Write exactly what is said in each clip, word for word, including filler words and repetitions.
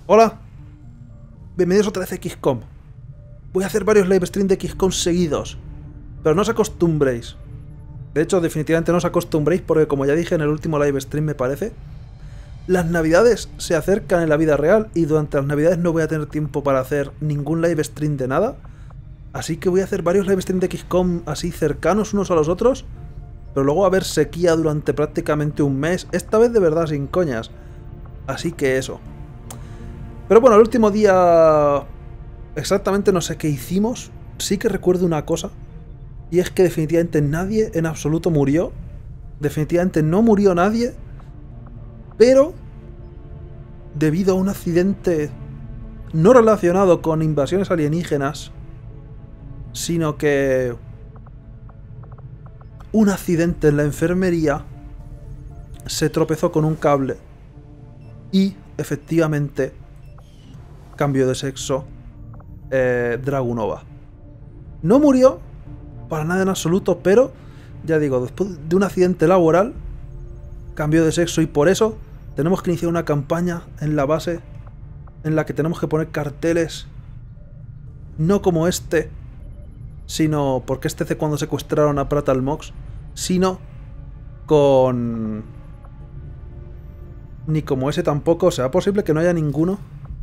Hola, bienvenidos otra vez a X COM. Voy a hacer varios live streams de X COM seguidos, pero no os acostumbréis. De hecho, definitivamente no os acostumbréis porque, como ya dije en el último live stream, me parece, las navidades se acercan en la vida real y durante las navidades no voy a tener tiempo para hacer ningún live stream de nada. Así que voy a hacer varios live streams de X COM así cercanos unos a los otros, pero luego va a haber sequía durante prácticamente un mes, esta vez de verdad sin coñas. Así que eso. Pero bueno, el último día exactamente no sé qué hicimos. Sí que recuerdo una cosa, y es que definitivamente nadie en absoluto murió. Definitivamente no murió nadie, pero debido a un accidente no relacionado con invasiones alienígenas, sino que un accidente en la enfermería, se tropezó con un cable y efectivamente cambió de sexo eh, Dragunova. No murió para nada en absoluto, pero ya digo, después de un accidente laboral cambió de sexo y por eso tenemos que iniciar una campaña en la base en la que tenemos que poner carteles no como este, sino porque este es de cuando secuestraron a Pratt al Mox, sino con... ni como ese tampoco, ¿será posible que no haya ninguno?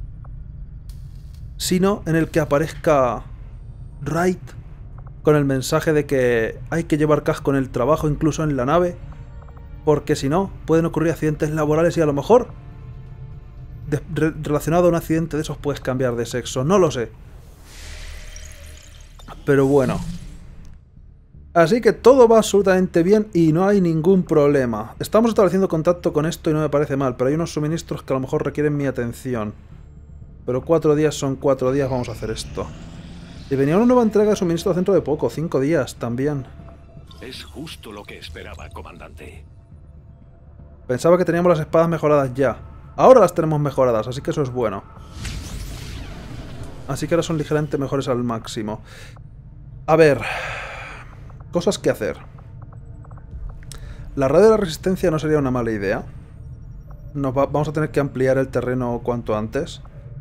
Sino en el que aparezca Wright con el mensaje de que hay que llevar casco en el trabajo, incluso en la nave, porque si no, pueden ocurrir accidentes laborales y a lo mejor de, re, relacionado a un accidente de esos puedes cambiar de sexo, no lo sé. Pero bueno. Así que todo va absolutamente bien y no hay ningún problema. Estamos estableciendo contacto con esto y no me parece mal, pero hay unos suministros que a lo mejor requieren mi atención. Pero cuatro días son cuatro días, vamos a hacer esto. Y venía una nueva entrega de suministros dentro de poco, cinco días también. Es justo lo que esperaba, comandante. Pensaba que teníamos las espadas mejoradas ya. Ahora las tenemos mejoradas, así que eso es bueno. Así que ahora son ligeramente mejores al máximo. A ver... cosas que hacer. La radio de la resistencia no sería una mala idea. Nos va, vamos a tener que ampliar el terreno cuanto antes.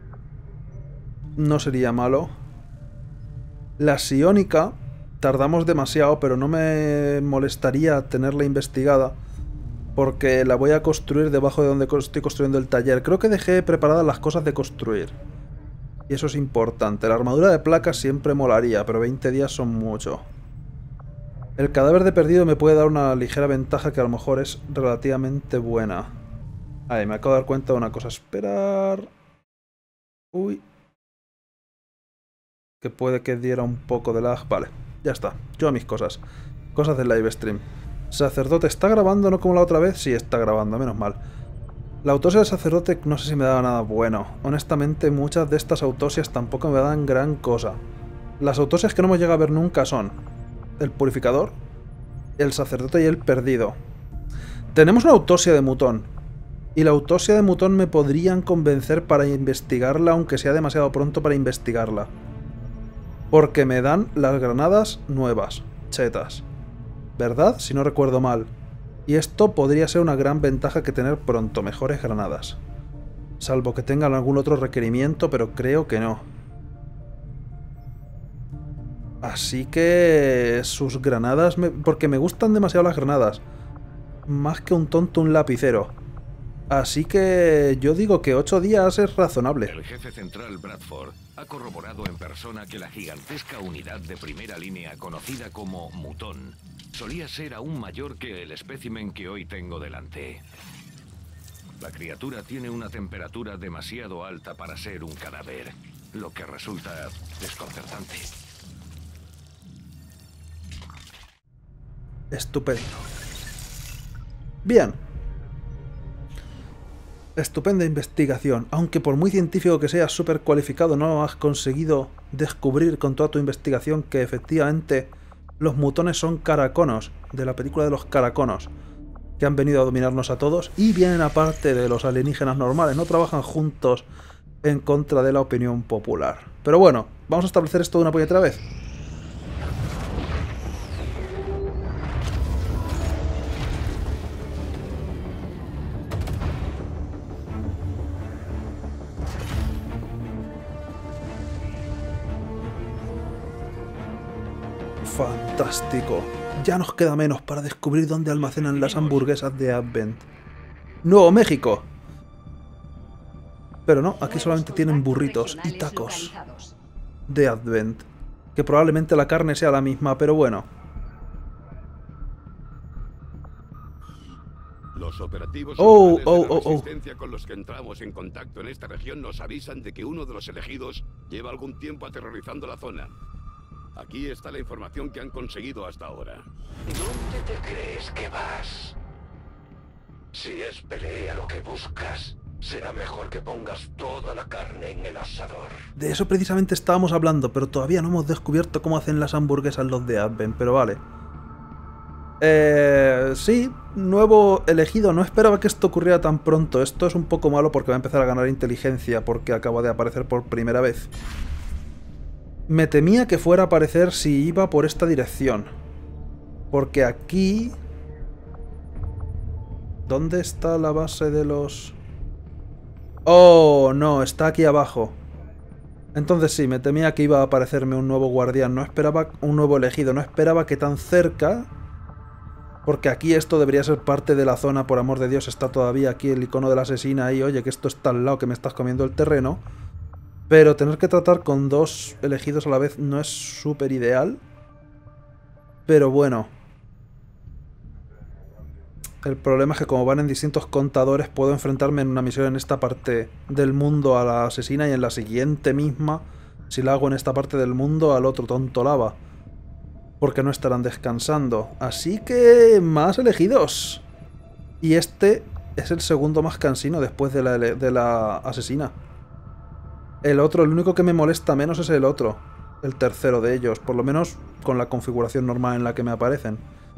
No sería malo. La psiónica tardamos demasiado, pero no me molestaría tenerla investigada, porque la voy a construir debajo de donde estoy construyendo el taller. Creo que dejé preparadas las cosas de construir. Y eso es importante. La armadura de placas siempre molaría, pero veinte días son mucho. El cadáver de perdido me puede dar una ligera ventaja que a lo mejor es relativamente buena. Ahí, me acabo de dar cuenta de una cosa. Esperar... Uy... que puede que diera un poco de lag. Vale, ya está. Yo a mis cosas. Cosas del live stream. Sacerdote, ¿está grabando no como la otra vez? Sí, está grabando, menos mal. La autopsia del sacerdote no sé si me daba nada bueno. Honestamente, muchas de estas autopsias tampoco me dan gran cosa. Las autopsias que no hemos llegado a ver nunca son el purificador, el sacerdote y el perdido. Tenemos una autopsia de Mutón. Y la autopsia de Mutón me podrían convencer para investigarla, aunque sea demasiado pronto para investigarla. Porque me dan las granadas nuevas, chetas. ¿Verdad? Si no recuerdo mal. Y esto podría ser una gran ventaja que tener pronto, mejores granadas. Salvo que tengan algún otro requerimiento, pero creo que no. Así que... sus granadas... Me... porque me gustan demasiado las granadas. Más que un tonto un lapicero. Así que yo digo que ocho días es razonable. El jefe central Bradford ha corroborado en persona que la gigantesca unidad de primera línea conocida como Mutón solía ser aún mayor que el espécimen que hoy tengo delante. La criatura tiene una temperatura demasiado alta para ser un cadáver, lo que resulta desconcertante. Estupendo. Bien. Estupenda investigación. Aunque por muy científico que seas, súper cualificado, no has conseguido descubrir con toda tu investigación que efectivamente los mutones son caraconos, de la película de los caraconos, que han venido a dominarnos a todos y vienen aparte de los alienígenas normales, no trabajan juntos en contra de la opinión popular. Pero bueno, vamos a establecer esto de una puñetera vez. Fantástico. Ya nos queda menos para descubrir dónde almacenan las hamburguesas de Advent. Nuevo México. Pero no, aquí solamente tienen burritos y tacos de Advent. Que probablemente la carne sea la misma, pero bueno. Los operativos Oh, locales oh, de la oh, oh. resistencia con los que entramos en contacto en esta región nos avisan de que uno de los elegidos lleva algún tiempo aterrorizando la zona. Aquí está la información que han conseguido hasta ahora. ¿Dónde te crees que vas? Si es pelea lo que buscas, será mejor que pongas toda la carne en el asador. De eso precisamente estábamos hablando, pero todavía no hemos descubierto cómo hacen las hamburguesas los de Advent, pero vale. Eh, sí, nuevo elegido. No esperaba que esto ocurriera tan pronto. Esto es un poco malo porque va a empezar a ganar inteligencia porque acaba de aparecer por primera vez. Me temía que fuera a aparecer si iba por esta dirección. Porque aquí... ¿Dónde está la base de los...? Oh, no, está aquí abajo. Entonces sí, me temía que iba a aparecerme un nuevo guardián. No esperaba un nuevo elegido. No esperaba que tan cerca... Porque aquí esto debería ser parte de la zona, por amor de Dios. Está todavía aquí el icono de la asesina ahí. Oye, que esto está al lado, que me estás comiendo el terreno. Pero tener que tratar con dos elegidos a la vez no es súper ideal. Pero bueno. El problema es que como van en distintos contadores, puedo enfrentarme en una misión en esta parte del mundo a la asesina y en la siguiente misma, si la hago en esta parte del mundo, al otro tonto lava. Porque no estarán descansando. Así que... más elegidos. Y este es el segundo más cansino después de la, de la asesina. El otro, el único que me molesta menos es el otro. El tercero de ellos. Por lo menos con la configuración normal en la que me aparecen.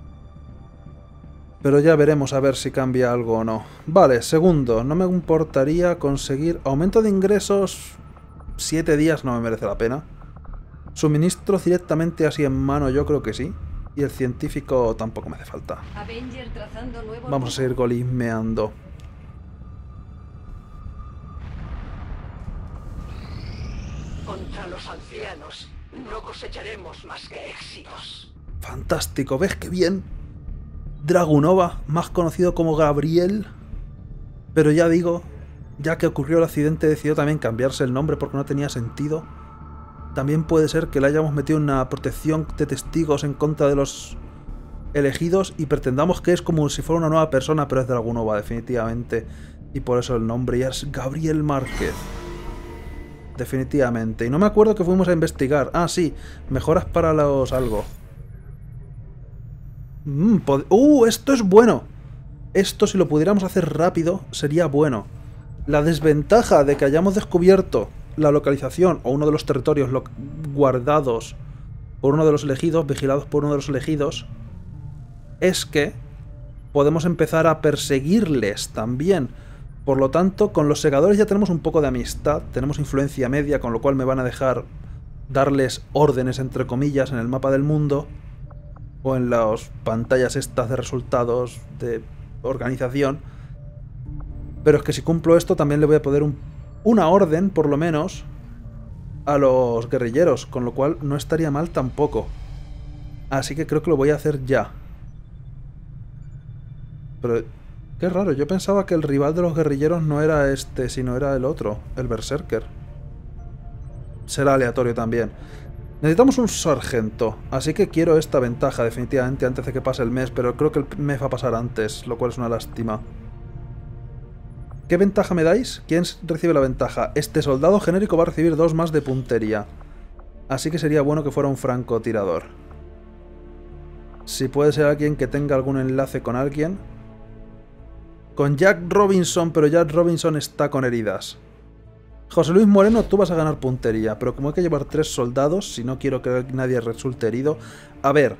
Pero ya veremos a ver si cambia algo o no. Vale, segundo. No me importaría conseguir aumento de ingresos. Siete días no me merece la pena. Suministros directamente así en mano, yo creo que sí. Y el científico tampoco me hace falta. Vamos a seguir golismeando. Contra los ancianos no cosecharemos más que éxitos. Fantástico, ¿ves qué bien? Dragunova, más conocido como Gabriel. Pero ya digo, ya que ocurrió el accidente, decidió también cambiarse el nombre porque no tenía sentido. También puede ser que le hayamos metido una protección de testigos en contra de los elegidos y pretendamos que es como si fuera una nueva persona, pero es Dragunova, definitivamente. Y por eso el nombre ya es Gabriel Márquez. Definitivamente. Y no me acuerdo que fuimos a investigar. Ah, sí. Mejoras para los algo. Mm, ¡Uh! Esto es bueno. Esto, si lo pudiéramos hacer rápido, sería bueno. La desventaja de que hayamos descubierto la localización o uno de los territorios lo guardados por uno de los elegidos, vigilados por uno de los elegidos, es que podemos empezar a perseguirles también. Por lo tanto, con los segadores ya tenemos un poco de amistad, tenemos influencia media, con lo cual me van a dejar darles órdenes, entre comillas, en el mapa del mundo, o en las pantallas estas de resultados de organización. Pero es que si cumplo esto, también le voy a poner un, una orden, por lo menos, a los guerrilleros, con lo cual no estaría mal tampoco. Así que creo que lo voy a hacer ya. Pero... qué raro, yo pensaba que el rival de los guerrilleros no era este, sino era el otro, el Berserker. Será aleatorio también. Necesitamos un sargento, así que quiero esta ventaja definitivamente antes de que pase el mes, pero creo que el mes va a pasar antes, lo cual es una lástima. ¿Qué ventaja me dais? ¿Quién recibe la ventaja? Este soldado genérico va a recibir dos más de puntería. Así que sería bueno que fuera un francotirador. Si puede ser alguien que tenga algún enlace con alguien... Con Jack Robinson, pero Jack Robinson está con heridas. José Luis Moreno, tú vas a ganar puntería, pero como hay que llevar tres soldados, si no quiero que nadie resulte herido... A ver...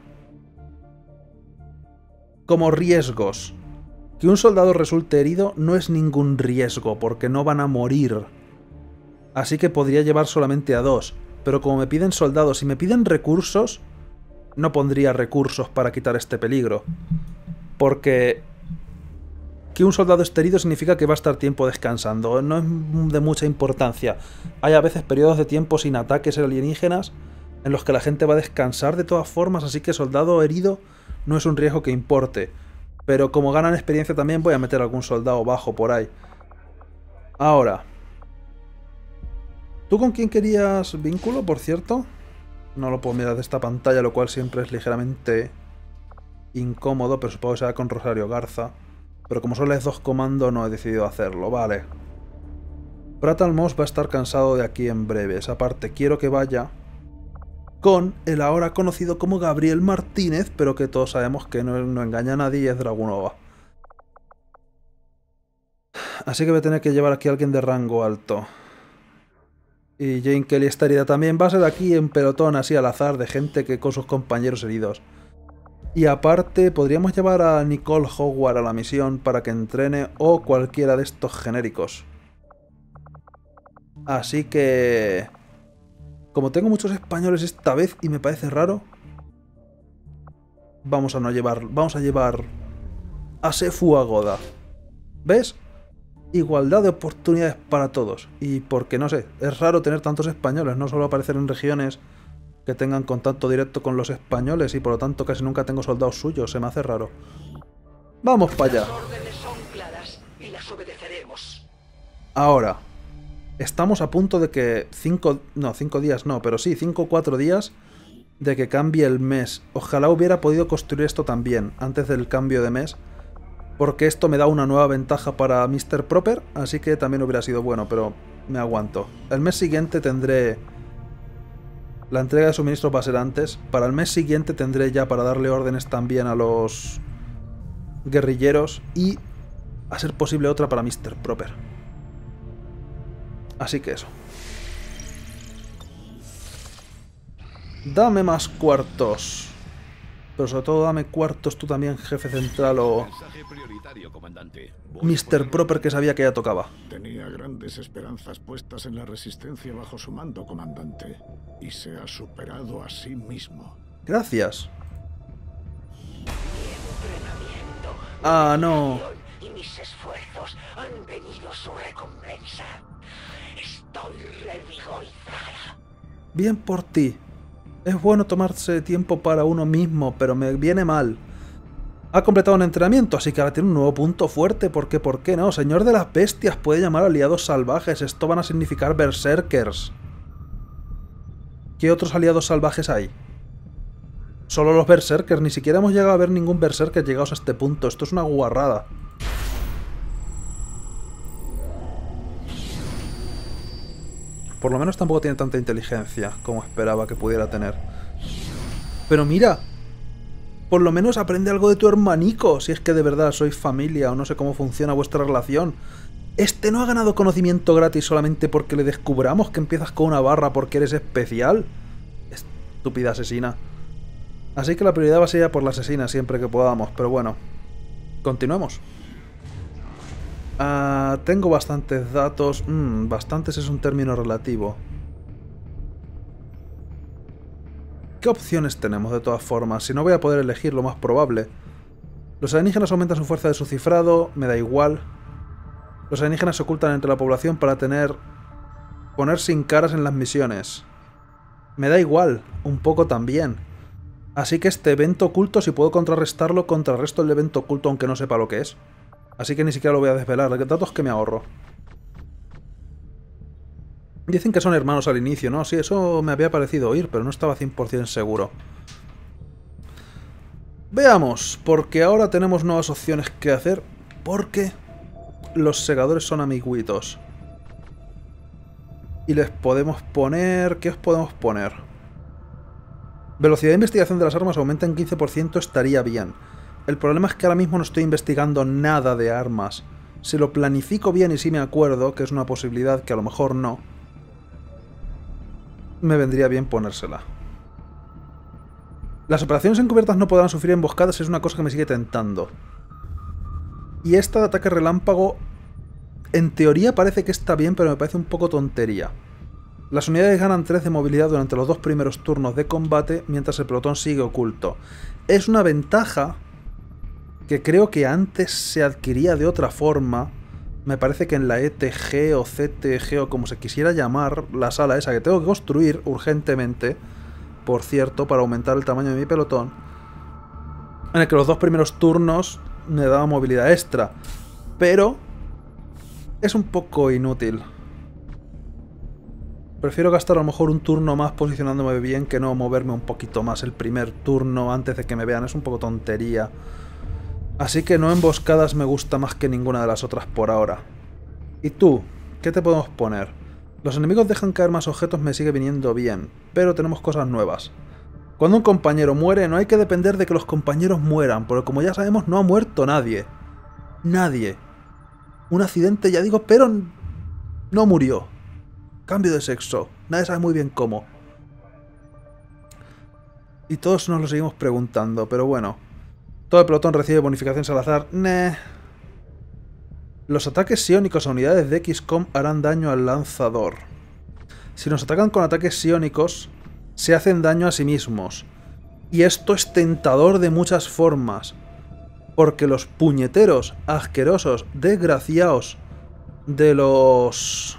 Como riesgos. Que un soldado resulte herido no es ningún riesgo, porque no van a morir. Así que podría llevar solamente a dos. Pero como me piden soldados y me piden recursos, no pondría recursos para quitar este peligro. Porque... que un soldado esté herido significa que va a estar tiempo descansando. No es de mucha importancia. Hay a veces periodos de tiempo sin ataques alienígenas, en los que la gente va a descansar de todas formas, así que soldado herido no es un riesgo que importe. Pero como ganan experiencia también voy a meter algún soldado bajo por ahí. Ahora, ¿tú con quién querías vínculo, por cierto? No lo puedo mirar de esta pantalla, lo cual siempre es ligeramente incómodo, pero supongo que será con Rosario Garza. Pero como solo es dos comandos, no he decidido hacerlo, vale. Pratalmos va a estar cansado de aquí en breves. Aparte, quiero que vaya con el ahora conocido como Gabriel Martínez, pero que todos sabemos que no, no engaña a nadie y es Dragunova. Así que voy a tener que llevar aquí a alguien de rango alto. Y Jane Kelly esta herida también. Va a ser aquí en pelotón, así al azar, de gente que con sus compañeros heridos. Y aparte, podríamos llevar a Nicole Howard a la misión para que entrene o cualquiera de estos genéricos. Así que... como tengo muchos españoles esta vez y me parece raro, vamos a no llevar... Vamos a llevar a Sefu Agoda. ¿Ves? Igualdad de oportunidades para todos. Y porque, no sé, es raro tener tantos españoles, no solo aparecer en regiones que tengan contacto directo con los españoles y por lo tanto casi nunca tengo soldados suyos, se me hace raro. Vamos para allá. Las órdenes son claras y las obedeceremos. Ahora, estamos a punto de que cinco... no, cinco días no, pero sí, cinco o cuatro días de que cambie el mes. Ojalá hubiera podido construir esto también antes del cambio de mes, porque esto me da una nueva ventaja para míster Proper, así que también hubiera sido bueno, pero me aguanto. El mes siguiente tendré... la entrega de suministros va a ser antes. Para el mes siguiente tendré ya para darle órdenes también a los guerrilleros y, a ser posible, otra para míster Proper. Así que eso. Dame más cuartos. Pero sobre todo dame cuartos tú también, jefe central o... míster Proper, que sabía que ya tocaba. Tenía grandes esperanzas puestas en la resistencia bajo su mando, comandante. Y se ha superado a sí mismo. Gracias. Mi entrenamiento, Ah, no. y mis esfuerzos han venido su recompensa. Estoy revigorizada. Bien por ti. Es bueno tomarse tiempo para uno mismo, pero me viene mal. Ha completado un entrenamiento, así que ahora tiene un nuevo punto fuerte. ¿Por qué? ¿Por qué no? Señor de las bestias puede llamar a aliados salvajes. Esto van a significar berserkers. ¿Qué otros aliados salvajes hay? Solo los berserkers. Ni siquiera hemos llegado a ver ningún berserker llegados a este punto. Esto es una guarrada. Por lo menos tampoco tiene tanta inteligencia como esperaba que pudiera tener. Pero mira, por lo menos aprende algo de tu hermanico, si es que de verdad sois familia o no sé cómo funciona vuestra relación. Este no ha ganado conocimiento gratis solamente porque le descubramos que empiezas con una barra porque eres especial. Estúpida asesina. Así que la prioridad va a ser por la asesina siempre que podamos, pero bueno. Continuemos. Uh, tengo bastantes datos. Mm, bastantes es un término relativo. ¿Qué opciones tenemos de todas formas? Si no voy a poder elegir lo más probable. Los alienígenas aumentan su fuerza de su cifrado, me da igual. Los alienígenas se ocultan entre la población para tener... poner sin caras en las misiones. Me da igual, un poco también. Así que este evento oculto, si puedo contrarrestarlo, contrarresto el evento oculto aunque no sepa lo que es. Así que ni siquiera lo voy a desvelar. Datos que me ahorro. Dicen que son hermanos al inicio, ¿no? Sí, eso me había parecido oír, pero no estaba cien por cien seguro. Veamos, porque ahora tenemos nuevas opciones que hacer, porque los segadores son amiguitos. Y les podemos poner... ¿qué os podemos poner? Velocidad de investigación de las armas aumenta en quince por ciento, estaría bien. El problema es que ahora mismo no estoy investigando nada de armas. Si lo planifico bien y si me acuerdo, que es una posibilidad que a lo mejor no, me vendría bien ponérsela. Las operaciones encubiertas no podrán sufrir emboscadas, es una cosa que me sigue tentando. Y esta de ataque relámpago, en teoría parece que está bien, pero me parece un poco tontería. Las unidades ganan tres de movilidad durante los dos primeros turnos de combate, mientras el pelotón sigue oculto. Es una ventaja que creo que antes se adquiría de otra forma. Me parece que en la E T G o C T G o como se quisiera llamar, la sala esa que tengo que construir urgentemente, por cierto, para aumentar el tamaño de mi pelotón, en el que los dos primeros turnos me daba movilidad extra, pero es un poco inútil. Prefiero gastar a lo mejor un turno más posicionándome bien que no moverme un poquito más el primer turno antes de que me vean. Es un poco tontería. Así que no emboscadas me gusta más que ninguna de las otras por ahora. ¿Y tú? ¿Qué te podemos poner? Los enemigos dejan caer más objetos me sigue viniendo bien, pero tenemos cosas nuevas. Cuando un compañero muere no hay que depender de que los compañeros mueran, porque como ya sabemos no ha muerto nadie. Nadie. Un accidente ya digo, pero no murió. Cambio de sexo. Nadie sabe muy bien cómo. Y todos nos lo seguimos preguntando, pero bueno. Todo el pelotón recibe bonificaciones al azar. Neh. Los ataques psiónicos a unidades de equis com harán daño al lanzador. Si nos atacan con ataques psiónicos, se hacen daño a sí mismos. Y esto es tentador de muchas formas. Porque los puñeteros, asquerosos, desgraciados de los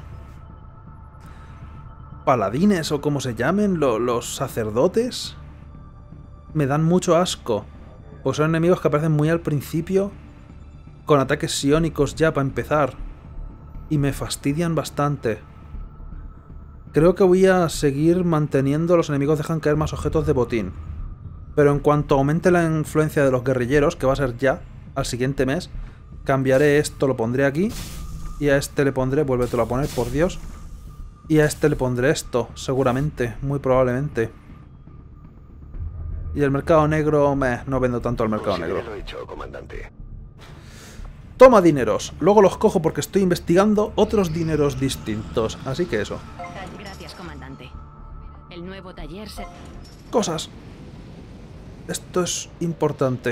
paladines o como se llamen, lo, los sacerdotes, me dan mucho asco. Pues son enemigos que aparecen muy al principio, con ataques psiónicos ya para empezar, y me fastidian bastante. Creo que voy a seguir manteniendo los enemigos dejan caer más objetos de botín. Pero en cuanto aumente la influencia de los guerrilleros, que va a ser ya, al siguiente mes, cambiaré esto, lo pondré aquí, y a este le pondré, vuélvetelo a poner, por Dios, y a este le pondré esto, seguramente, muy probablemente. Y el mercado negro, meh, no vendo tanto al mercado negro. Hecho, comandante. Toma dineros, luego los cojo porque estoy investigando otros dineros distintos, así que eso. Gracias, comandante. El nuevo taller se... Cosas. Esto es importante.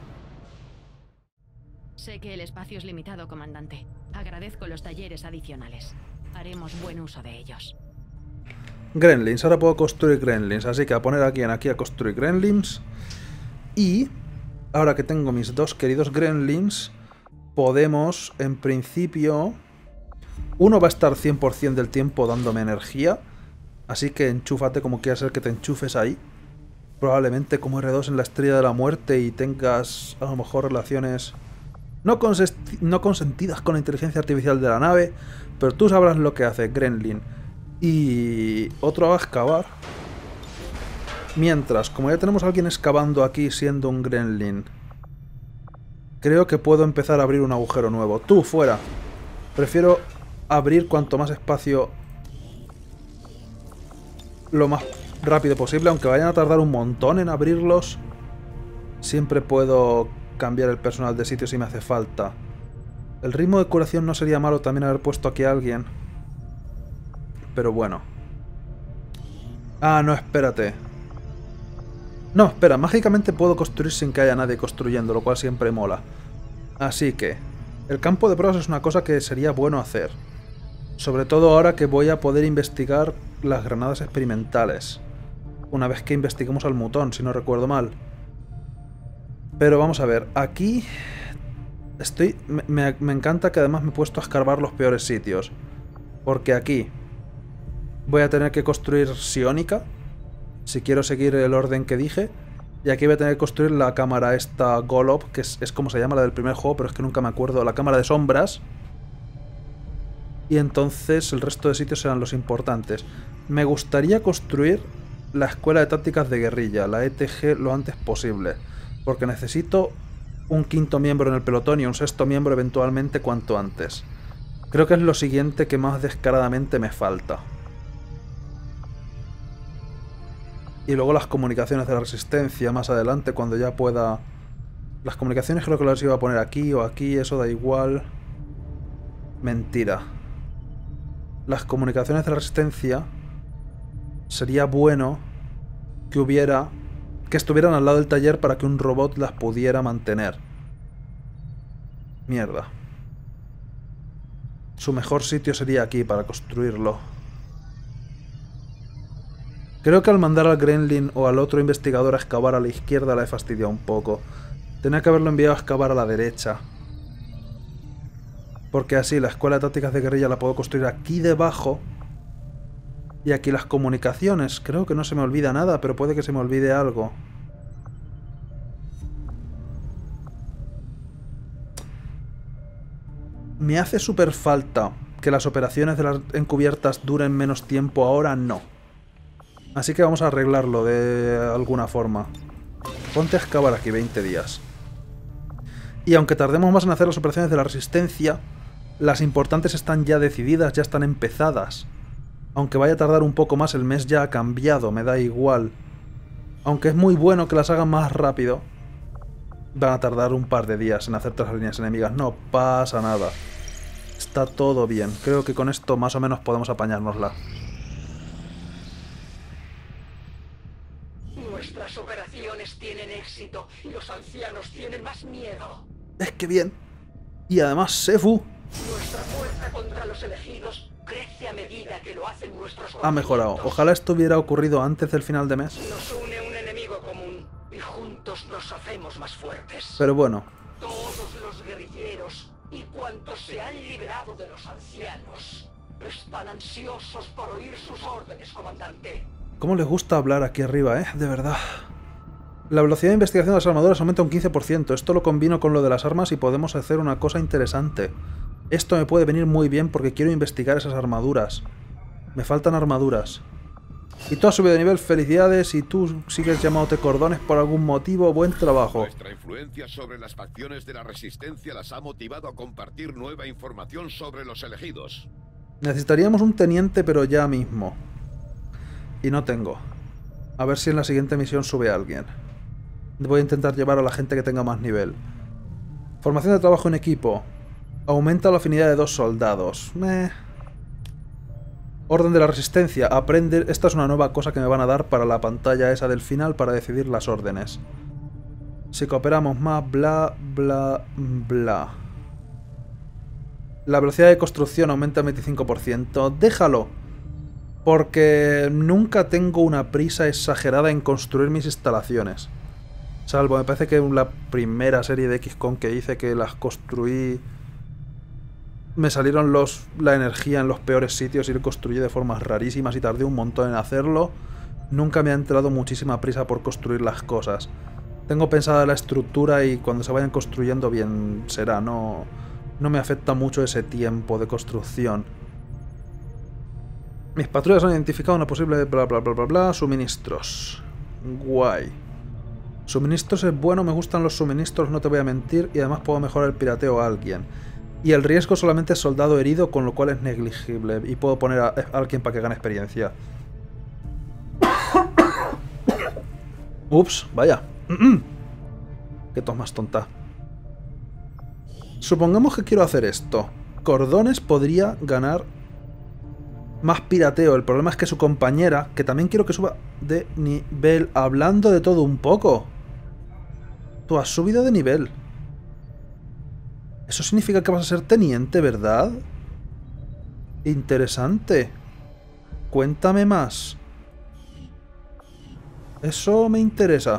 Sé que el espacio es limitado, comandante. Agradezco los talleres adicionales. Haremos buen uso de ellos. Gremlins, ahora puedo construir gremlins, así que a poner aquí en aquí a construir gremlins. Y ahora que tengo mis dos queridos gremlins, podemos, en principio, uno va a estar cien por cien del tiempo dándome energía, así que enchúfate como quiera ser que te enchufes ahí. Probablemente como erre dos en la Estrella de la Muerte y tengas a lo mejor relaciones no, no consentidas con la inteligencia artificial de la nave, pero tú sabrás lo que hace, gremlin. Y otro va a excavar. Mientras, como ya tenemos a alguien excavando aquí siendo un gremlin, creo que puedo empezar a abrir un agujero nuevo. Tú, fuera. Prefiero abrir cuanto más espacio lo más rápido posible, aunque vayan a tardar un montón en abrirlos. Siempre puedo cambiar el personal de sitio si me hace falta. El ritmo de curación no sería malo también haber puesto aquí a alguien. Pero bueno. Ah, no, espérate. No, espera, mágicamente puedo construir sin que haya nadie construyendo, lo cual siempre mola. Así que, el campo de pruebas es una cosa que sería bueno hacer. Sobre todo ahora que voy a poder investigar las granadas experimentales. Una vez que investiguemos al mutón, si no recuerdo mal. Pero vamos a ver, aquí... Estoy... Me, me, me encanta que además me he puesto a escarbar los peores sitios. Porque aquí... voy a tener que construir psiónica, si quiero seguir el orden que dije. Y aquí voy a tener que construir la cámara esta Golov, que es, es como se llama la del primer juego, pero es que nunca me acuerdo. La cámara de sombras. Y entonces el resto de sitios serán los importantes. Me gustaría construir la escuela de tácticas de guerrilla, la E T G, lo antes posible. Porque necesito un quinto miembro en el pelotón y un sexto miembro eventualmente cuanto antes. Creo que es lo siguiente que más descaradamente me falta. Y luego las comunicaciones de la resistencia más adelante, cuando ya pueda... Las comunicaciones creo que las iba a poner aquí o aquí, eso da igual. Mentira. Las comunicaciones de la resistencia... Sería bueno que hubiera... que estuvieran al lado del taller para que un robot las pudiera mantener. Mierda. Su mejor sitio sería aquí para construirlo. Creo que al mandar al gremlin o al otro investigador a excavar a la izquierda la he fastidiado un poco. Tenía que haberlo enviado a excavar a la derecha. Porque así la escuela de tácticas de guerrilla la puedo construir aquí debajo. Y aquí las comunicaciones. Creo que no se me olvida nada, pero puede que se me olvide algo. ¿Me hace súper falta que las operaciones de las encubiertas duren menos tiempo ahora? No. Así que vamos a arreglarlo de alguna forma. Ponte a excavar aquí veinte días. Y aunque tardemos más en hacer las operaciones de la Resistencia, las importantes están ya decididas, ya están empezadas. Aunque vaya a tardar un poco más, el mes ya ha cambiado, me da igual. Aunque es muy bueno que las hagan más rápido, van a tardar un par de días en hacer todas las líneas enemigas. No pasa nada. Está todo bien. Creo que con esto más o menos podemos apañárnosla. Nuestras operaciones tienen éxito y los ancianos tienen más miedo. Es que bien. Y además Sefu Nuestra fuerza contra los elegidos crece a medida que lo hacen nuestros ha mejorado. conjuntos. Ojalá esto hubiera ocurrido antes del final de mes. Nos une un enemigo común y juntos nos hacemos más fuertes. Pero bueno. Todos los guerrilleros y cuantos se han liberado de los ancianos están ansiosos por oír sus órdenes, comandante. ¿Cómo les gusta hablar aquí arriba, eh? De verdad. La velocidad de investigación de las armaduras aumenta un quince por ciento. Esto lo combino con lo de las armas y podemos hacer una cosa interesante. Esto me puede venir muy bien porque quiero investigar esas armaduras. Me faltan armaduras. Y tú has subido de nivel, felicidades. Y tú sigues llamándote Cordones por algún motivo, buen trabajo. Nuestra influencia sobre las facciones de la Resistencia las ha motivado a compartir nueva información sobre los elegidos. Necesitaríamos un teniente, pero ya mismo. Y no tengo. A ver si en la siguiente misión sube alguien. Voy a intentar llevar a la gente que tenga más nivel. Formación de trabajo en equipo. Aumenta la afinidad de dos soldados. Meh. Orden de la Resistencia. Aprende... Esta es una nueva cosa que me van a dar para la pantalla esa del final para decidir las órdenes. Si cooperamos más, bla, bla, bla. La velocidad de construcción aumenta en veinticinco por ciento. Déjalo. Porque nunca tengo una prisa exagerada en construir mis instalaciones. Salvo, me parece que en la primera serie de equis com que hice, que las construí... Me salieron los la energía en los peores sitios y lo construí de formas rarísimas y tardé un montón en hacerlo. Nunca me ha entrado muchísima prisa por construir las cosas. Tengo pensada la estructura y cuando se vayan construyendo bien será. No, no me afecta mucho ese tiempo de construcción. Mis patrullas han identificado una posible bla bla bla bla bla. Suministros. Guay. Suministros es bueno, me gustan los suministros, no te voy a mentir. Y además puedo mejorar el pirateo a alguien. Y el riesgo solamente es soldado herido, con lo cual es negligible. Y puedo poner a, a alguien para que gane experiencia. Ups, vaya. Qué tos más tonta. Supongamos que quiero hacer esto. Cordones podría ganar más pirateo. El problema es que su compañera, que también quiero que suba de nivel. Hablando de todo un poco. Tú has subido de nivel. Eso significa que vas a ser teniente, ¿verdad? Interesante. Cuéntame más. Eso me interesa.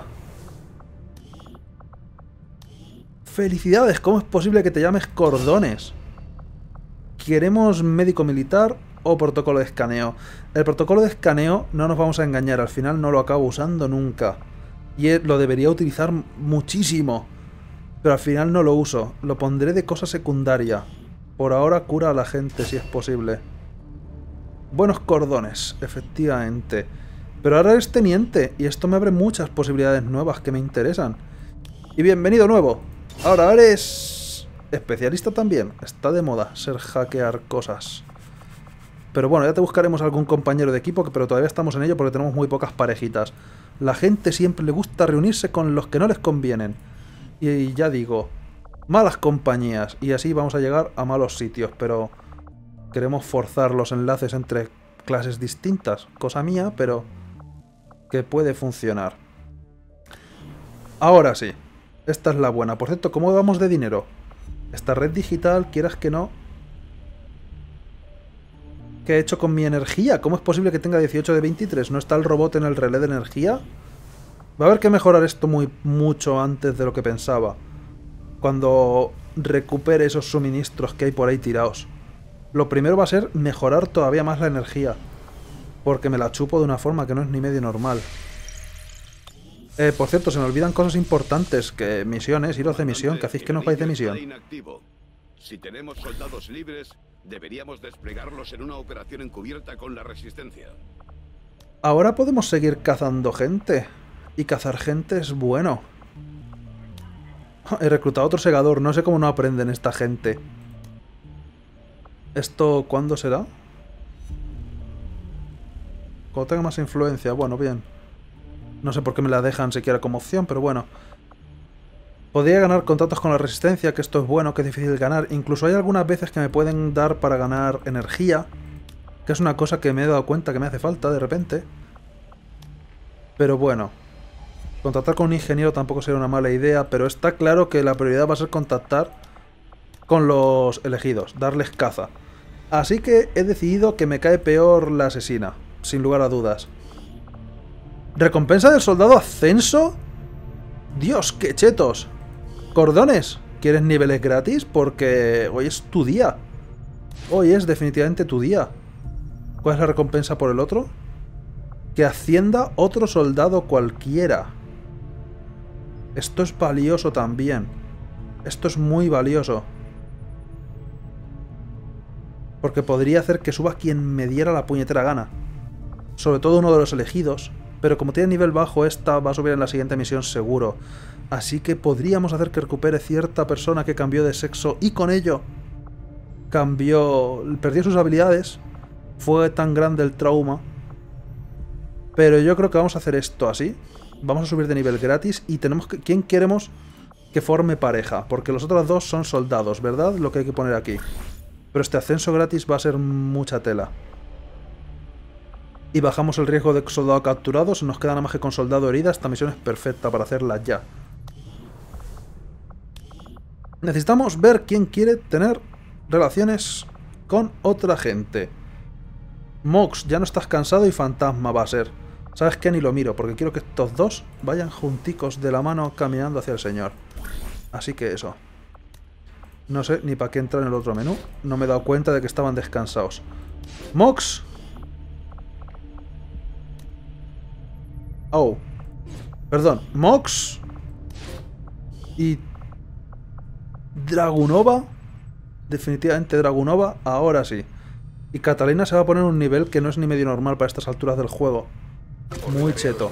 Felicidades, ¿cómo es posible que te llames Cordones? ¿Queremos médico militar o protocolo de escaneo? El protocolo de escaneo, no nos vamos a engañar, al final no lo acabo usando nunca. Y lo debería utilizar muchísimo. Pero al final no lo uso. Lo pondré de cosa secundaria. Por ahora cura a la gente si es posible. Buenos cordones, efectivamente. Pero ahora eres teniente y esto me abre muchas posibilidades nuevas que me interesan. Y bienvenido nuevo. Ahora eres... especialista también. Está de moda ser hackear cosas. Pero bueno, ya te buscaremos algún compañero de equipo, pero todavía estamos en ello porque tenemos muy pocas parejitas. La gente siempre le gusta reunirse con los que no les convienen. Y ya digo, malas compañías. Y así vamos a llegar a malos sitios. Pero queremos forzar los enlaces entre clases distintas. Cosa mía, pero que puede funcionar. Ahora sí. Esta es la buena. Por cierto, ¿cómo vamos de dinero? Esta red digital, quieras que no... ¿Qué he hecho con mi energía? ¿Cómo es posible que tenga dieciocho de veintitrés? ¿No está el robot en el relé de energía? Va a haber que mejorar esto muy mucho antes de lo que pensaba. Cuando recupere esos suministros que hay por ahí tirados. Lo primero va a ser mejorar todavía más la energía. Porque me la chupo de una forma que no es ni medio normal. Eh, por cierto, se me olvidan cosas importantes. Que misiones, iros de misión, que hacéis que no os vais de misión. Si tenemos soldados libres, deberíamos desplegarlos en una operación encubierta con la Resistencia. Ahora podemos seguir cazando gente. Y cazar gente es bueno. He reclutado otro segador. No sé cómo no aprenden esta gente. ¿Esto cuándo será? Cuando tenga más influencia. Bueno, bien. No sé por qué me la dejan siquiera como opción, pero bueno. Podría ganar contratos con la Resistencia, que esto es bueno, que es difícil ganar. Incluso hay algunas veces que me pueden dar para ganar energía. Que es una cosa que me he dado cuenta que me hace falta de repente. Pero bueno. Contactar con un ingeniero tampoco sería una mala idea, pero está claro que la prioridad va a ser contactar con los elegidos, darles caza. Así que he decidido que me cae peor la asesina, sin lugar a dudas. ¿Recompensa del soldado ascenso? Dios, qué chetos. Cordones, ¿quieres niveles gratis? Porque hoy es tu día. Hoy es definitivamente tu día. ¿Cuál es la recompensa por el otro? Que ascienda otro soldado cualquiera. Esto es valioso también. Esto es muy valioso. Porque podría hacer que suba quien me diera la puñetera gana. Sobre todo uno de los elegidos. Pero como tiene nivel bajo, esta va a subir en la siguiente misión seguro. Así que podríamos hacer que recupere cierta persona que cambió de sexo y con ello cambió... perdió sus habilidades. Fue tan grande el trauma. Pero yo creo que vamos a hacer esto así. Vamos a subir de nivel gratis y tenemos que... ¿Quién queremos que forme pareja? Porque los otros dos son soldados, ¿verdad? Lo que hay que poner aquí. Pero este ascenso gratis va a ser mucha tela. Y bajamos el riesgo de soldado capturado. Se nos queda nada más que con soldado herida. Esta misión es perfecta para hacerla ya. Necesitamos ver quién quiere tener relaciones con otra gente. Mox, ya no estás cansado y fantasma va a ser. ¿Sabes qué? Ni lo miro, porque quiero que estos dos vayan junticos de la mano caminando hacia el señor. Así que eso. No sé ni para qué entrar en el otro menú. No me he dado cuenta de que estaban descansados. Mox. Oh. Perdón. Mox. Y... Dragunova. Definitivamente Dragunova. Ahora sí. Y Catalina se va a poner un nivel que no es ni medio normal para estas alturas del juego. Muy cheto.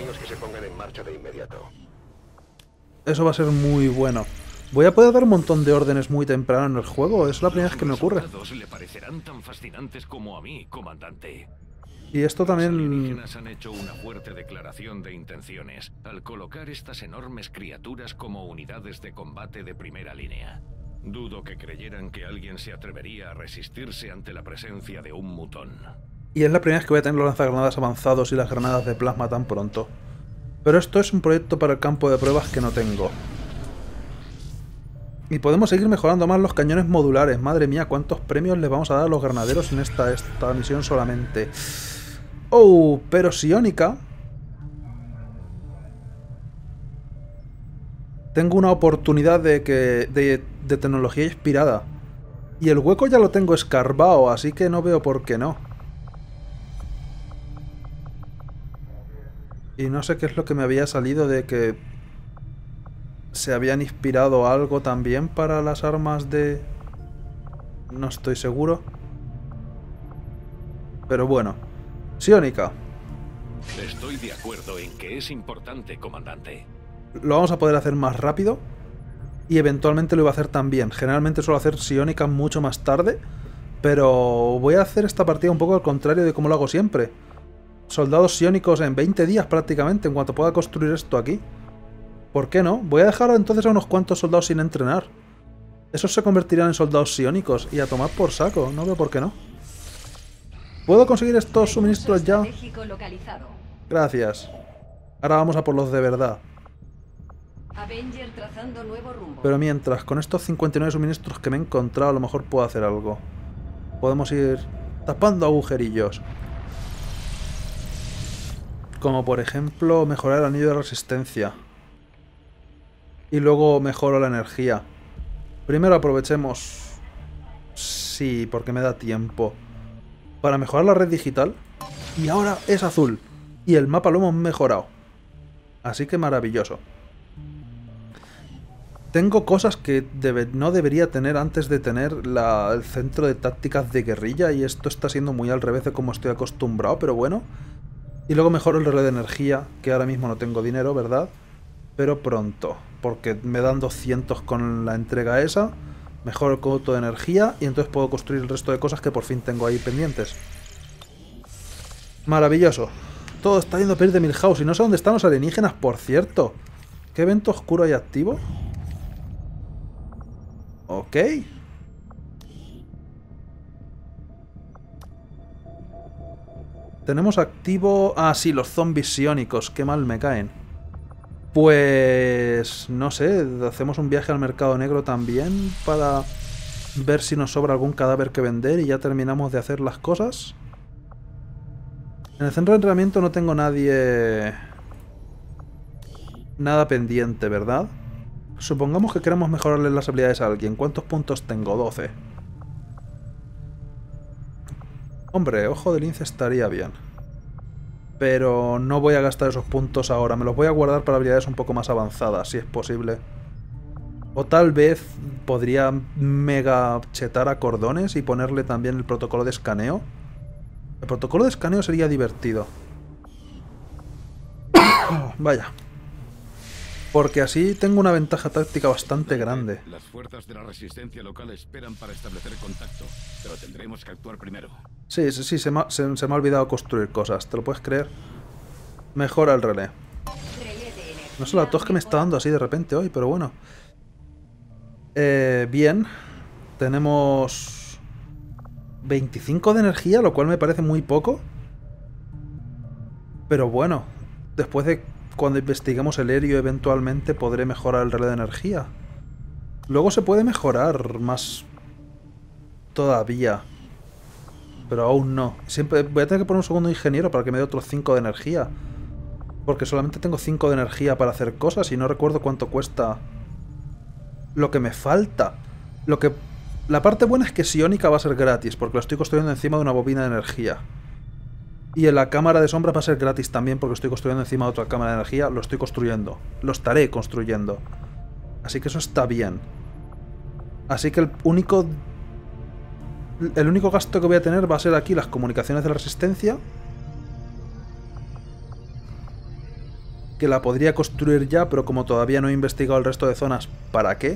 Eso va a ser muy bueno. ¿Voy a poder dar un montón de órdenes muy temprano en el juego? Es la primera vez que me ocurre. Le parecerán tan fascinantes como a mí, comandante. Y esto también... Los alienígenas han hecho una fuerte declaración de intenciones al colocar estas enormes criaturas como unidades de combate de primera línea. Dudo que creyeran que alguien se atrevería a resistirse ante la presencia de un mutón. Y es la primera vez que voy a tener los lanzagranadas avanzados y las granadas de plasma tan pronto. Pero esto es un proyecto para el campo de pruebas que no tengo. Y podemos seguir mejorando más los cañones modulares. Madre mía, cuántos premios le vamos a dar a los granaderos en esta, esta misión solamente. Oh, pero psiónica. Tengo una oportunidad de, que, de, de tecnología inspirada. Y el hueco ya lo tengo escarbado, así que no veo por qué no. Y no sé qué es lo que me había salido de que se habían inspirado algo también para las armas de... No estoy seguro. Pero bueno. Psiónica. Estoy de acuerdo en que es importante, comandante. Lo vamos a poder hacer más rápido. Y eventualmente lo iba a hacer también. Generalmente suelo hacer psiónica mucho más tarde. Pero voy a hacer esta partida un poco al contrario de como lo hago siempre. Soldados psiónicos en veinte días prácticamente, en cuanto pueda construir esto aquí. ¿Por qué no? Voy a dejar entonces a unos cuantos soldados sin entrenar. Esos se convertirán en soldados psiónicos y a tomar por saco, no veo por qué no. ¿Puedo conseguir estos suministros ya? Gracias. Ahora vamos a por los de verdad. Pero mientras, con estos cincuenta y nueve suministros que me he encontrado, a lo mejor puedo hacer algo. Podemos ir tapando agujerillos. Como por ejemplo mejorar el anillo de resistencia. Y luego mejoro la energía. Primero aprovechemos... Sí, porque me da tiempo. Para mejorar la red digital. Y ahora es azul. Y el mapa lo hemos mejorado. Así que maravilloso. Tengo cosas que debe, no debería tener antes de tener la, el centro de tácticas de guerrilla. Y esto está siendo muy al revés de como estoy acostumbrado, pero bueno. Y luego mejoro el relé de energía, que ahora mismo no tengo dinero, ¿verdad? Pero pronto, porque me dan doscientos con la entrega esa. Mejoro el coto de energía y entonces puedo construir el resto de cosas que por fin tengo ahí pendientes. Maravilloso. Todo está yendo a pedir de Milhouse y no sé dónde están los alienígenas, por cierto. ¿Qué evento oscuro hay activo? Ok. Tenemos activo... Ah, sí, los zombies psiónicos. Qué mal me caen. Pues... no sé, hacemos un viaje al mercado negro también para ver si nos sobra algún cadáver que vender y ya terminamos de hacer las cosas. En el centro de entrenamiento no tengo nadie... nada pendiente, ¿verdad? Supongamos que queremos mejorarle las habilidades a alguien. ¿Cuántos puntos tengo? doce. Hombre, ojo de lince estaría bien. Pero no voy a gastar esos puntos ahora. Me los voy a guardar para habilidades un poco más avanzadas, si es posible. O tal vez podría mega chetar a cordones y ponerle también el protocolo de escaneo. El protocolo de escaneo sería divertido. Vaya. Porque así tengo una ventaja táctica bastante grande. Las fuerzas de la resistencia local esperan para establecer contacto, pero tendremos que actuar primero. Sí, sí, sí, se me, ha, se, se me ha olvidado construir cosas. ¿Te lo puedes creer? Mejora el relé. No sé la tos que me está dando así de repente hoy, pero bueno. Eh, bien. Tenemos veinticinco de energía, lo cual me parece muy poco. Pero bueno, después de cuando investiguemos el helio eventualmente podré mejorar el relé de energía. Luego se puede mejorar más todavía. Pero aún no. Siempre voy a tener que poner un segundo ingeniero para que me dé otros cinco de energía. Porque solamente tengo cinco de energía para hacer cosas y no recuerdo cuánto cuesta lo que me falta. Lo que... La parte buena es que Psiónica va a ser gratis, porque lo estoy construyendo encima de una bobina de energía. Y en la cámara de sombra va a ser gratis también, porque estoy construyendo encima de otra cámara de energía. Lo estoy construyendo. Lo estaré construyendo. Así que eso está bien. Así que el único... El único gasto que voy a tener va a ser aquí las comunicaciones de la resistencia. Que la podría construir ya, pero como todavía no he investigado el resto de zonas, ¿para qué?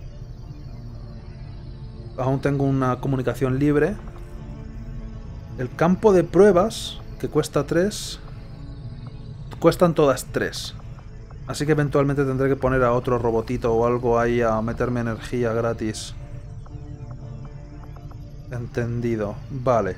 Aún tengo una comunicación libre. El campo de pruebas, que cuesta tres, cuestan todas tres. Así que eventualmente tendré que poner a otro robotito o algo ahí a meterme energía gratis. Entendido. Vale.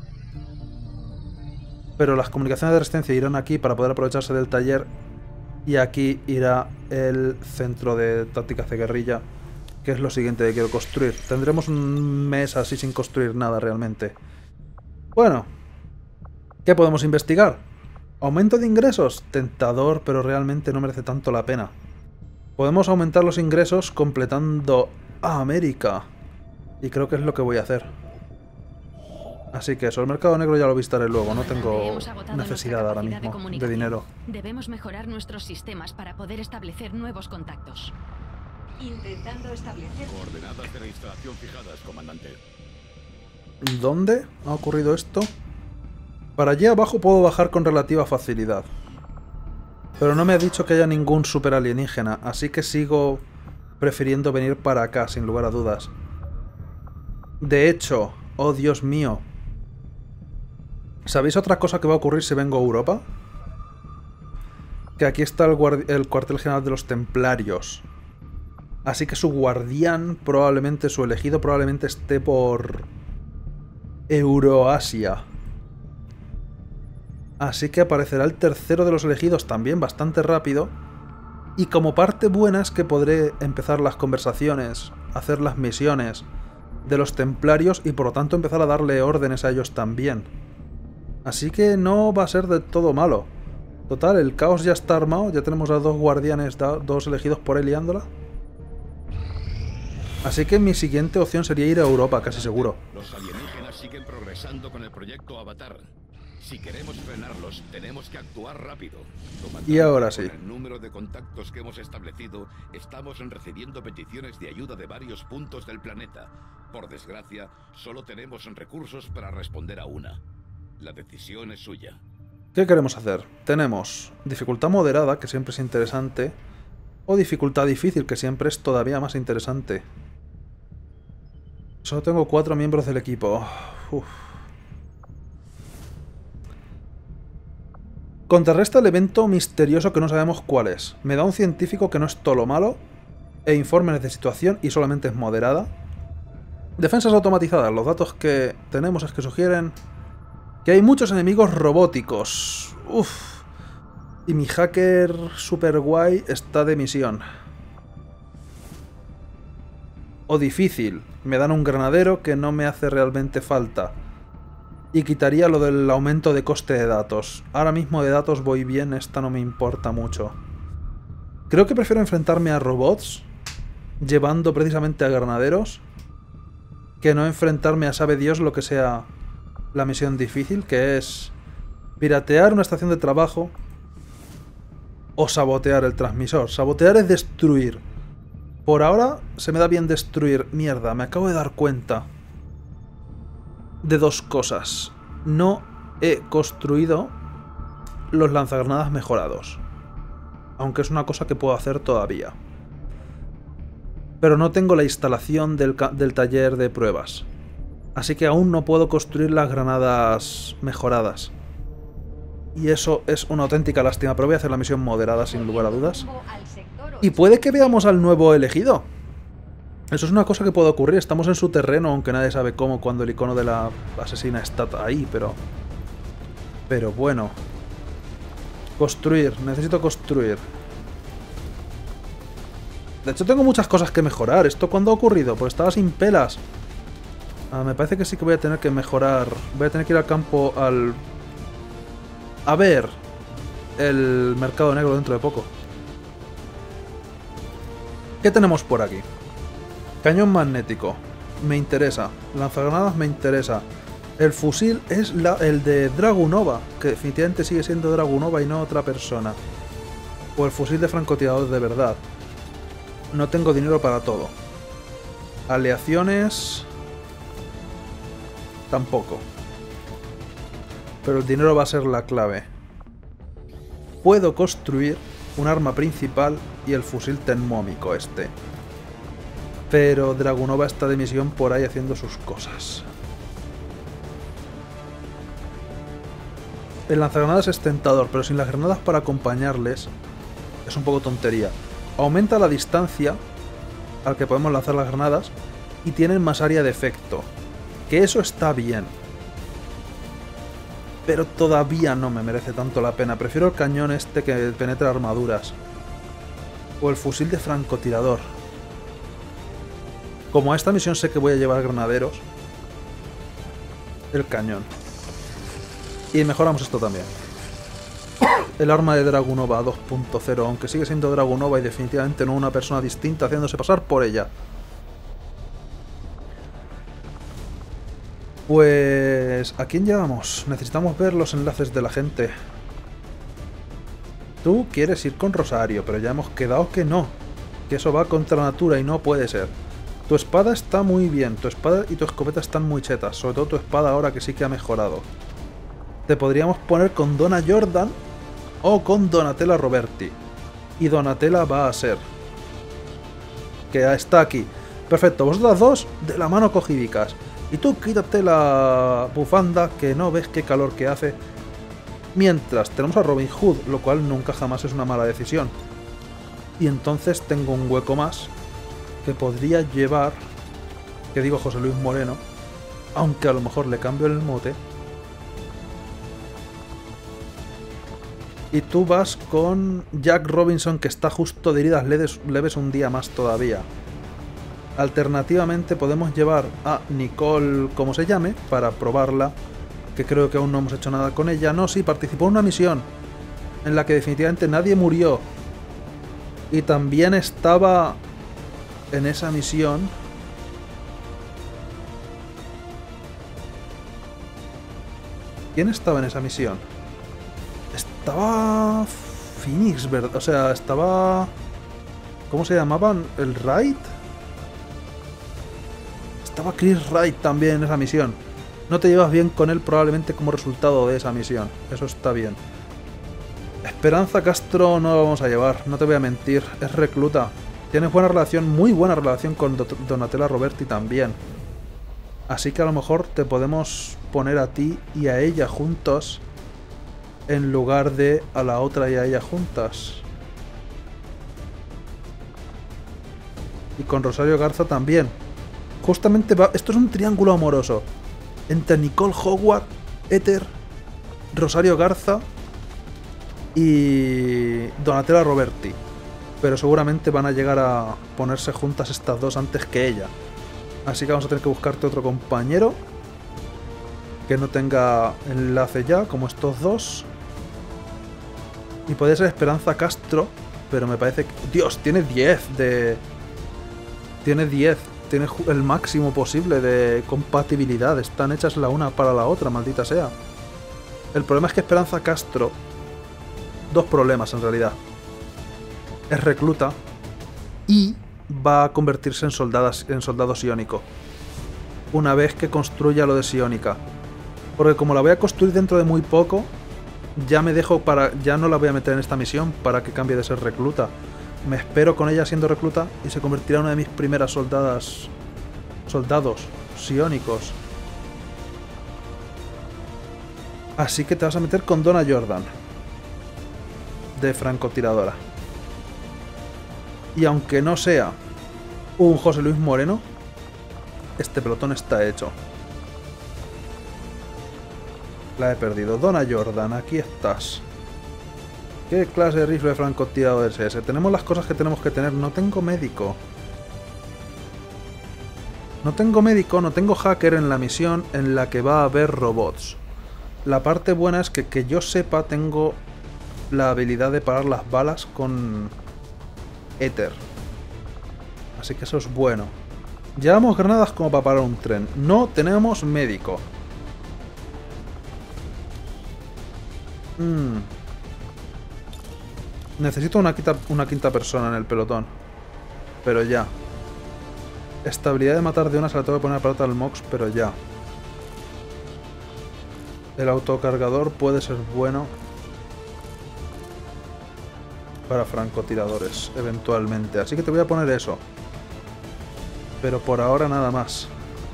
Pero las comunicaciones de resistencia irán aquí para poder aprovecharse del taller. Y aquí irá el centro de tácticas de guerrilla, que es lo siguiente que quiero construir. Tendremos un mes así sin construir nada realmente. Bueno, ¿qué podemos investigar? ¿Aumento de ingresos? Tentador, pero realmente no merece tanto la pena. Podemos aumentar los ingresos completando a América. Y creo que es lo que voy a hacer. Así que eso, el mercado negro ya lo visitaré luego. No tengo necesidad ahora mismo de, de dinero. Debemos mejorar nuestros sistemas para poder establecer nuevos contactos. Intentando establecer Coordenadas de la instalación fijadas, comandante. ¿Dónde ha ocurrido esto? Para allí abajo puedo bajar con relativa facilidad. Pero no me ha dicho que haya ningún super alienígena, así que sigo prefiriendo venir para acá, sin lugar a dudas. De hecho, oh Dios mío, ¿sabéis otra cosa que va a ocurrir si vengo a Europa? Que aquí está el, el cuartel general de los Templarios. Así que su guardián, probablemente su elegido, probablemente esté por Euroasia. Así que aparecerá el tercero de los elegidos también bastante rápido. Y como parte buena es que podré empezar las conversaciones, hacer las misiones de los templarios y por lo tanto empezar a darle órdenes a ellos también. Así que no va a ser de todo malo. Total, el caos ya está armado, ya tenemos a dos guardianes, dos elegidos por él liándola. Así que mi siguiente opción sería ir a Europa, casi seguro. Los alienígenas siguen progresando con el proyecto Avatar. Si queremos frenarlos, tenemos que actuar rápido. Y ahora sí. Con el número de contactos que hemos establecido, estamos recibiendo peticiones de ayuda de varios puntos del planeta. Por desgracia, solo tenemos recursos para responder a una. La decisión es suya. ¿Qué queremos hacer? Tenemos dificultad moderada, que siempre es interesante, o dificultad difícil, que siempre es todavía más interesante. Solo tengo cuatro miembros del equipo. Uf. Contrarresta el evento misterioso que no sabemos cuál es. Me da un científico que no es todo lo malo. E informes de situación y solamente es moderada. Defensas automatizadas. Los datos que tenemos es que sugieren que hay muchos enemigos robóticos. Uff. Y mi hacker super guay está de misión. O difícil. Me dan un granadero que no me hace realmente falta. Y quitaría lo del aumento de coste de datos. Ahora mismo de datos voy bien, esta no me importa mucho. Creo que prefiero enfrentarme a robots, llevando precisamente a granaderos, que no enfrentarme a sabe Dios lo que sea la misión difícil, que es piratear una estación de trabajo o sabotear el transmisor. Sabotear es destruir. Por ahora se me da bien destruir. Mierda, me acabo de dar cuenta de dos cosas. No he construido los lanzagranadas mejorados, aunque es una cosa que puedo hacer todavía. Pero no tengo la instalación del, del taller de pruebas, así que aún no puedo construir las granadas mejoradas. Y eso es una auténtica lástima, pero voy a hacer la misión moderada sin lugar a dudas. Y puede que veamos al nuevo elegido. Eso es una cosa que puede ocurrir. Estamos en su terreno, aunque nadie sabe cómo, cuando el icono de la asesina está ahí, pero... Pero bueno. Construir. Necesito construir. De hecho, tengo muchas cosas que mejorar. ¿Esto cuándo ha ocurrido? Pues estaba sin pelas. Ah, me parece que sí que voy a tener que mejorar. Voy a tener que ir al campo al... A ver... El mercado negro dentro de poco. ¿Qué tenemos por aquí? Cañón magnético, me interesa. Lanzagranadas me interesa. El fusil es la, el de Dragunova, que definitivamente sigue siendo Dragunova y no otra persona. O el fusil de francotirador de verdad. No tengo dinero para todo. Aleaciones... Tampoco. Pero el dinero va a ser la clave. Puedo construir un arma principal y el fusil tenmómico este. Pero Dragunova está de misión por ahí haciendo sus cosas. El lanzagranadas es tentador, pero sin las granadas para acompañarles es un poco tontería. Aumenta la distancia al que podemos lanzar las granadas y tienen más área de efecto. Que eso está bien. Pero todavía no me merece tanto la pena. Prefiero el cañón este que penetra armaduras. O el fusil de francotirador. Como a esta misión sé que voy a llevar granaderos, el cañón. Y mejoramos esto también. El arma de Dragunova dos punto cero, aunque sigue siendo Dragunova y definitivamente no una persona distinta haciéndose pasar por ella. Pues... ¿a quién llevamos? Necesitamos ver los enlaces de la gente. Tú quieres ir con Rosario, pero ya hemos quedado que no. Que eso va contra la natura y no puede ser. Tu espada está muy bien, tu espada y tu escopeta están muy chetas, sobre todo tu espada ahora que sí que ha mejorado. Te podríamos poner con Donna Jordan o con Donatella Roberti. Y Donatella va a ser. Que está aquí. Perfecto, vosotras dos de la mano cogidicas. Y tú quítate la bufanda que no ves qué calor que hace. Mientras tenemos a Robin Hood, lo cual nunca jamás es una mala decisión. Y entonces tengo un hueco más que podría llevar, que digo José Luis Moreno, aunque a lo mejor le cambio el mote. Y tú vas con Jack Robinson, que está justo de heridas leves, leves un día más todavía. Alternativamente podemos llevar a Nicole, como se llame, para probarla, que creo que aún no hemos hecho nada con ella. No, sí, participó en una misión en la que definitivamente nadie murió. Y también estaba en esa misión ¿Quién estaba en esa misión? Estaba... Phoenix, ¿verdad? O sea, estaba... ¿Cómo se llamaban? ¿El Wright? Estaba Chris Wright también en esa misión. No te llevas bien con él probablemente como resultado de esa misión. Eso está bien. Esperanza Castro no lo vamos a llevar, no te voy a mentir. Es recluta. Tienes buena relación, muy buena relación con Donatella Roberti también. Así que a lo mejor te podemos poner a ti y a ella juntos en lugar de a la otra y a ella juntas. Y con Rosario Garza también. Justamente va... Esto es un triángulo amoroso. Entre Nicole Howard, Éter, Rosario Garza y Donatella Roberti. Pero seguramente van a llegar a ponerse juntas estas dos antes que ella. Así que vamos a tener que buscarte otro compañero que no tenga enlace ya, como estos dos. Y puede ser Esperanza Castro, pero me parece que... Dios, tiene diez de... Tiene diez. Tiene el máximo posible de compatibilidad. Están hechas la una para la otra, maldita sea. El problema es que Esperanza Castro... Dos problemas en realidad. Es recluta y va a convertirse en, soldadas, en soldado psiónico una vez que construya lo de psiónica. Porque como la voy a construir dentro de muy poco, ya me dejo para... Ya no la voy a meter en esta misión para que cambie de ser recluta. Me espero con ella siendo recluta y se convertirá en una de mis primeras soldadas... Soldados psiónicos. Así que te vas a meter con Donna Jordan, de francotiradora. Y aunque no sea un José Luis Moreno, este pelotón está hecho. La he perdido. Donna Jordan, aquí estás. ¿Qué clase de rifle de francotirador es ese? Tenemos las cosas que tenemos que tener. No tengo médico. No tengo médico, no tengo hacker en la misión en la que va a haber robots. La parte buena es que, que yo sepa, tengo la habilidad de parar las balas con Éter. Así que eso es bueno. Llevamos granadas como para parar un tren. No tenemos médico. Mm. Necesito una quinta, una quinta persona en el pelotón. Pero ya. Estabilidad de matar de una se la tengo que poner aparte al Mox, pero ya. El autocargador puede ser bueno para francotiradores, eventualmente. Así que te voy a poner eso. Pero por ahora nada más.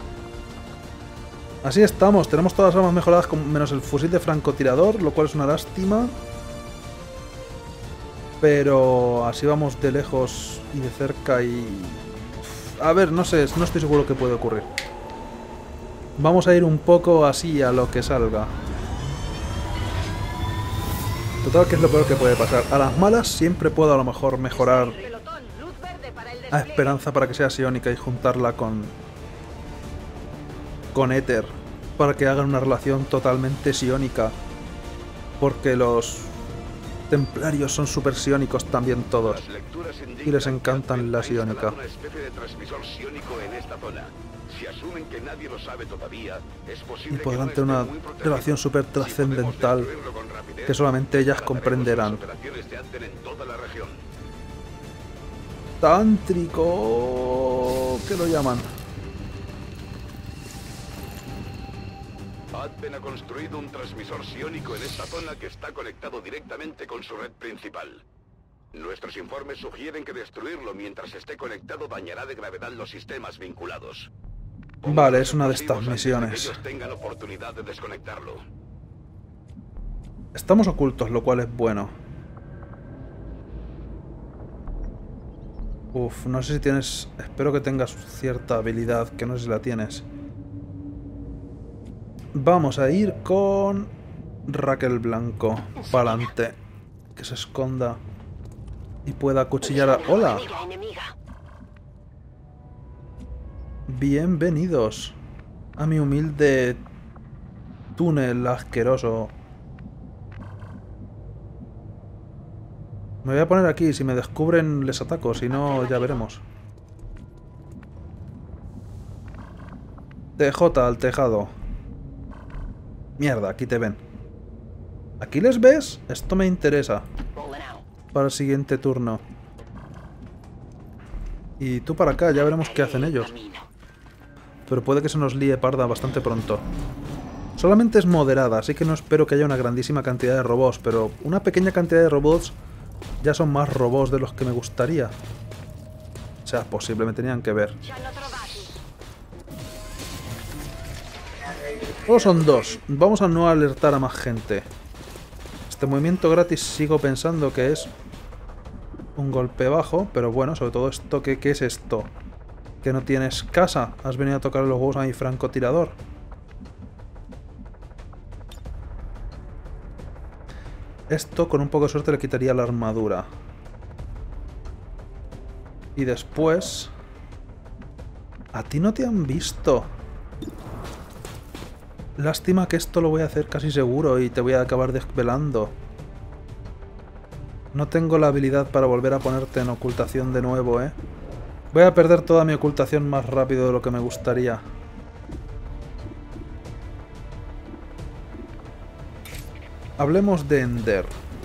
Así estamos. Tenemos todas las armas mejoradas con menos el fusil de francotirador, lo cual es una lástima. Pero así vamos de lejos y de cerca y... A ver, no sé, no estoy seguro qué puede ocurrir. Vamos a ir un poco así a lo que salga. Total, que es lo peor que puede pasar. A las malas siempre puedo a lo mejor mejorar a Esperanza para que sea psiónica y juntarla con... con Éter. Para que hagan una relación totalmente psiónica. Porque los... templarios son super psiónicos también todos. Y les encantan la psiónica. Y podrán tener una relación super trascendental que solamente ellas comprenderán. Tántrico... ¿qué lo llaman? Adven ha construido un transmisor psiónico en esta zona que está conectado directamente con su red principal. Nuestros informes sugieren que destruirlo mientras esté conectado dañará de gravedad los sistemas vinculados. Vale, es una de estas misiones. Que ellos tengan oportunidad de desconectarlo. Estamos ocultos, lo cual es bueno. Uf, no sé si tienes... Espero que tengas cierta habilidad, que no sé si la tienes. Vamos a ir con Raquel Blanco. Para adelante. Que se esconda y pueda acuchillar a... ¡Hola! Bienvenidos a mi humilde túnel asqueroso. Me voy a poner aquí. Si me descubren les ataco. Si no, ya veremos. T J al tejado. Mierda, aquí te ven. ¿Aquí les ves? Esto me interesa. Para el siguiente turno. Y tú para acá, ya veremos qué hacen ellos. Pero puede que se nos líe parda bastante pronto. Solamente es moderada, así que no espero que haya una grandísima cantidad de robots, pero una pequeña cantidad de robots ya son más robots de los que me gustaría. O sea, posible, me tenían que ver. Solo son dos. Vamos a no alertar a más gente. Este movimiento gratis sigo pensando que es un golpe bajo, pero bueno, sobre todo esto, ¿qué, qué es esto? ¿Que no tienes casa? ¿Has venido a tocar los huevos a mi francotirador? Esto, con un poco de suerte, le quitaría la armadura. Y después... A ti no te han visto. Lástima que esto lo voy a hacer casi seguro y te voy a acabar desvelando. No tengo la habilidad para volver a ponerte en ocultación de nuevo, ¿eh? Voy a perder toda mi ocultación más rápido de lo que me gustaría. Hablemos de Ender.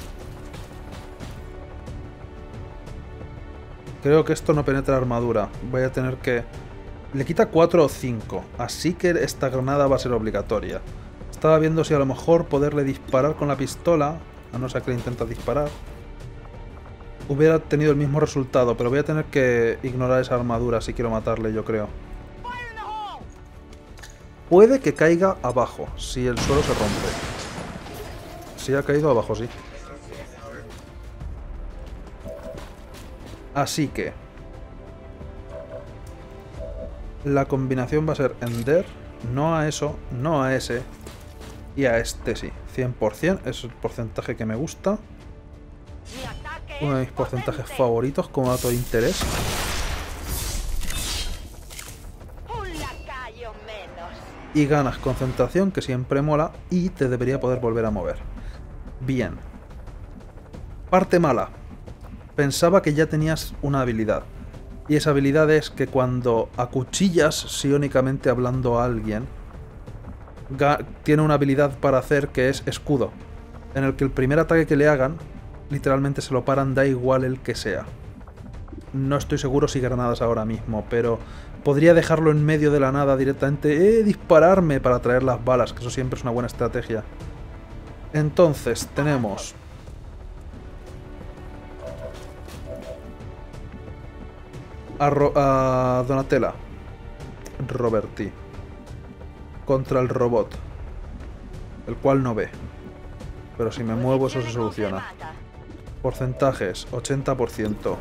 Creo que esto no penetra armadura. Voy a tener que... Le quita cuatro o cinco, así que esta granada va a ser obligatoria. Estaba viendo si a lo mejor poderle disparar con la pistola, a no ser que le intenta disparar, hubiera tenido el mismo resultado, pero voy a tener que ignorar esa armadura si quiero matarle, yo creo. Puede que caiga abajo, si el suelo se rompe. Sí, ha caído abajo, sí. Así que... La combinación va a ser Ender, no a eso, no a ese, y a este sí. cien por cien, es el porcentaje que me gusta. Uno de mis porcentajes favoritos como dato de interés. Y ganas concentración, que siempre mola, y te debería poder volver a mover. Bien. Parte mala. Pensaba que ya tenías una habilidad. Y esa habilidad es que cuando acuchillas psiónicamente hablando a alguien, tiene una habilidad para hacer que es escudo, en el que el primer ataque que le hagan, literalmente se lo paran, da igual el que sea. No estoy seguro si granadas ahora mismo, pero podría dejarlo en medio de la nada directamente, eh, dispararme para traer las balas, que eso siempre es una buena estrategia. Entonces, tenemos... A, Ro a Donatella. Roberti. Contra el robot. El cual no ve. Pero si me muevo eso se soluciona. Porcentajes, ochenta por ciento.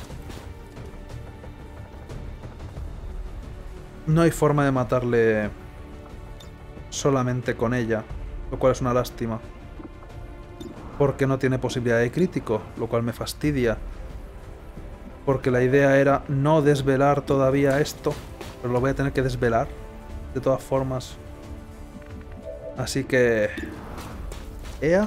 No hay forma de matarle solamente con ella, lo cual es una lástima. Porque no tiene posibilidad de crítico, lo cual me fastidia. Porque la idea era no desvelar todavía esto, pero lo voy a tener que desvelar, de todas formas. Así que... Ea.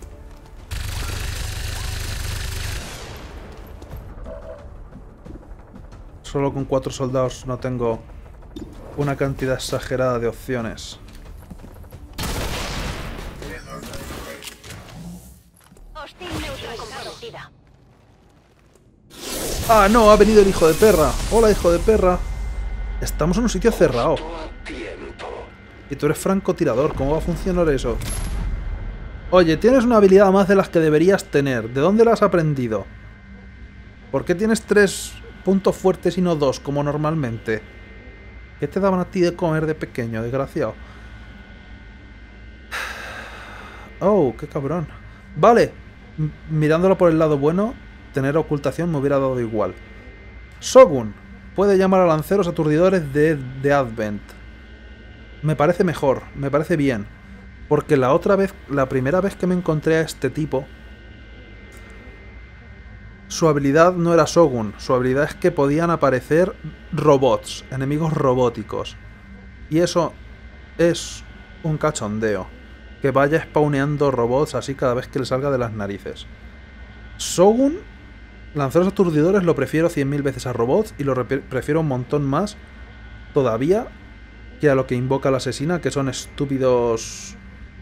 Solo con cuatro soldados no tengo una cantidad exagerada de opciones. ¡Ah, no! Ha venido el hijo de perra. ¡Hola, hijo de perra! Estamos en un sitio cerrado. Y tú eres francotirador. ¿Cómo va a funcionar eso? Oye, tienes una habilidad más de las que deberías tener. ¿De dónde la has aprendido? ¿Por qué tienes tres puntos fuertes y no dos, como normalmente? ¿Qué te daban a ti de comer de pequeño, desgraciado? Oh, qué cabrón. Vale. M- mirándolo por el lado bueno... Tener ocultación me hubiera dado igual. Shogun puede llamar a lanceros aturdidores de, de Advent. Me parece mejor, me parece bien. Porque la otra vez, la primera vez que me encontré a este tipo, su habilidad no era Shogun. Su habilidad es que podían aparecer robots, enemigos robóticos. Y eso es un cachondeo. Que vaya spawneando robots así cada vez que le salga de las narices. Shogun... Lanceros aturdidores lo prefiero cien mil veces a robots y lo prefiero un montón más todavía que a lo que invoca la asesina, que son estúpidos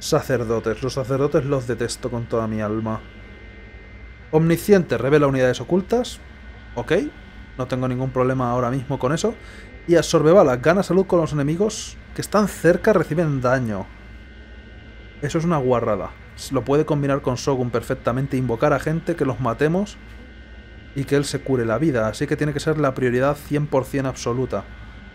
Sacerdotes. Los sacerdotes los detesto con toda mi alma. Omnisciente revela unidades ocultas. Ok. No tengo ningún problema ahora mismo con eso. Y absorbe balas. Gana salud con los enemigos que están cerca, reciben daño. Eso es una guarrada. Lo puede combinar con Shogun perfectamente. Invocar a gente, que los matemos y que él se cure la vida. Así que tiene que ser la prioridad cien por cien absoluta.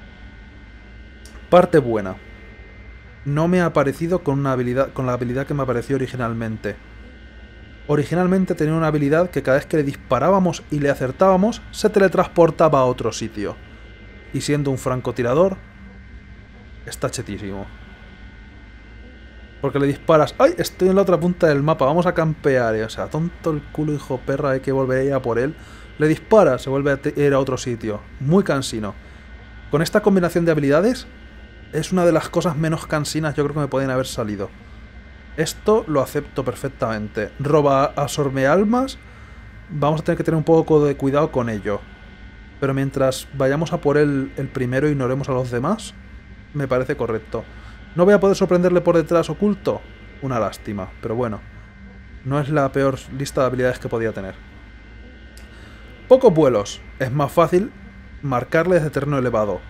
Parte buena. No me ha aparecido con, una habilidad, con la habilidad que me apareció originalmente. Originalmente tenía una habilidad que cada vez que le disparábamos y le acertábamos, se teletransportaba a otro sitio. Y siendo un francotirador, está chetísimo. Porque le disparas, ¡ay! Estoy en la otra punta del mapa, vamos a campear. Y, o sea, tonto el culo, hijo perra, hay que volver a ir a por él. Le dispara, se vuelve a ir a otro sitio. Muy cansino. Con esta combinación de habilidades, es una de las cosas menos cansinas yo creo que me pueden haber salido. Esto lo acepto perfectamente. Roba, absorbe almas. Vamos a tener que tener un poco de cuidado con ello. Pero mientras vayamos a por él el primero e ignoremos a los demás, me parece correcto. ¿No voy a poder sorprenderle por detrás oculto? Una lástima, pero bueno. No es la peor lista de habilidades que podía tener. Pocos vuelos. Es más fácil marcarle desde terreno elevado.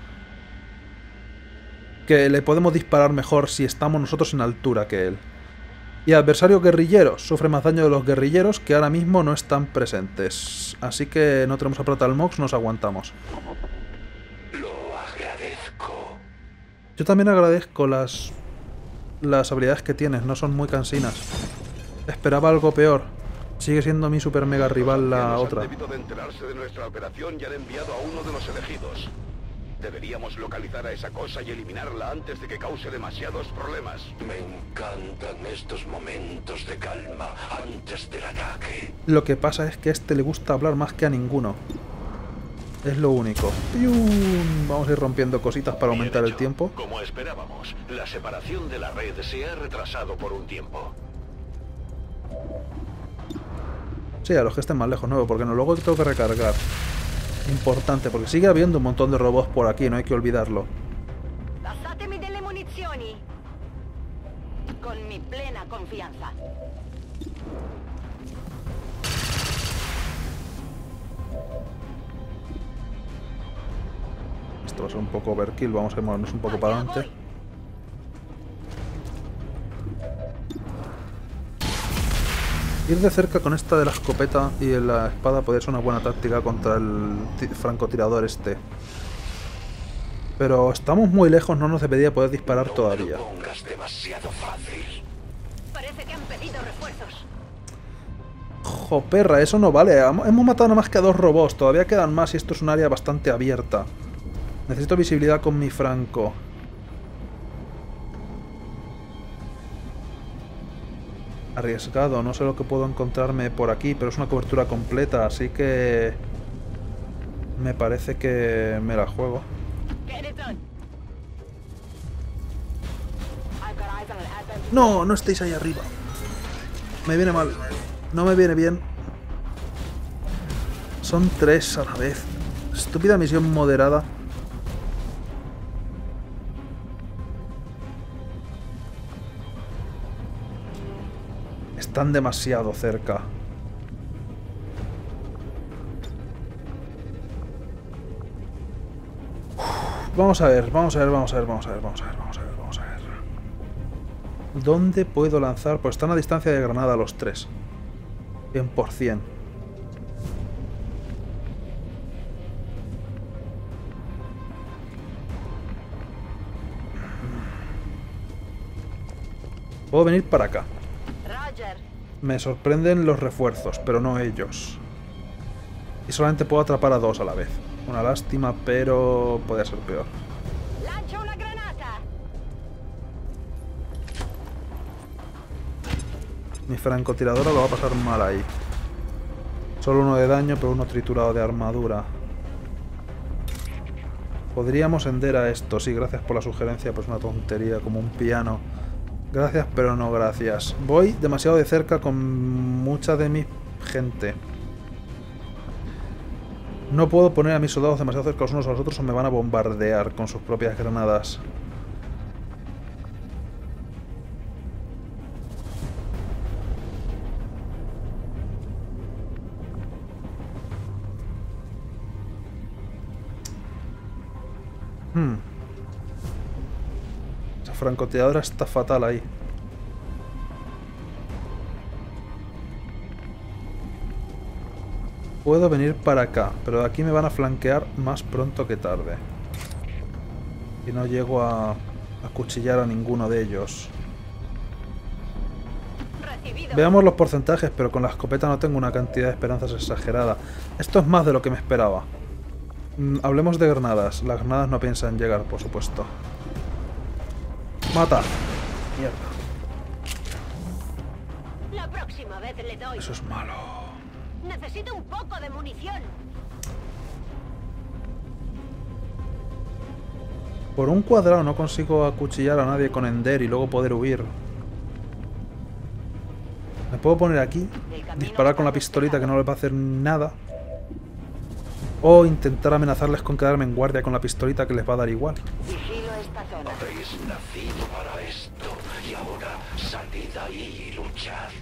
Que le podemos disparar mejor si estamos nosotros en altura que él. Y adversario guerrillero. Sufre más daño de los guerrilleros que ahora mismo no están presentes. Así que no tenemos a Protalmox, nos aguantamos. Lo agradezco. Yo también agradezco las, las habilidades que tienes, no son muy cansinas. Esperaba algo peor. Sigue siendo mi super mega rival la otra. Han debido de enterarse de nuestra operación y han enviado a uno de los elegidos. Deberíamos localizar a esa cosa y eliminarla antes de que cause demasiados problemas. Me encantan estos momentos de calma antes del ataque. Lo que pasa es que a este le gusta hablar más que a ninguno. Es lo único. ¡Pium! Vamos a ir rompiendo cositas para aumentar el tiempo. Como esperábamos, la separación de la red se ha retrasado por un tiempo. Sí, a los que estén más lejos, no, porque no, luego tengo que recargar. Importante, porque sigue habiendo un montón de robots por aquí, no hay que olvidarlo. Passatemi delle munizioni. Con mi plena confianza. Esto va a ser un poco overkill, vamos a movernos un poco para adelante. Ir de cerca con esta de la escopeta y la espada puede ser una buena táctica contra el francotirador este. Pero estamos muy lejos, no nos debería poder disparar no todavía. No pongas demasiado fácil. Parece que han pedido refuerzos. Jo, perra, eso no vale. Hemos matado nada más que a dos robots. Todavía quedan más y esto es un área bastante abierta. Necesito visibilidad con mi franco. Arriesgado, no sé lo que puedo encontrarme por aquí, pero es una cobertura completa, así que me parece que me la juego. No, no estéis ahí arriba. Me viene mal. No me viene bien. Son tres a la vez. Estúpida misión moderada. Están demasiado cerca. Uf, vamos a ver, vamos a ver, vamos a ver, vamos a ver, vamos a ver, vamos a ver, vamos a ver. ¿Dónde puedo lanzar? Pues están a distancia de granada los tres. cien por cien. Puedo venir para acá. Me sorprenden los refuerzos, pero no ellos. Y solamente puedo atrapar a dos a la vez. Una lástima, pero podría ser peor. Mi francotiradora lo va a pasar mal ahí. Solo uno de daño, pero uno triturado de armadura. Podríamos ender a esto. Sí, gracias por la sugerencia, pues una tontería, como un piano. Gracias, pero no gracias. Voy demasiado de cerca con mucha de mi gente. No puedo poner a mis soldados demasiado cerca los unos a los otros o me van a bombardear con sus propias granadas. Hmm. Esa francotiradora está fatal ahí. Puedo venir para acá, pero de aquí me van a flanquear más pronto que tarde. Y no llego a acuchillar a ninguno de ellos. Recibido. Veamos los porcentajes, pero con la escopeta no tengo una cantidad de esperanzas exagerada. Esto es más de lo que me esperaba. Mm, hablemos de granadas. Las granadas no piensan llegar, por supuesto. ¡Mata! Mierda. La próxima vez le doy. Eso es malo. Necesito un poco de munición. Por un cuadrado no consigo acuchillar a nadie con Ender y luego poder huir. Me puedo poner aquí, disparar con la pistolita que no les va a hacer nada. O intentar amenazarles con quedarme en guardia con la pistolita que les va a dar igual. Vigilo esta zona. Habéis nacido para esto y ahora salid ahí y luchad.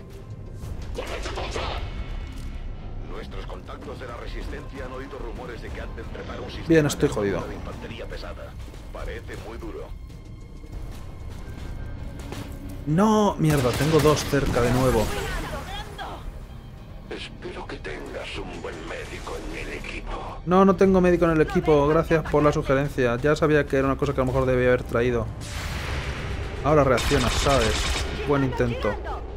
Nuestros contactos de la Resistencia han oído rumores de que Advent prepara un sistema Bien, estoy de jodido. de infantería pesada. Parece muy duro. No, mierda, tengo dos cerca de nuevo. Espero que tengas un buen médico en el equipo. No, no tengo médico en el equipo, gracias por la sugerencia. Ya sabía que era una cosa que a lo mejor debía haber traído. Ahora reaccionas, ¿sabes? Buen intento.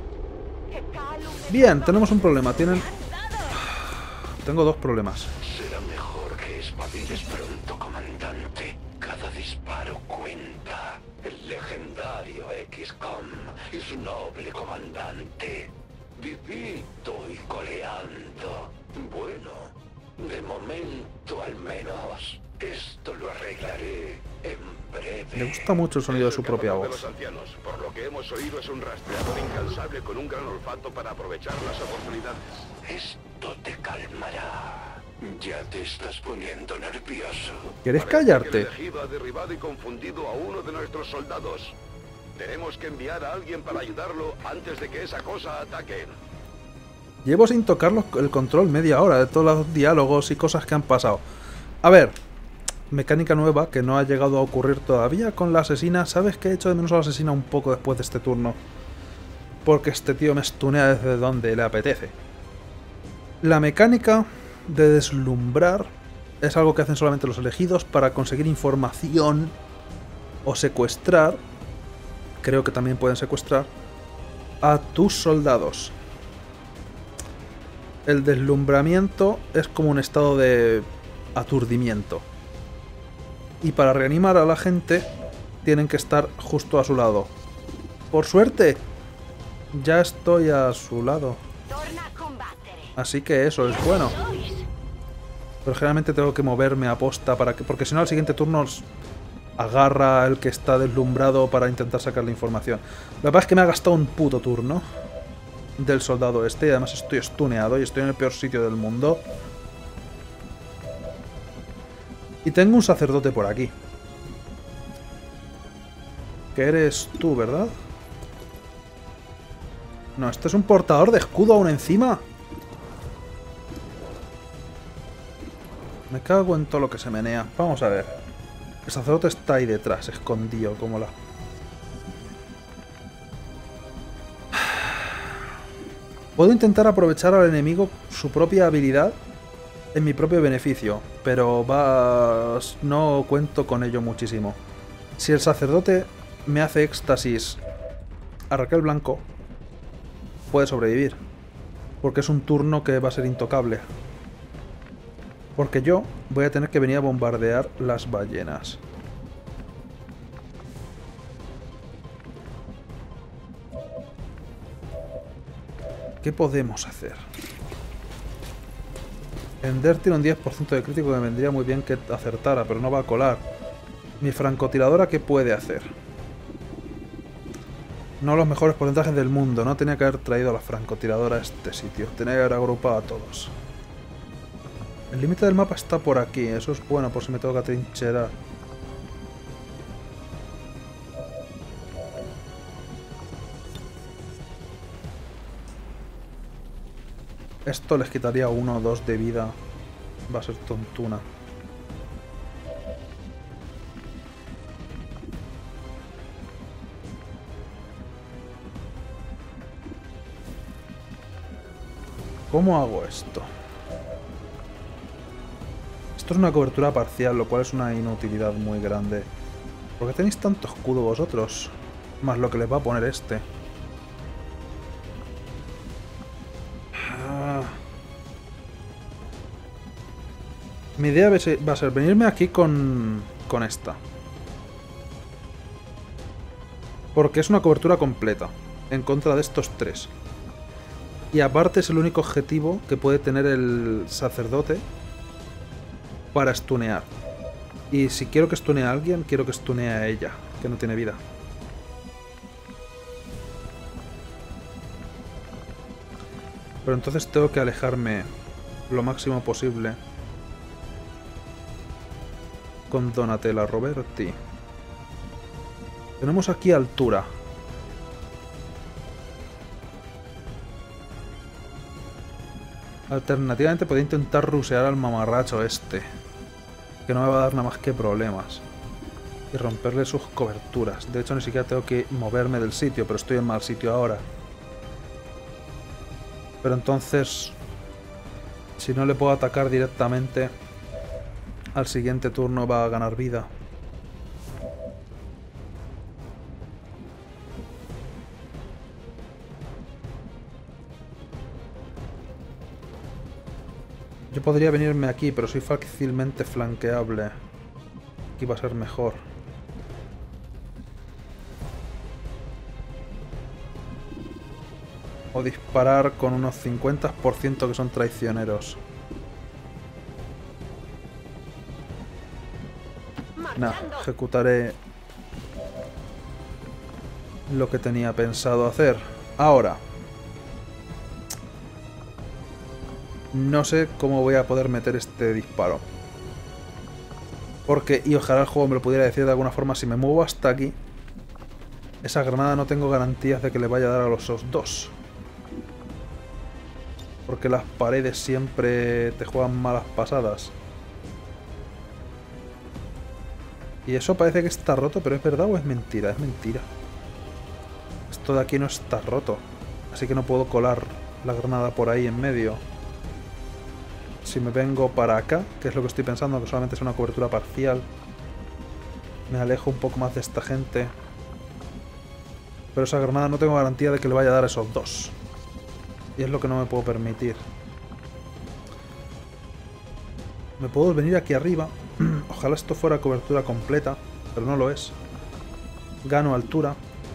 Bien, tenemos un problema. Tienen... Tengo dos problemas. Será mejor que espabiles pronto, comandante. Cada disparo cuenta. El legendario X COM y su noble comandante. Vivito y coleando. Bueno, de momento al menos. Esto lo arreglaré en breve. Le gusta mucho el sonido de su propia De voz. los ancianos, por lo que hemos oído, es un rastreador incansable con un gran olfato para aprovechar las oportunidades. Esto te calmará. Ya te estás poniendo nervioso. ¿Quieres Parece callarte? que el elegido ha derribado y confundido a uno de nuestros soldados. Tenemos que enviar a alguien para ayudarlo antes de que esa cosa ataque. Llevo sin tocar los- el control media hora de todos los diálogos y cosas que han pasado. A ver, mecánica nueva que no ha llegado a ocurrir todavía con la asesina. ¿Sabes que he hecho de menos a la asesina un poco después de este turno? Porque este tío me stunea desde donde le apetece. La mecánica de deslumbrar es algo que hacen solamente los elegidos para conseguir información o secuestrar. Creo que también pueden secuestrar a tus soldados. El deslumbramiento es como un estado de aturdimiento. Y para reanimar a la gente tienen que estar justo a su lado. Por suerte, ya estoy a su lado. Torna a combattere. Así que eso es bueno. Sois. Pero generalmente tengo que moverme a posta para que, porque si no al siguiente turno os agarra el que está deslumbrado para intentar sacar la información. La verdad es que me ha gastado un puto turno del soldado este y además estoy stuneado y estoy en el peor sitio del mundo. Y tengo un sacerdote por aquí. Que eres tú, ¿verdad? No, este es un portador de escudo aún encima. Me cago en todo lo que se menea. Vamos a ver. El sacerdote está ahí detrás, escondido como la... Puedo intentar aprovechar al enemigo su propia habilidad en mi propio beneficio, pero va... no cuento con ello muchísimo. Si el sacerdote me hace éxtasis a Raquel Blanco, puede sobrevivir, porque es un turno que va a ser intocable. Porque yo voy a tener que venir a bombardear las ballenas. ¿Qué podemos hacer? Ender tiene un diez por ciento de crítico que me vendría muy bien que acertara, pero no va a colar. Mi francotiradora, ¿qué puede hacer? No los mejores porcentajes del mundo. No tenía que haber traído a la francotiradora a este sitio. Tenía que haber agrupado a todos. El límite del mapa está por aquí. Eso es bueno por si me tengo que atrincherar. Esto les quitaría uno o dos de vida. Va a ser tontuna. ¿Cómo hago esto? Esto es una cobertura parcial, lo cual es una inutilidad muy grande. ¿Por qué tenéis tanto escudo vosotros? Más lo que les va a poner este. Ah. Mi idea va a ser venirme aquí con, con esta. Porque es una cobertura completa. En contra de estos tres. Y aparte es el único objetivo que puede tener el sacerdote para stunear. Y si quiero que stunee a alguien, quiero que stunee a ella, que no tiene vida. Pero entonces tengo que alejarme lo máximo posible con Donatella Roberti. Tenemos aquí altura. Alternativamente podría intentar rusear al mamarracho este, que no me va a dar nada más que problemas. Y romperle sus coberturas. De hecho, ni siquiera tengo que moverme del sitio, pero estoy en mal sitio ahora. Pero entonces, si no le puedo atacar directamente, al siguiente turno va a ganar vida. Yo podría venirme aquí, pero soy fácilmente flanqueable. Aquí va a ser mejor. O disparar con unos cincuenta por ciento que son traicioneros. Nah, ejecutaré lo que tenía pensado hacer. Ahora. No sé cómo voy a poder meter este disparo. Porque, y ojalá el juego me lo pudiera decir de alguna forma, si me muevo hasta aquí, esa granada no tengo garantías de que le vaya a dar a los dos. Porque las paredes siempre te juegan malas pasadas. Y eso parece que está roto, pero ¿es verdad o es mentira? Es mentira. Esto de aquí no está roto. Así que no puedo colar la granada por ahí en medio. Si me vengo para acá, que es lo que estoy pensando, que solamente es una cobertura parcial, me alejo un poco más de esta gente. Pero esa granada no tengo garantía de que le vaya a dar a esos dos. Y es lo que no me puedo permitir. Me puedo venir aquí arriba. Ojalá esto fuera cobertura completa, pero no lo es. Gano altura.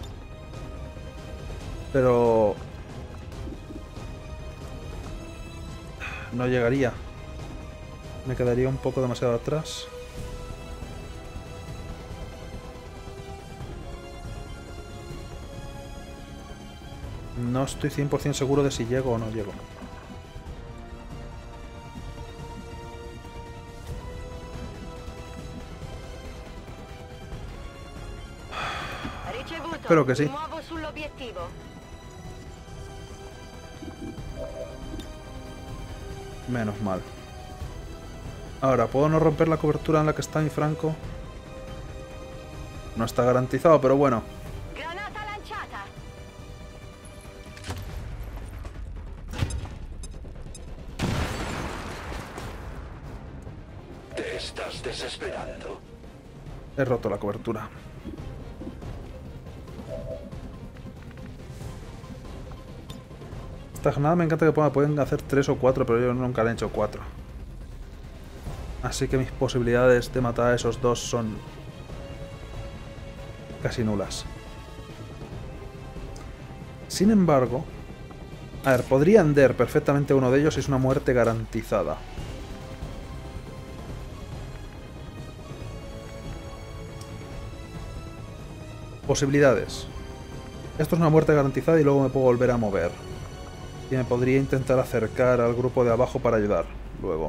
Pero no llegaría. Me quedaría un poco demasiado atrás. No estoy cien por cien seguro de si llego o no llego. Espero que sí. Menos mal. Ahora, ¿puedo no romper la cobertura en la que está mi Franco? No está garantizado, pero bueno. Te estás desesperando. He roto la cobertura. Esta jornada me encanta que pueden hacer tres o cuatro, pero yo nunca le he hecho cuatro. Así que mis posibilidades de matar a esos dos son casi nulas. Sin embargo, a ver, podría ender perfectamente uno de ellos si es una muerte garantizada. Posibilidades. Esto es una muerte garantizada y luego me puedo volver a mover. Y me podría intentar acercar al grupo de abajo para ayudar luego.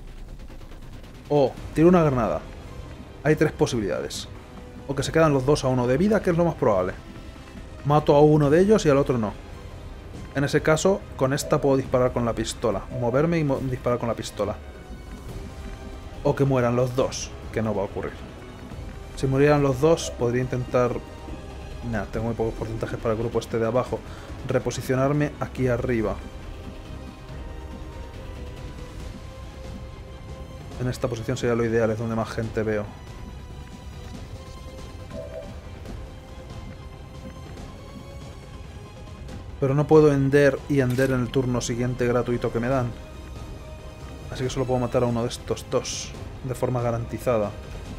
O tiro una granada. Hay tres posibilidades. O que se quedan los dos a uno de vida, que es lo más probable. Mato a uno de ellos y al otro no. En ese caso, con esta puedo disparar con la pistola. Moverme y mo disparar con la pistola. O que mueran los dos, que no va a ocurrir. Si murieran los dos, podría intentar... Nah, tengo muy pocos porcentajes para el grupo este de abajo. Reposicionarme aquí arriba. En esta posición sería lo ideal, es donde más gente veo. Pero no puedo ender y ender en el turno siguiente gratuito que me dan. Así que solo puedo matar a uno de estos dos, de forma garantizada.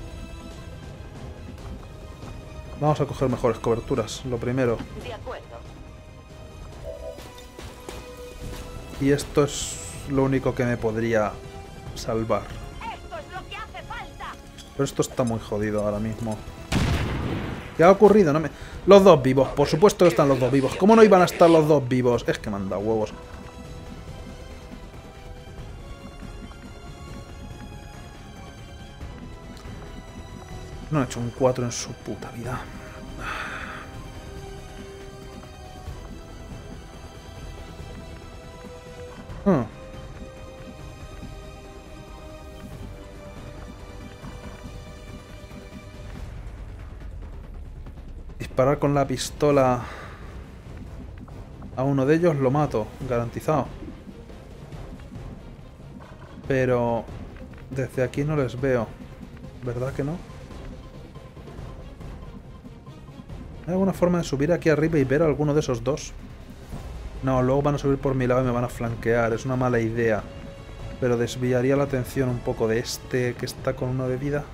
Vamos a coger mejores coberturas, lo primero. De acuerdo. Y esto es lo único que me podría salvar. Esto es lo que hace falta. Pero esto está muy jodido ahora mismo. ¿Qué ha ocurrido? No me... Los dos vivos, por supuesto que están los dos vivos. ¿Cómo no iban a estar los dos vivos? Es que me han dado huevos. No ha hecho un cuatro en su puta vida. Hmm. Disparar con la pistola a uno de ellos lo mato, garantizado. Pero desde aquí no les veo. ¿Verdad que no? ¿Hay alguna forma de subir aquí arriba y ver a alguno de esos dos? No, luego van a subir por mi lado y me van a flanquear. Es una mala idea. Pero desviaría la atención un poco de este que está con uno de vida.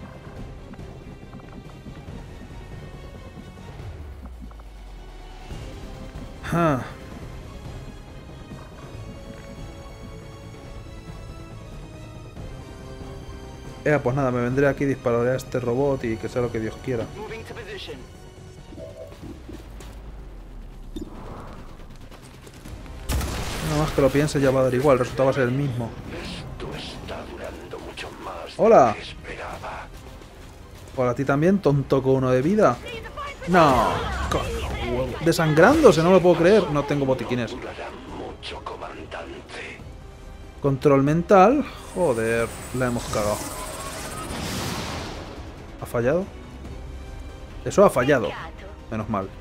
Ah. Eh, pues nada, me vendré aquí, dispararé a este robot y que sea lo que Dios quiera. Nada más que lo piense ya va a dar igual, el resultado va a ser el mismo. Esto está durando mucho más ¡Hola! de lo que esperaba. ¿Por a ti también, tonto con uno de vida? ¡No! Coño, huevo. Desangrándose, no lo puedo creer. No tengo botiquines. Durará mucho, comandante. Control mental. Joder, la hemos cagado. ¿Ha fallado? Eso ha fallado. Menos mal.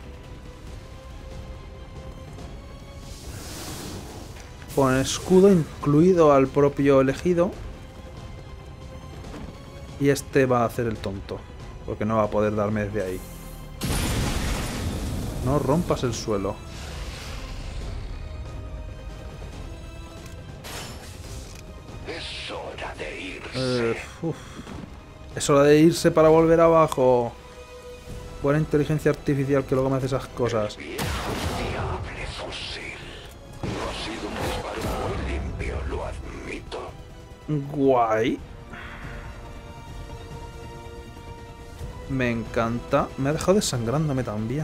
Con escudo incluido al propio elegido. Y este va a hacer el tonto. Porque no va a poder darme desde ahí. No rompas el suelo. Es hora de irse. Eh, uf. Es hora de irse para volver abajo. Buena inteligencia artificial que luego me hace esas cosas. Viejo fiable fusil. No ha sido un disparo muy limpio, lo admito. Guay. Me encanta. Me ha dejado desangrándome también.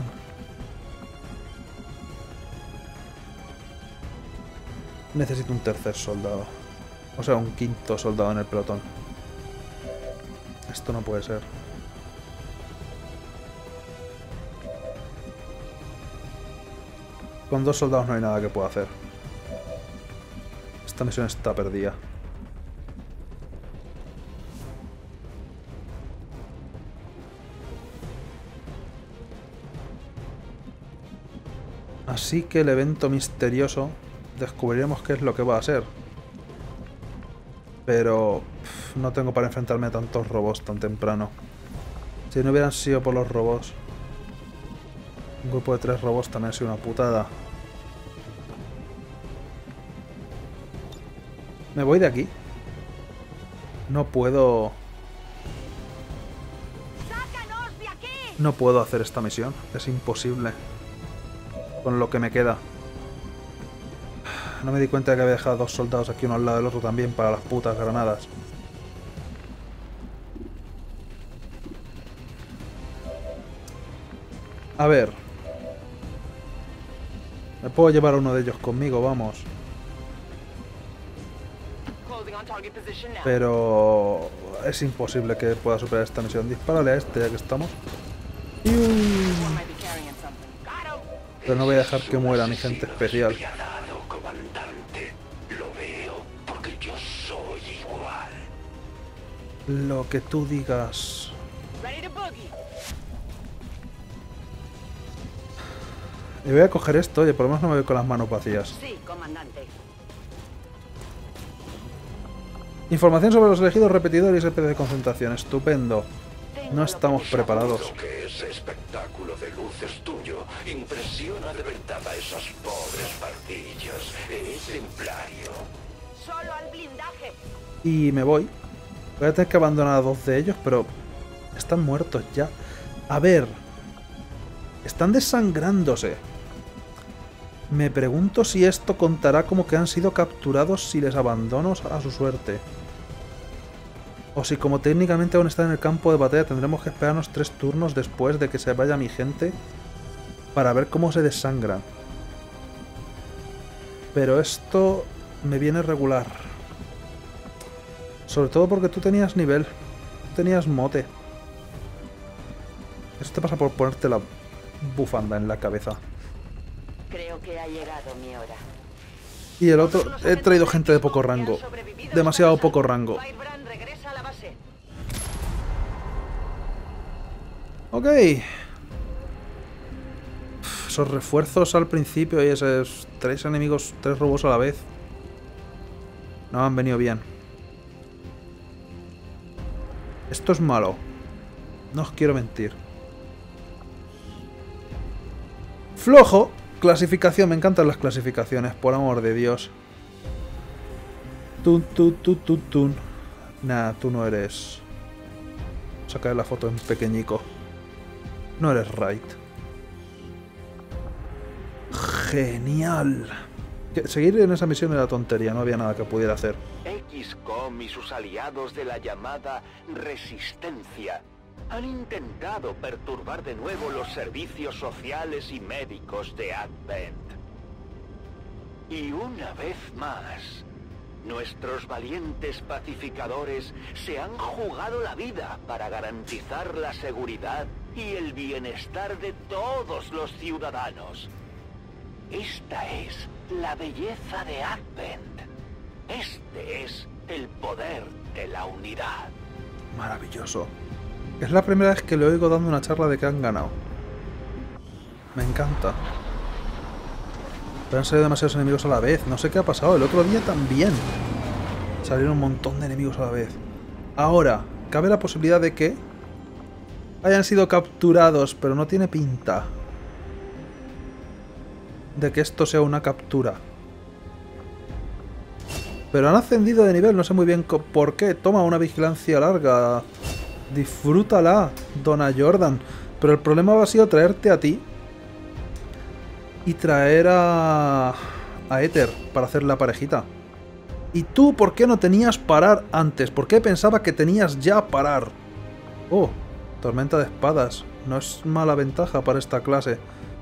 Necesito un tercer soldado. O sea, un quinto soldado en el pelotón. Esto no puede ser. Con dos soldados no hay nada que pueda hacer. Esta misión está perdida. Así que el evento misterioso descubriremos qué es lo que va a ser. Pero pff, no tengo para enfrentarme a tantos robots tan temprano. Si no hubieran sido por los robots, un grupo de tres robots también ha sido una putada. Me voy de aquí. No puedo... ¡Sácanos de aquí! No puedo hacer esta misión. Es imposible. Con lo que me queda. No me di cuenta de que había dejado dos soldados aquí uno al lado del otro también para las putas granadas. A ver. Me puedo llevar a uno de ellos conmigo, vamos. Pero es imposible que pueda superar esta misión. Dispárale a este ya que estamos. Pero no voy a dejar que muera mi gente especial. Lo que tú digas. Y voy a coger esto, oye, por lo menos no me voy con las manos vacías. Sí, comandante. Información sobre los elegidos, repetidores y especies de concentración. Estupendo. Tengo No lo estamos que preparados. Seguro que ese espectáculo de luces tuyo impresiona de verdad a esos pobres pardillos. Es templario. Solo al blindaje. Y me voy. Voy a tener que abandonar a dos de ellos, pero están muertos ya. A ver. Están desangrándose. Me pregunto si esto contará como que han sido capturados si les abandono a su suerte. O si como técnicamente aún están en el campo de batalla tendremos que esperarnos tres turnos después de que se vaya mi gente para ver cómo se desangran. Pero esto me viene regular. Sobre todo porque tú tenías nivel. Tenías mote. Eso te pasa por ponerte la bufanda en la cabeza. Creo que ha llegado mi hora. Y el otro, he traído gente de poco rango. Demasiado poco rango. Firebrand regresa a la base. Ok. Esos refuerzos al principio y esos tres enemigos, tres robos a la vez. No han venido bien. Esto es malo. No os quiero mentir. Flojo. Clasificación. Me encantan las clasificaciones, por amor de Dios. Tun, tun, tun, tun, tun. Nah, tú no eres... Sacar la foto en pequeñico. No eres right. Genial. Seguir en esa misión era tontería, no había nada que pudiera hacer. X COM y sus aliados de la llamada Resistencia han intentado perturbar de nuevo los servicios sociales y médicos de Advent. Y una vez más, nuestros valientes pacificadores se han jugado la vida para garantizar la seguridad y el bienestar de todos los ciudadanos. Esta es la belleza de Advent. Este es el poder de la unidad. Maravilloso. Es la primera vez que le oigo dando una charla de que han ganado. Me encanta. Pero han salido demasiados enemigos a la vez. No sé qué ha pasado. El otro día también salieron un montón de enemigos a la vez. Ahora, cabe la posibilidad de que hayan sido capturados, pero no tiene pinta de que esto sea una captura. Pero han ascendido de nivel, no sé muy bien por qué. Toma una vigilancia larga. Disfrútala, Donna Jordan. Pero el problema ha sido traerte a ti y traer a... a Éter para hacer la parejita. ¿Y tú por qué no tenías parar antes? ¿Por qué pensaba que tenías ya parar? Oh, tormenta de espadas. No es mala ventaja para esta clase.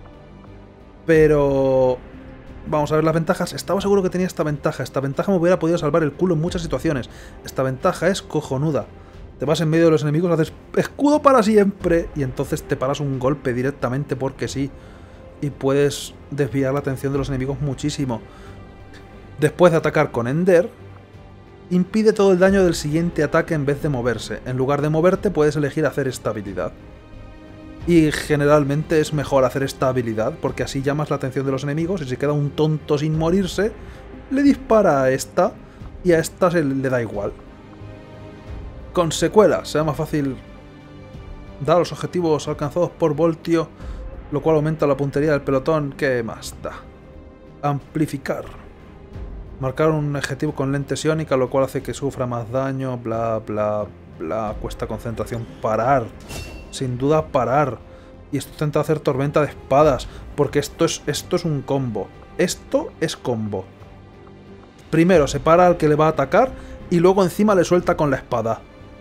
Pero... vamos a ver las ventajas. Estaba seguro que tenía esta ventaja. Esta ventaja me hubiera podido salvar el culo en muchas situaciones. Esta ventaja es cojonuda. Te vas en medio de los enemigos, haces escudo para siempre y entonces te paras un golpe directamente porque sí. Y puedes desviar la atención de los enemigos muchísimo. Después de atacar con Ender, impide todo el daño del siguiente ataque en vez de moverse. En lugar de moverte puedes elegir hacer esta habilidad. Y generalmente es mejor hacer esta habilidad porque así llamas la atención de los enemigos y si queda un tonto sin morirse, le dispara a esta y a esta se le da igual. Con secuelas, será más fácil dar los objetivos alcanzados por voltio, lo cual aumenta la puntería del pelotón. ¿Qué más da? Amplificar. Marcar un objetivo con lente psiónica, lo cual hace que sufra más daño, bla, bla, bla. Cuesta concentración. Parar. Sin duda parar. Y esto intenta hacer tormenta de espadas, porque esto es, esto es un combo. Esto es combo. Primero se para al que le va a atacar y luego encima le suelta con la espada.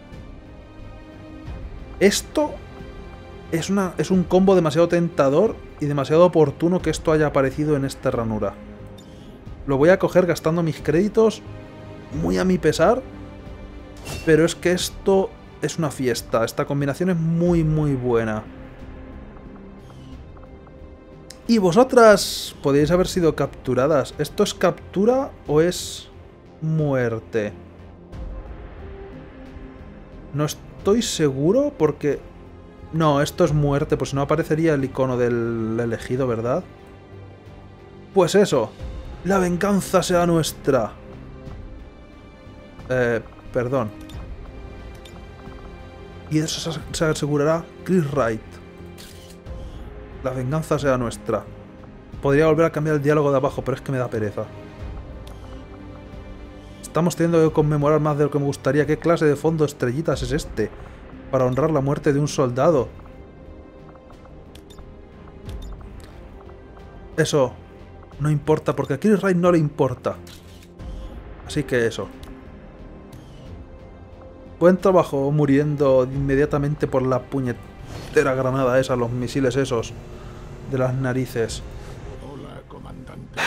Esto es, una, es un combo demasiado tentador y demasiado oportuno que esto haya aparecido en esta ranura. Lo voy a coger gastando mis créditos muy a mi pesar, pero es que esto es una fiesta. Esta combinación es muy muy buena. Y vosotras podéis haber sido capturadas. ¿Esto es captura o es muerte? No estoy seguro porque... no, esto es muerte, pues no aparecería el icono del elegido, ¿verdad? Pues eso. La venganza sea nuestra. Eh... perdón. Y de eso se asegurará Chris Wright. La venganza sea nuestra. Podría volver a cambiar el diálogo de abajo, pero es que me da pereza. Estamos teniendo que conmemorar más de lo que me gustaría. ¿Qué clase de fondo estrellitas es este? Para honrar la muerte de un soldado. Eso no importa, porque a Chris Wright no le importa. Así que eso. Buen trabajo muriendo inmediatamente por la puñetera granada esa, los misiles esos de las narices. Hola, comandante.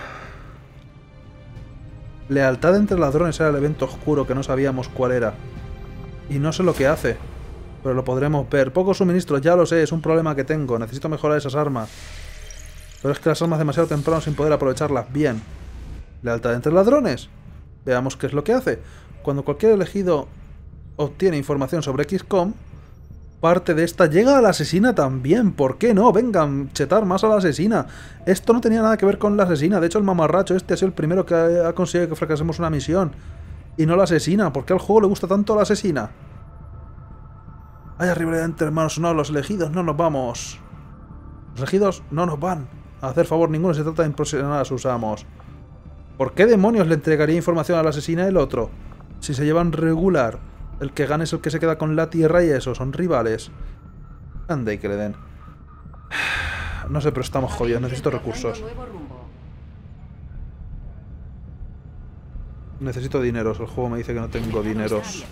Lealtad entre ladrones era el evento oscuro que no sabíamos cuál era. Y no sé lo que hace, pero lo podremos ver. Pocos suministros, ya lo sé, es un problema que tengo. Necesito mejorar esas armas. Pero es que las armas demasiado temprano sin poder aprovecharlas bien. Lealtad entre ladrones. Veamos qué es lo que hace. Cuando cualquier elegido obtiene información sobre X COM, parte de esta llega a la asesina también. ¿Por qué no? Vengan, chetar más a la asesina. Esto no tenía nada que ver con la asesina. De hecho, el mamarracho este ha sido el primero que ha, ha conseguido que fracasemos una misión. Y no la asesina. ¿Por qué al juego le gusta tanto la asesina? Hay rivalidad entre hermanos. No, los elegidos no nos vamos. Los elegidos no nos van a hacer favor ninguno. Se trata de impresionar a sus amos. ¿Por qué demonios le entregaría información a la asesina el otro? Si se llevan regular. El que gane es el que se queda con la tierra y eso, son rivales. Ande y que le den. No sé, pero estamos jodidos, necesito recursos. Necesito dineros, el juego me dice que no tengo dineros.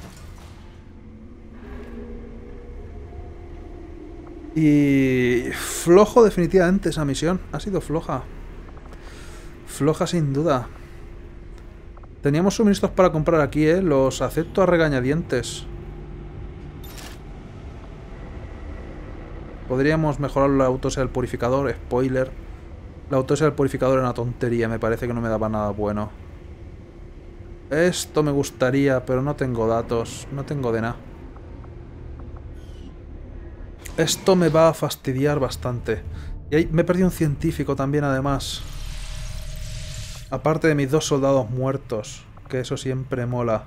Y... flojo definitivamente esa misión, ha sido floja. Floja sin duda. Teníamos suministros para comprar aquí, ¿eh? Los acepto a regañadientes. Podríamos mejorar la autopsia del purificador. Spoiler. La autopsia del purificador era una tontería. Me parece que no me daba nada bueno. Esto me gustaría, pero no tengo datos. No tengo de nada. Esto me va a fastidiar bastante. Y ahí me he perdido un científico también, además. Aparte de mis dos soldados muertos, que eso siempre mola.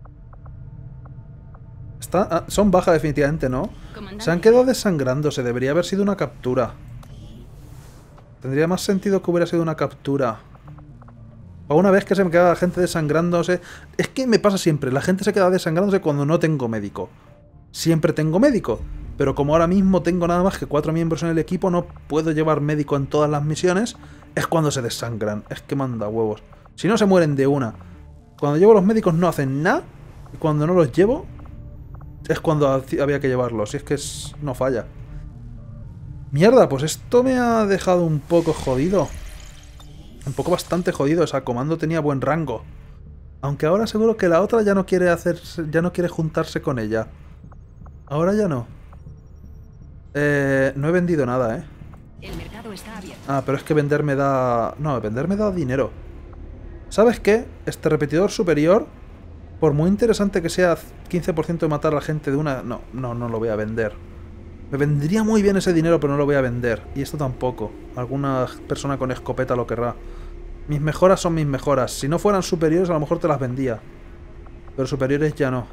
Está, ah, son bajas definitivamente, ¿no? Comandante. Se han quedado desangrándose, debería haber sido una captura. Tendría más sentido que hubiera sido una captura. O una vez que se me queda la gente desangrándose... Es que me pasa siempre, la gente se queda desangrándose cuando no tengo médico. Siempre tengo médico, pero como ahora mismo tengo nada más que cuatro miembros en el equipo, no puedo llevar médico en todas las misiones... Es cuando se desangran. Es que manda huevos. Si no, se mueren de una. Cuando llevo los médicos no hacen nada. Y cuando no los llevo, es cuando había que llevarlos. Y es que es... no falla. Mierda, pues esto me ha dejado un poco jodido. Un poco bastante jodido. Esa comando tenía buen rango. Aunque ahora seguro que la otra ya no quiere hacer... ya no quiere juntarse con ella. Ahora ya no. Eh, no he vendido nada, ¿eh? El mercado está abierto. Ah, pero es que vender me da... No, vender me da dinero. ¿Sabes qué? Este repetidor superior, por muy interesante que sea quince por ciento de matar a la gente de una... No, no, no lo voy a vender. Me vendría muy bien ese dinero, pero no lo voy a vender. Y esto tampoco. Alguna persona con escopeta lo querrá. Mis mejoras son mis mejoras. Si no fueran superiores, a lo mejor te las vendía. Pero superiores ya no.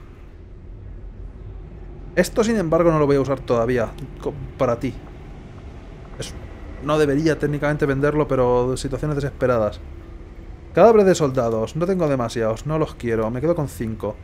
Esto, sin embargo, no lo voy a usar todavía. Para ti. Es, no debería técnicamente venderlo, pero situaciones desesperadas. Cadáveres de soldados. No tengo demasiados. No los quiero. Me quedo con cinco.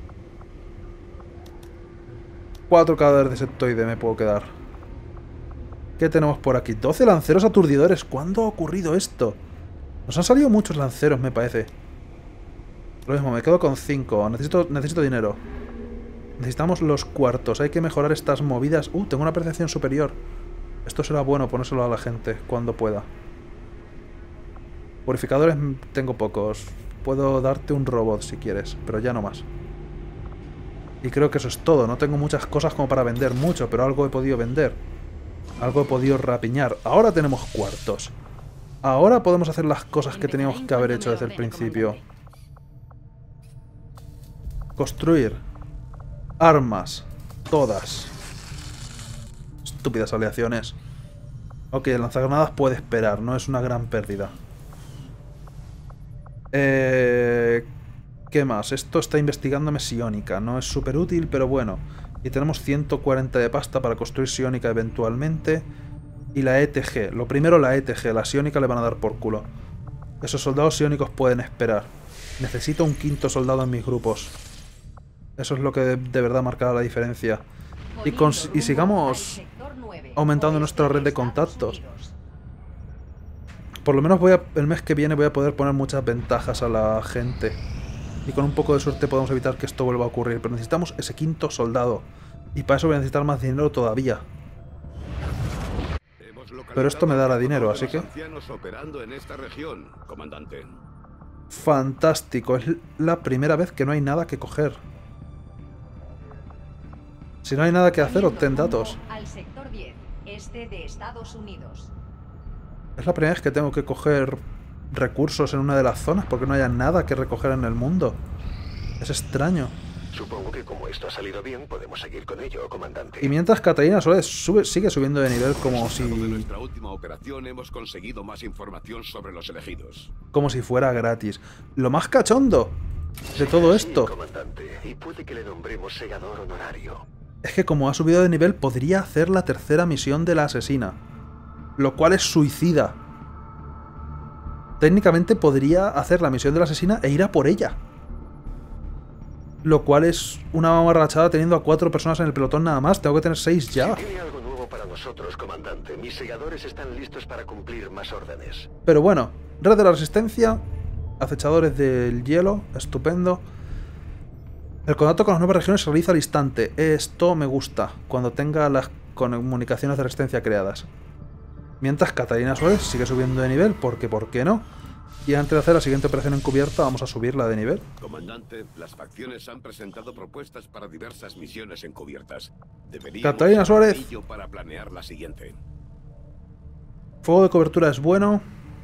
Cuatro cadáveres de septoide me puedo quedar. ¿Qué tenemos por aquí? doce lanceros aturdidores. ¿Cuándo ha ocurrido esto? Nos han salido muchos lanceros, me parece. Lo mismo, me quedo con cinco. Necesito, necesito dinero. Necesitamos los cuartos. Hay que mejorar estas movidas. Uh, tengo una percepción superior. Esto será bueno ponérselo a la gente cuando pueda. Purificadores tengo pocos. Puedo darte un robot si quieres, pero ya no más. Y creo que eso es todo. No tengo muchas cosas como para vender mucho, pero algo he podido vender. Algo he podido rapiñar. Ahora tenemos cuartos. Ahora podemos hacer las cosas que teníamos que haber hecho desde el principio. Construir. Armas. Todas. Estúpidas aleaciones. Ok, el lanzagranadas puede esperar, no es una gran pérdida. Eh, ¿Qué más? Esto está investigando psiónica. No es súper útil, pero bueno. Y tenemos ciento cuarenta de pasta para construir psiónica eventualmente. Y la E T G. Lo primero la E T G. La psiónica le van a dar por culo. Esos soldados psiónicos pueden esperar. Necesito un quinto soldado en mis grupos. Eso es lo que de, de verdad marcará la diferencia. Y, y sigamos aumentando nuestra red de contactos. Por lo menos voy a, el mes que viene voy a poder poner muchas ventajas a la gente. Y con un poco de suerte podemos evitar que esto vuelva a ocurrir. Pero necesitamos ese quinto soldado. Y para eso voy a necesitar más dinero todavía. Pero esto me dará dinero, así que... operando en esta región, comandante. Fantástico. Es la primera vez que no hay nada que coger. Si no hay nada que hacer, obtén datos. Al sector diez, este de Estados Unidos. Es la primera vez que tengo que coger recursos en una de las zonas porque no haya nada que recoger en el mundo. Es extraño. Supongo que como esto ha salido bien, podemos seguir con ello, comandante. Y mientras Catalina Suárez sube, sigue subiendo de nivel como si... En nuestra última operación hemos conseguido más información sobre los elegidos. Como si fuera gratis. Lo más cachondo de todo esto... Sí, comandante. Y puede que le nombremos segador honorario. Es que como ha subido de nivel, podría hacer la tercera misión de la asesina. Lo cual es suicida. Técnicamente podría hacer la misión de la asesina e ir a por ella. Lo cual es una mamarrachada teniendo a cuatro personas en el pelotón nada más. Tengo que tener seis ya. Si tiene algo nuevo para nosotros, comandante. Mis segadores están listos para cumplir más órdenes. Pero bueno, Red de la Resistencia, acechadores del hielo, estupendo. El contacto con las nuevas regiones se realiza al instante. Esto me gusta, cuando tenga las comunicaciones de resistencia creadas. Mientras Catalina Suárez sigue subiendo de nivel, porque ¿por qué no? Y antes de hacer la siguiente operación encubierta, vamos a subirla de nivel. Comandante, las facciones han presentado propuestas para diversas misiones encubiertas. Deberíamos Catalina Suárez. para planear la siguiente. Fuego de cobertura es bueno.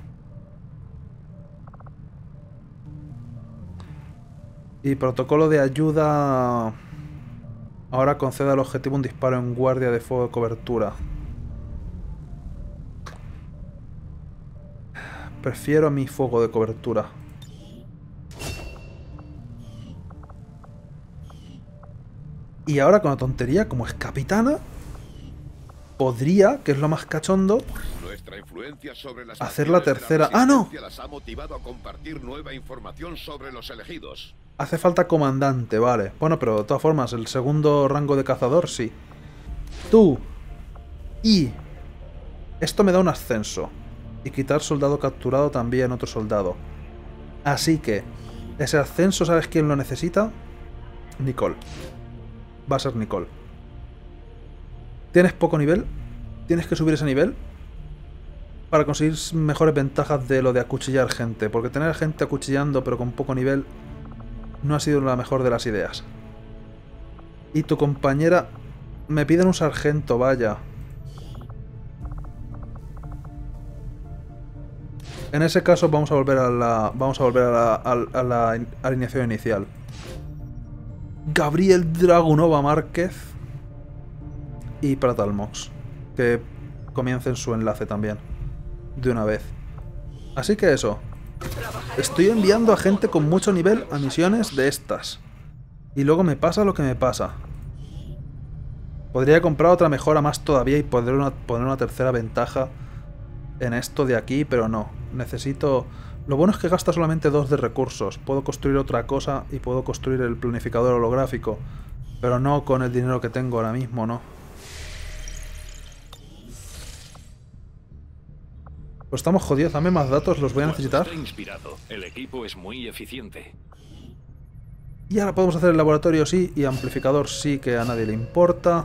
Y protocolo de ayuda... Ahora concede al objetivo un disparo en guardia de fuego de cobertura. Prefiero mi fuego de cobertura. Y ahora con la tontería, como es capitana, podría, que es lo más cachondo, Nuestra influencia sobre las hacer la tercera... de la ¡Ah, no! las ha motivado a compartir nueva información sobre los elegidos. Hace falta comandante, vale. Bueno, pero de todas formas, el segundo rango de cazador, sí. Tú. Y... Esto me da un ascenso. Y quitar soldado capturado también otro soldado. Así que... Ese ascenso, ¿sabes quién lo necesita? Nicole. Va a ser Nicole. Tienes poco nivel. Tienes que subir ese nivel para conseguir mejores ventajas de lo de acuchillar gente. Porque tener gente acuchillando pero con poco nivel no ha sido la mejor de las ideas. Y tu compañera... Me piden un sargento, vaya. En ese caso vamos a volver a la... Vamos a volver a la, a, a la alineación inicial. Gabriel Dragunova Márquez y Pratalmox, que comiencen su enlace también de una vez. Así que eso, estoy enviando a gente con mucho nivel a misiones de estas y luego me pasa lo que me pasa. Podría comprar otra mejora más todavía y poner una, poner una tercera ventaja en esto de aquí, pero no, necesito... Lo bueno es que gasta solamente dos de recursos. Puedo construir otra cosa y puedo construir el planificador holográfico. Pero no con el dinero que tengo ahora mismo, ¿no? Pues estamos jodidos. Dame más datos, los voy a necesitar. Está inspirado. El equipo es muy eficiente. Y ahora podemos hacer el laboratorio sí y amplificador sí, que a nadie le importa.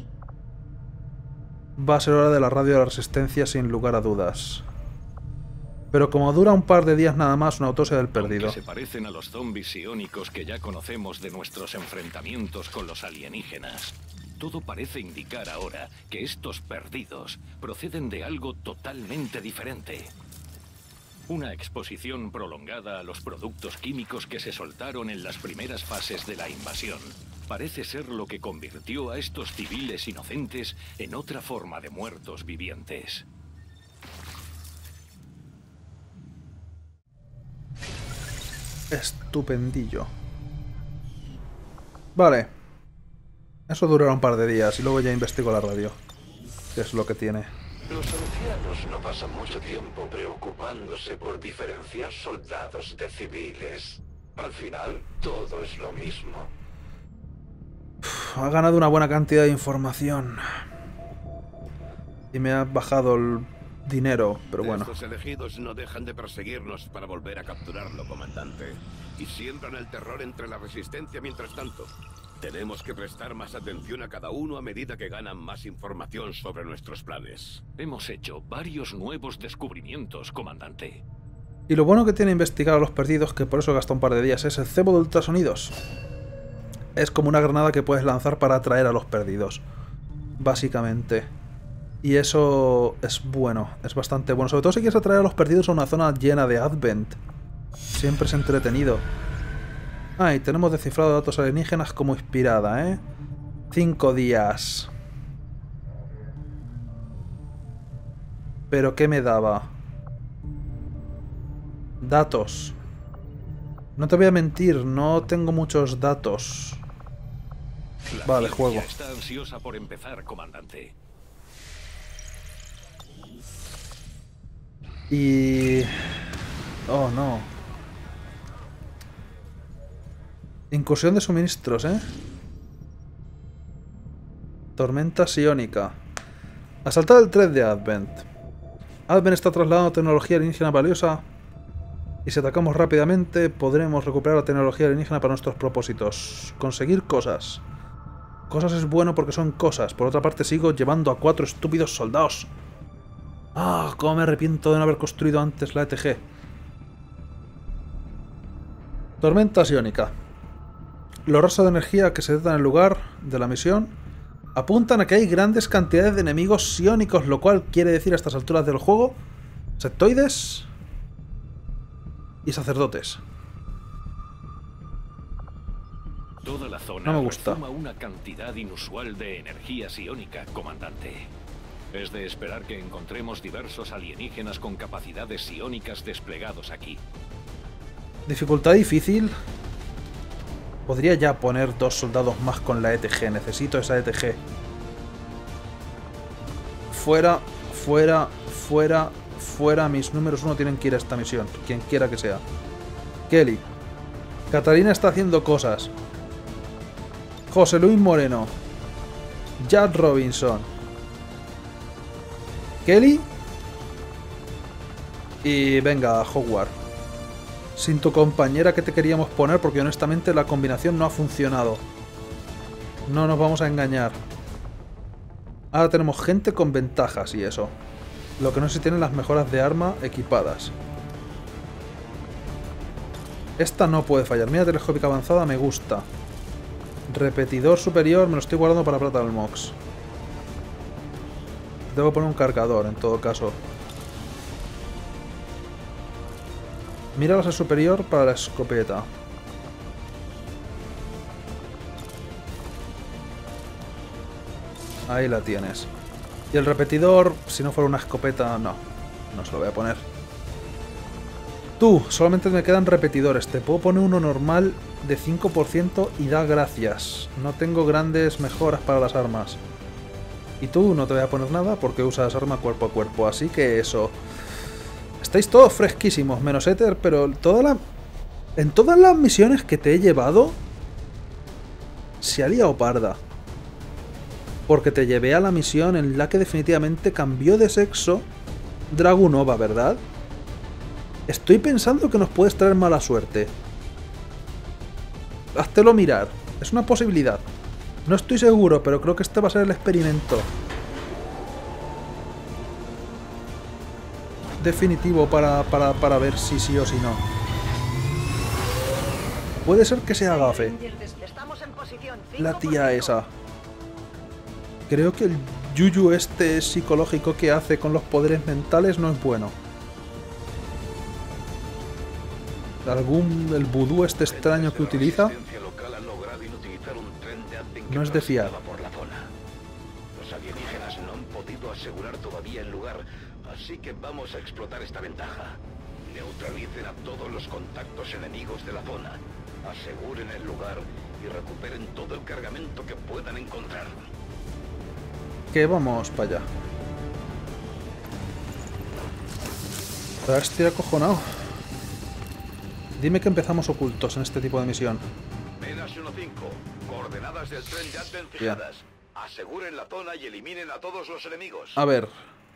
Va a ser hora de la radio de la resistencia sin lugar a dudas. Pero como dura un par de días nada más, una autopsia del perdido. Aunque se parecen a los zombies psiónicos que ya conocemos de nuestros enfrentamientos con los alienígenas, todo parece indicar ahora que estos perdidos proceden de algo totalmente diferente. Una exposición prolongada a los productos químicos que se soltaron en las primeras fases de la invasión parece ser lo que convirtió a estos civiles inocentes en otra forma de muertos vivientes. Estupendillo. Vale. Eso durará un par de días y luego ya investigo la radio. ¿Qué es lo que tiene? Los ancianos no pasan mucho tiempo preocupándose por diferenciar soldados de civiles. Al final, todo es lo mismo. Uf, ha ganado una buena cantidad de información. Y me ha bajado el dinero, pero bueno. Estos elegidos no dejan de perseguirnos para volver a capturarlo, comandante. Y siembran el terror entre la resistencia mientras tanto. Tenemos que prestar más atención a cada uno a medida que ganan más información sobre nuestros planes. Hemos hecho varios nuevos descubrimientos, comandante. Y lo bueno que tiene investigar a los perdidos, que por eso gasta un par de días, es el cebo de ultrasonidos. Es como una granada que puedes lanzar para atraer a los perdidos, básicamente. Y eso es bueno, es bastante bueno. Sobre todo si quieres atraer a los perdidos a una zona llena de Advent. Siempre es entretenido. Ah, y tenemos descifrado datos alienígenas como inspirada, ¿eh? Cinco días. ¿Pero qué me daba? Datos. No te voy a mentir, no tengo muchos datos. La Vale, ciencia juego. Está ansiosa por empezar, comandante. Y... oh, no. Incursión de suministros, ¿eh? Tormenta psiónica. Asaltar el tres de Advent. Advent está trasladando tecnología alienígena valiosa. Y si atacamos rápidamente, podremos recuperar la tecnología alienígena para nuestros propósitos. Conseguir cosas. Cosas es bueno porque son cosas. Por otra parte, sigo llevando a cuatro estúpidos soldados. Ah, cómo me arrepiento de no haber construido antes la E T G. Tormenta psiónica. Los rastros de energía que se detectan en el lugar de la misión apuntan a que hay grandes cantidades de enemigos psiónicos, lo cual quiere decir a estas alturas del juego sectoides y sacerdotes. Toda la zona No me gusta. refuma una cantidad inusual de energía psiónica, comandante. Es de esperar que encontremos diversos alienígenas con capacidades psiónicas desplegados aquí. Dificultad difícil. Podría ya poner dos soldados más con la E T G. Necesito esa E T G. Fuera, fuera, fuera, fuera. Mis números uno tienen que ir a esta misión. Quien quiera que sea. Kelly. Catalina está haciendo cosas. José Luis Moreno. Jack Robinson. Kelly. Y venga, Howard. Sin tu compañera que te queríamos poner, porque honestamente la combinación no ha funcionado. No nos vamos a engañar. Ahora tenemos gente con ventajas y eso. Lo que no sé si tienen las mejoras de arma equipadas. Esta no puede fallar. Mira, telescópica avanzada me gusta. Repetidor superior me lo estoy guardando para plata del Mox. Debo poner un cargador en todo caso. Mira la superior para la escopeta. Ahí la tienes. Y el repetidor, si no fuera una escopeta, no. No se lo voy a poner. Tú, solamente me quedan repetidores. Te puedo poner uno normal de cinco por ciento y da gracias. No tengo grandes mejoras para las armas. Y tú no te voy a poner nada porque usas arma cuerpo a cuerpo. Así que eso... Estáis todos fresquísimos, menos Ether, pero toda la... en todas las misiones que te he llevado se ha liado parda. Porque te llevé a la misión en la que definitivamente cambió de sexo Dragunova, ¿verdad? Estoy pensando que nos puedes traer mala suerte. Háztelo mirar. Es una posibilidad. No estoy seguro, pero creo que este va a ser el experimento definitivo para, para, para ver si sí o si no. Puede ser que sea gafe. La tía esa. Creo que el yuyu este psicológico que hace con los poderes mentales no es bueno. Algún... el vudú este extraño que utiliza no es de fiar. Los alienígenas no han podido asegurar todavía el lugar, así que vamos a explotar esta ventaja. Neutralicen a todos los contactos enemigos de la zona. Aseguren el lugar y recuperen todo el cargamento que puedan encontrar. Que vamos para allá. Ahora estoy acojonado. Dime que empezamos ocultos en este tipo de misión. Menas uno cinco. Coordenadas del tren de Advent fijadas. Aseguren la zona y eliminen a todos los enemigos. A ver.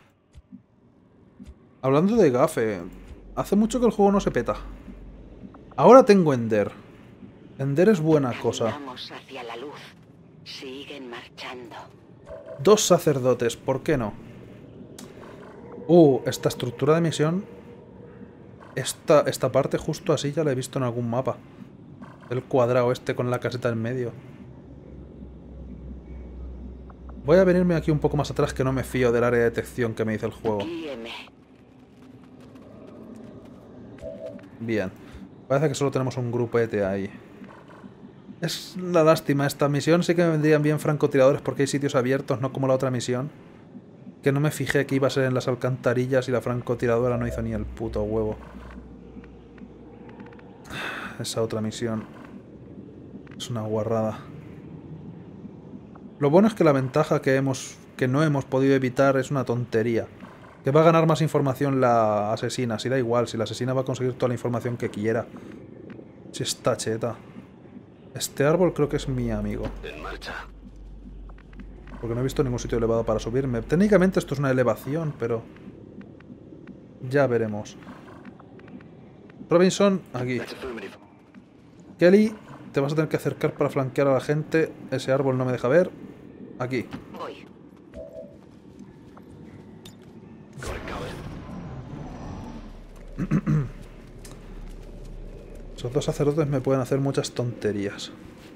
Hablando de gafe, hace mucho que el juego no se peta. Ahora tengo Ender. Ender es buena cosa. Vamos hacia la luz. Siguen marchando. Dos sacerdotes, ¿por qué no? Uh, esta estructura de misión... Esta, esta parte justo así ya la he visto en algún mapa. El cuadrado este con la caseta en medio. Voy a venirme aquí un poco más atrás, que no me fío del área de detección que me dice el juego. Bien. Parece que solo tenemos un grupete ahí. Es la lástima. Esta misión sí que me vendrían bien francotiradores porque hay sitios abiertos, no como la otra misión. Que no me fijé que iba a ser en las alcantarillas y la francotiradora no hizo ni el puto huevo. Esa otra misión es una guarrada. Lo bueno es que la ventaja que hemos que no hemos podido evitar es una tontería. Que va a ganar más información la asesina. Si da igual, si la asesina va a conseguir toda la información que quiera. Si está cheta. Este árbol creo que es mi amigo. En marcha. Porque no he visto ningún sitio elevado para subirme. Técnicamente esto es una elevación, pero... ya veremos. Robinson, aquí. Kelly, te vas a tener que acercar para flanquear a la gente. Ese árbol no me deja ver. Aquí. Voy. Esos dos sacerdotes me pueden hacer muchas tonterías.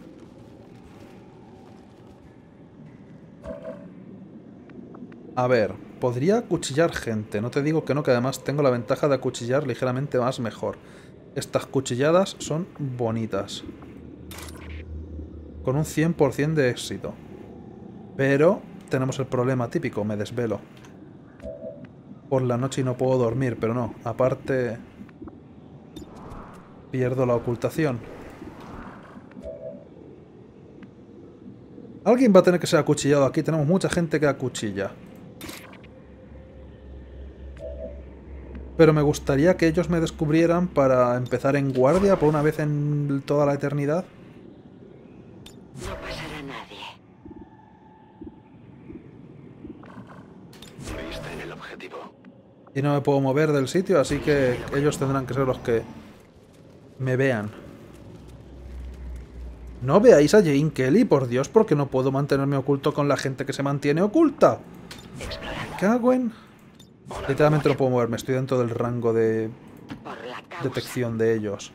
A ver, podría acuchillar gente. No te digo que no, que además tengo la ventaja de acuchillar ligeramente más mejor. Estas cuchilladas son bonitas. Con un cien por cien de éxito. Pero tenemos el problema típico, me desvelo. Por la noche y no puedo dormir, pero no. Aparte... pierdo la ocultación. Alguien va a tener que ser acuchillado aquí. Tenemos mucha gente que acuchilla. Pero me gustaría que ellos me descubrieran para empezar en guardia por una vez en toda la eternidad. No pasará nadie. Viste en el objetivo. Y no me puedo mover del sitio, así que ellos tendrán que ser los que me vean. No veáis a Jane Kelly, por Dios, porque no puedo mantenerme oculto con la gente que se mantiene oculta. ¿Qué hago en...? Literalmente no puedo moverme, estoy dentro del rango de detección de ellos.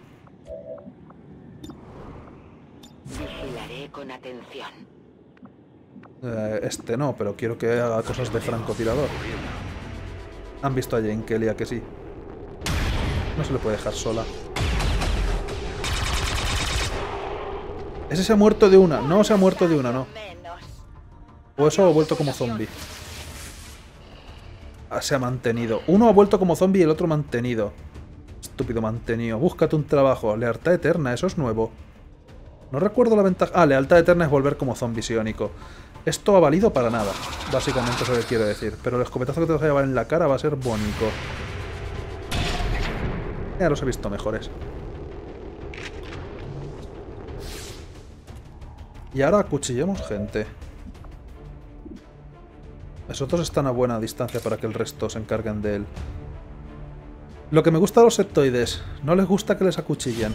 Vigilaré con atención. Eh, este no, pero quiero que haga cosas de francotirador. Han visto a Jane Kelly, ¿a que sí? No se le puede dejar sola. Ese se ha muerto de una. No se ha muerto de una, no. O eso ha vuelto como zombie. Ah, se ha mantenido. Uno ha vuelto como zombie y el otro mantenido. Estúpido mantenido. Búscate un trabajo. Lealtad eterna, eso es nuevo. No recuerdo la ventaja... Ah, lealtad eterna es volver como zombie psiónico. Esto ha valido para nada. Básicamente eso es lo que quiero decir. Pero el escopetazo que te vas a llevar en la cara va a ser bonito. Ya los he visto mejores. Y ahora acuchillemos gente. Esos dos están a buena distancia para que el resto se encarguen de él. Lo que me gusta de los septoides, no les gusta que les acuchillen.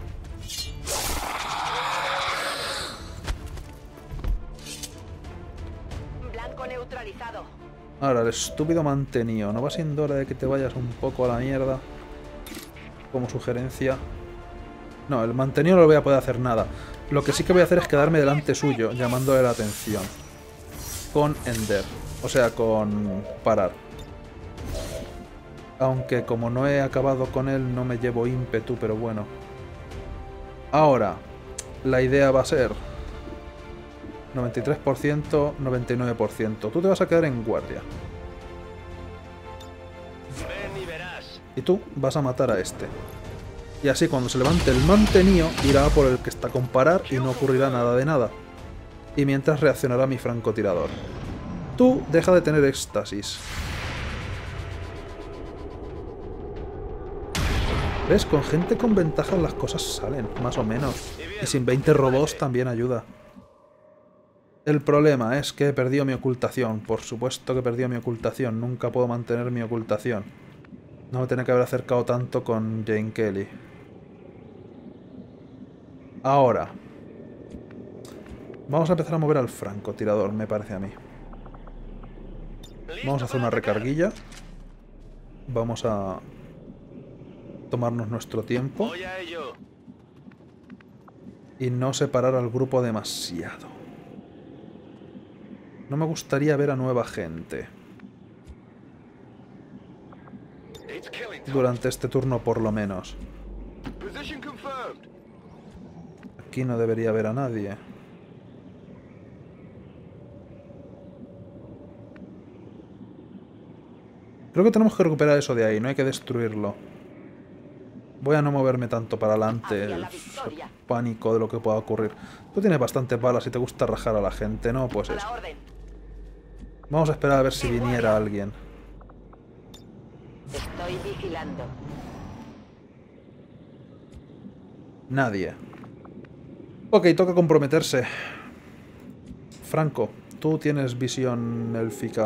Blanco neutralizado. Ahora, el estúpido mantenido. ¿No va siendo hora de que te vayas un poco a la mierda? Como sugerencia. No, el mantenido no le voy a poder hacer nada. Lo que sí que voy a hacer es quedarme delante suyo, llamándole la atención. Con Ender. O sea, con parar. Aunque como no he acabado con él, no me llevo ímpetu, pero bueno. Ahora, la idea va a ser... noventa y tres por ciento, noventa y nueve por ciento. Tú te vas a quedar en guardia. Ven y verás. Y tú vas a matar a este. Y así cuando se levante el mantenido, irá por el que está con parar y no ocurrirá nada de nada. Y mientras reaccionará mi francotirador. Tú deja de tener éxtasis. ¿Ves? Con gente con ventajas las cosas salen, más o menos. Y sin veinte robots también ayuda. El problema es que he perdido mi ocultación. Por supuesto que he perdido mi ocultación. Nunca puedo mantener mi ocultación. No me tenía que haber acercado tanto con Jane Kelly. Ahora. Vamos a empezar a mover al francotirador, me parece a mí. Vamos a hacer una recarguilla. Vamos a tomarnos nuestro tiempo. Y no separar al grupo demasiado. No me gustaría ver a nueva gente. Durante este turno por lo menos. Aquí no debería haber a nadie. Creo que tenemos que recuperar eso de ahí, no hay que destruirlo. Voy a no moverme tanto para adelante, el pánico de lo que pueda ocurrir. Tú tienes bastantes balas y te gusta rajar a la gente, ¿no? Pues eso. Vamos a esperar a ver si viniera alguien. Estoy vigilando. Nadie. Ok, toca comprometerse. Franco, tú tienes visión élfica.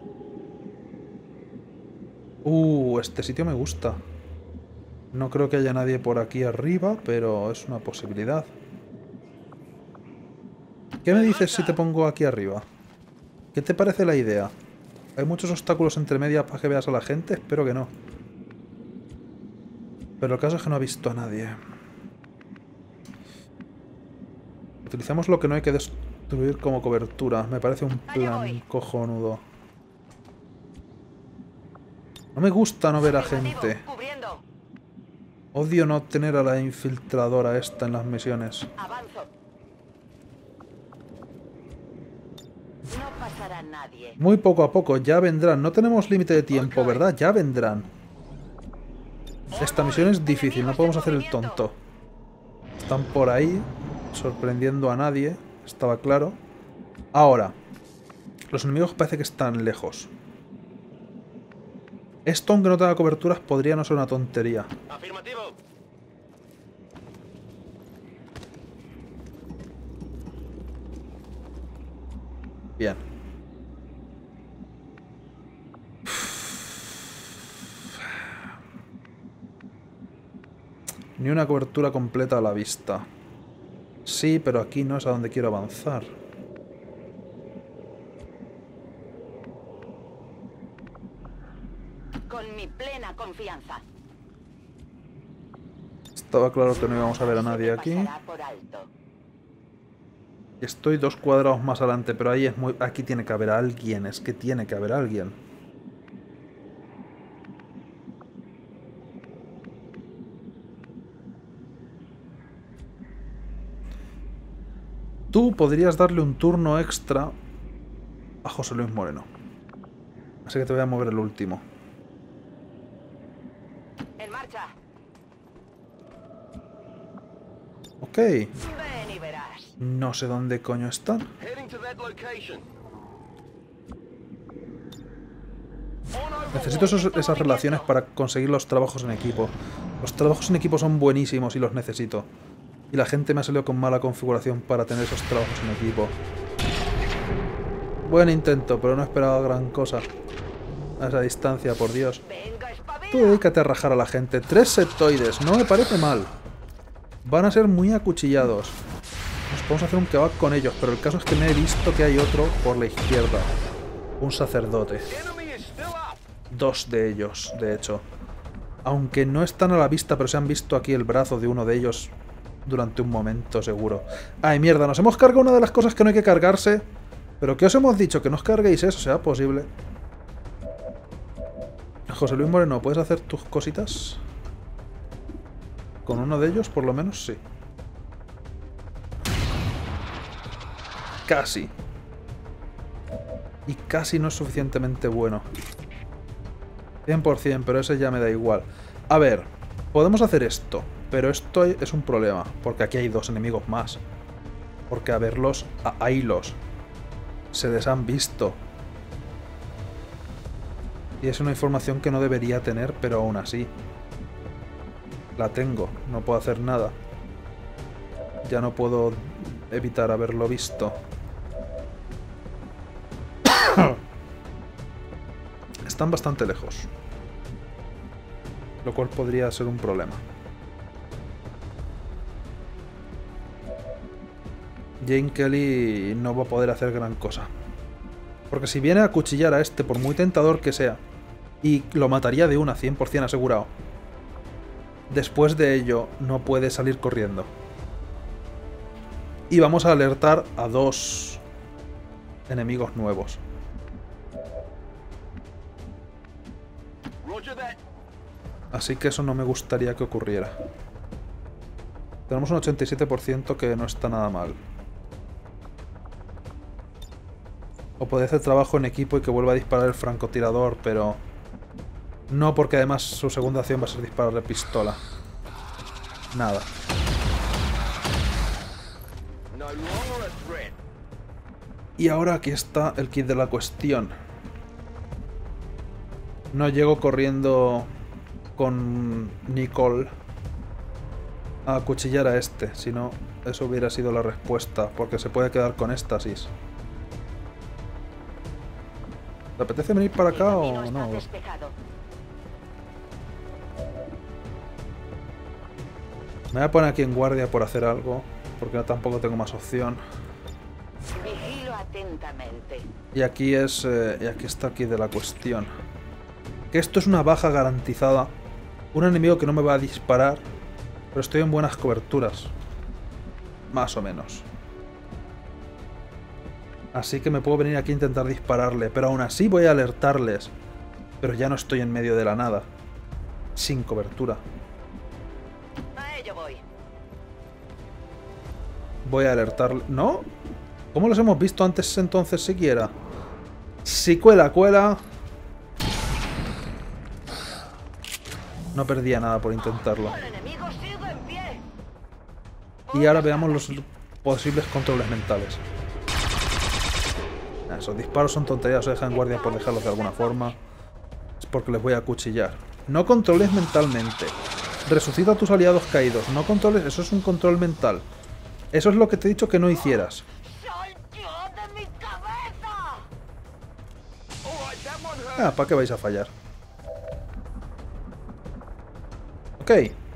Uh, este sitio me gusta. No creo que haya nadie por aquí arriba, pero es una posibilidad. ¿Qué me dices si te pongo aquí arriba? ¿Qué te parece la idea? ¿Hay muchos obstáculos entre medias para que veas a la gente? Espero que no. Pero el caso es que no ha visto a nadie. Utilizamos lo que no hay que destruir como cobertura. Me parece un plan cojonudo. No me gusta no ver a gente. Odio no tener a la infiltradora esta en las misiones. No pasará nadie. Muy poco a poco, ya vendrán. No tenemos límite de tiempo, ¿verdad? Ya vendrán. Esta misión es difícil, no podemos hacer el tonto. Están por ahí, sorprendiendo a nadie. Estaba claro. Ahora, los enemigos parece que están lejos. Esto, aunque no tenga coberturas, podría no ser una tontería. Afirmativo. Bien. Ni una cobertura completa a la vista. Sí, pero aquí no es a donde quiero avanzar. Con mi plena confianza. Estaba claro que no íbamos a ver a nadie aquí. Estoy dos cuadrados más adelante, pero ahí es muy... Aquí tiene que haber alguien, es que tiene que haber alguien. Tú podrías darle un turno extra a José Luis Moreno. Así que te voy a mover el último. En marcha. Ok. Ven y verás. No sé dónde coño están. Necesito esos, esas relaciones para conseguir los trabajos en equipo. Los trabajos en equipo son buenísimos y los necesito. Y la gente me ha salido con mala configuración para tener esos trabajos en equipo. Buen intento, pero no esperaba gran cosa. A esa distancia, por Dios. Tú dedícate a rajar a la gente. Tres septoides, no me parece mal. Van a ser muy acuchillados. Nos podemos hacer un kebab con ellos, pero el caso es que me he visto que hay otro por la izquierda. Un sacerdote. Dos de ellos, de hecho. Aunque no están a la vista, pero se han visto aquí el brazo de uno de ellos durante un momento, seguro. ¡Ay, mierda! Nos hemos cargado una de las cosas que no hay que cargarse. ¿Pero qué os hemos dicho? Que no os carguéis eso, sea posible. José Luis Moreno, ¿puedes hacer tus cositas? Con uno de ellos, por lo menos, sí. Casi. Y casi no es suficientemente bueno. cien por cien, pero ese ya me da igual. A ver, podemos hacer esto, pero esto es un problema, porque aquí hay dos enemigos más. Porque a verlos, ahí los se les han visto. Y es una información que no debería tener, pero aún así la tengo, no puedo hacer nada. Ya no puedo evitar haberlo visto. Están bastante lejos, lo cual podría ser un problema. Jane Kelly no va a poder hacer gran cosa, porque si viene a acuchillar a este, por muy tentador que sea, y lo mataría de una, cien por cien asegurado, después de ello no puede salir corriendo. Y vamos a alertar a dos enemigos nuevos. Así que eso no me gustaría que ocurriera. Tenemos un ochenta y siete por ciento que no está nada mal. O puede hacer trabajo en equipo y que vuelva a disparar el francotirador, pero no, porque además su segunda acción va a ser disparar de pistola. Nada. Y ahora aquí está el kit de la cuestión. No llego corriendo con Nicole a acuchillar a este, si no, eso hubiera sido la respuesta, porque se puede quedar con éxtasis. ¿Te apetece venir para acá o no? Me voy a poner aquí en guardia por hacer algo, porque tampoco tengo más opción. Vigilo atentamente. Y aquí es... Eh, y aquí está aquí de la cuestión. Que esto es una baja garantizada. Un enemigo que no me va a disparar, pero estoy en buenas coberturas. Más o menos. Así que me puedo venir aquí a intentar dispararle, pero aún así voy a alertarles. Pero ya no estoy en medio de la nada. Sin cobertura. A ello voy. Voy a alertarle... ¿No? ¿Cómo los hemos visto antes entonces siquiera? Si cuela, cuela... No perdía nada por intentarlo. Y ahora veamos los posibles controles mentales. Esos disparos son tonterías, se dejan en guardia por dejarlos de alguna forma. Es porque les voy a acuchillar. No controles mentalmente. Resucita a tus aliados caídos. No controles, eso es un control mental. Eso es lo que te he dicho que no hicieras. Ah, ¿para qué vais a fallar? Ok.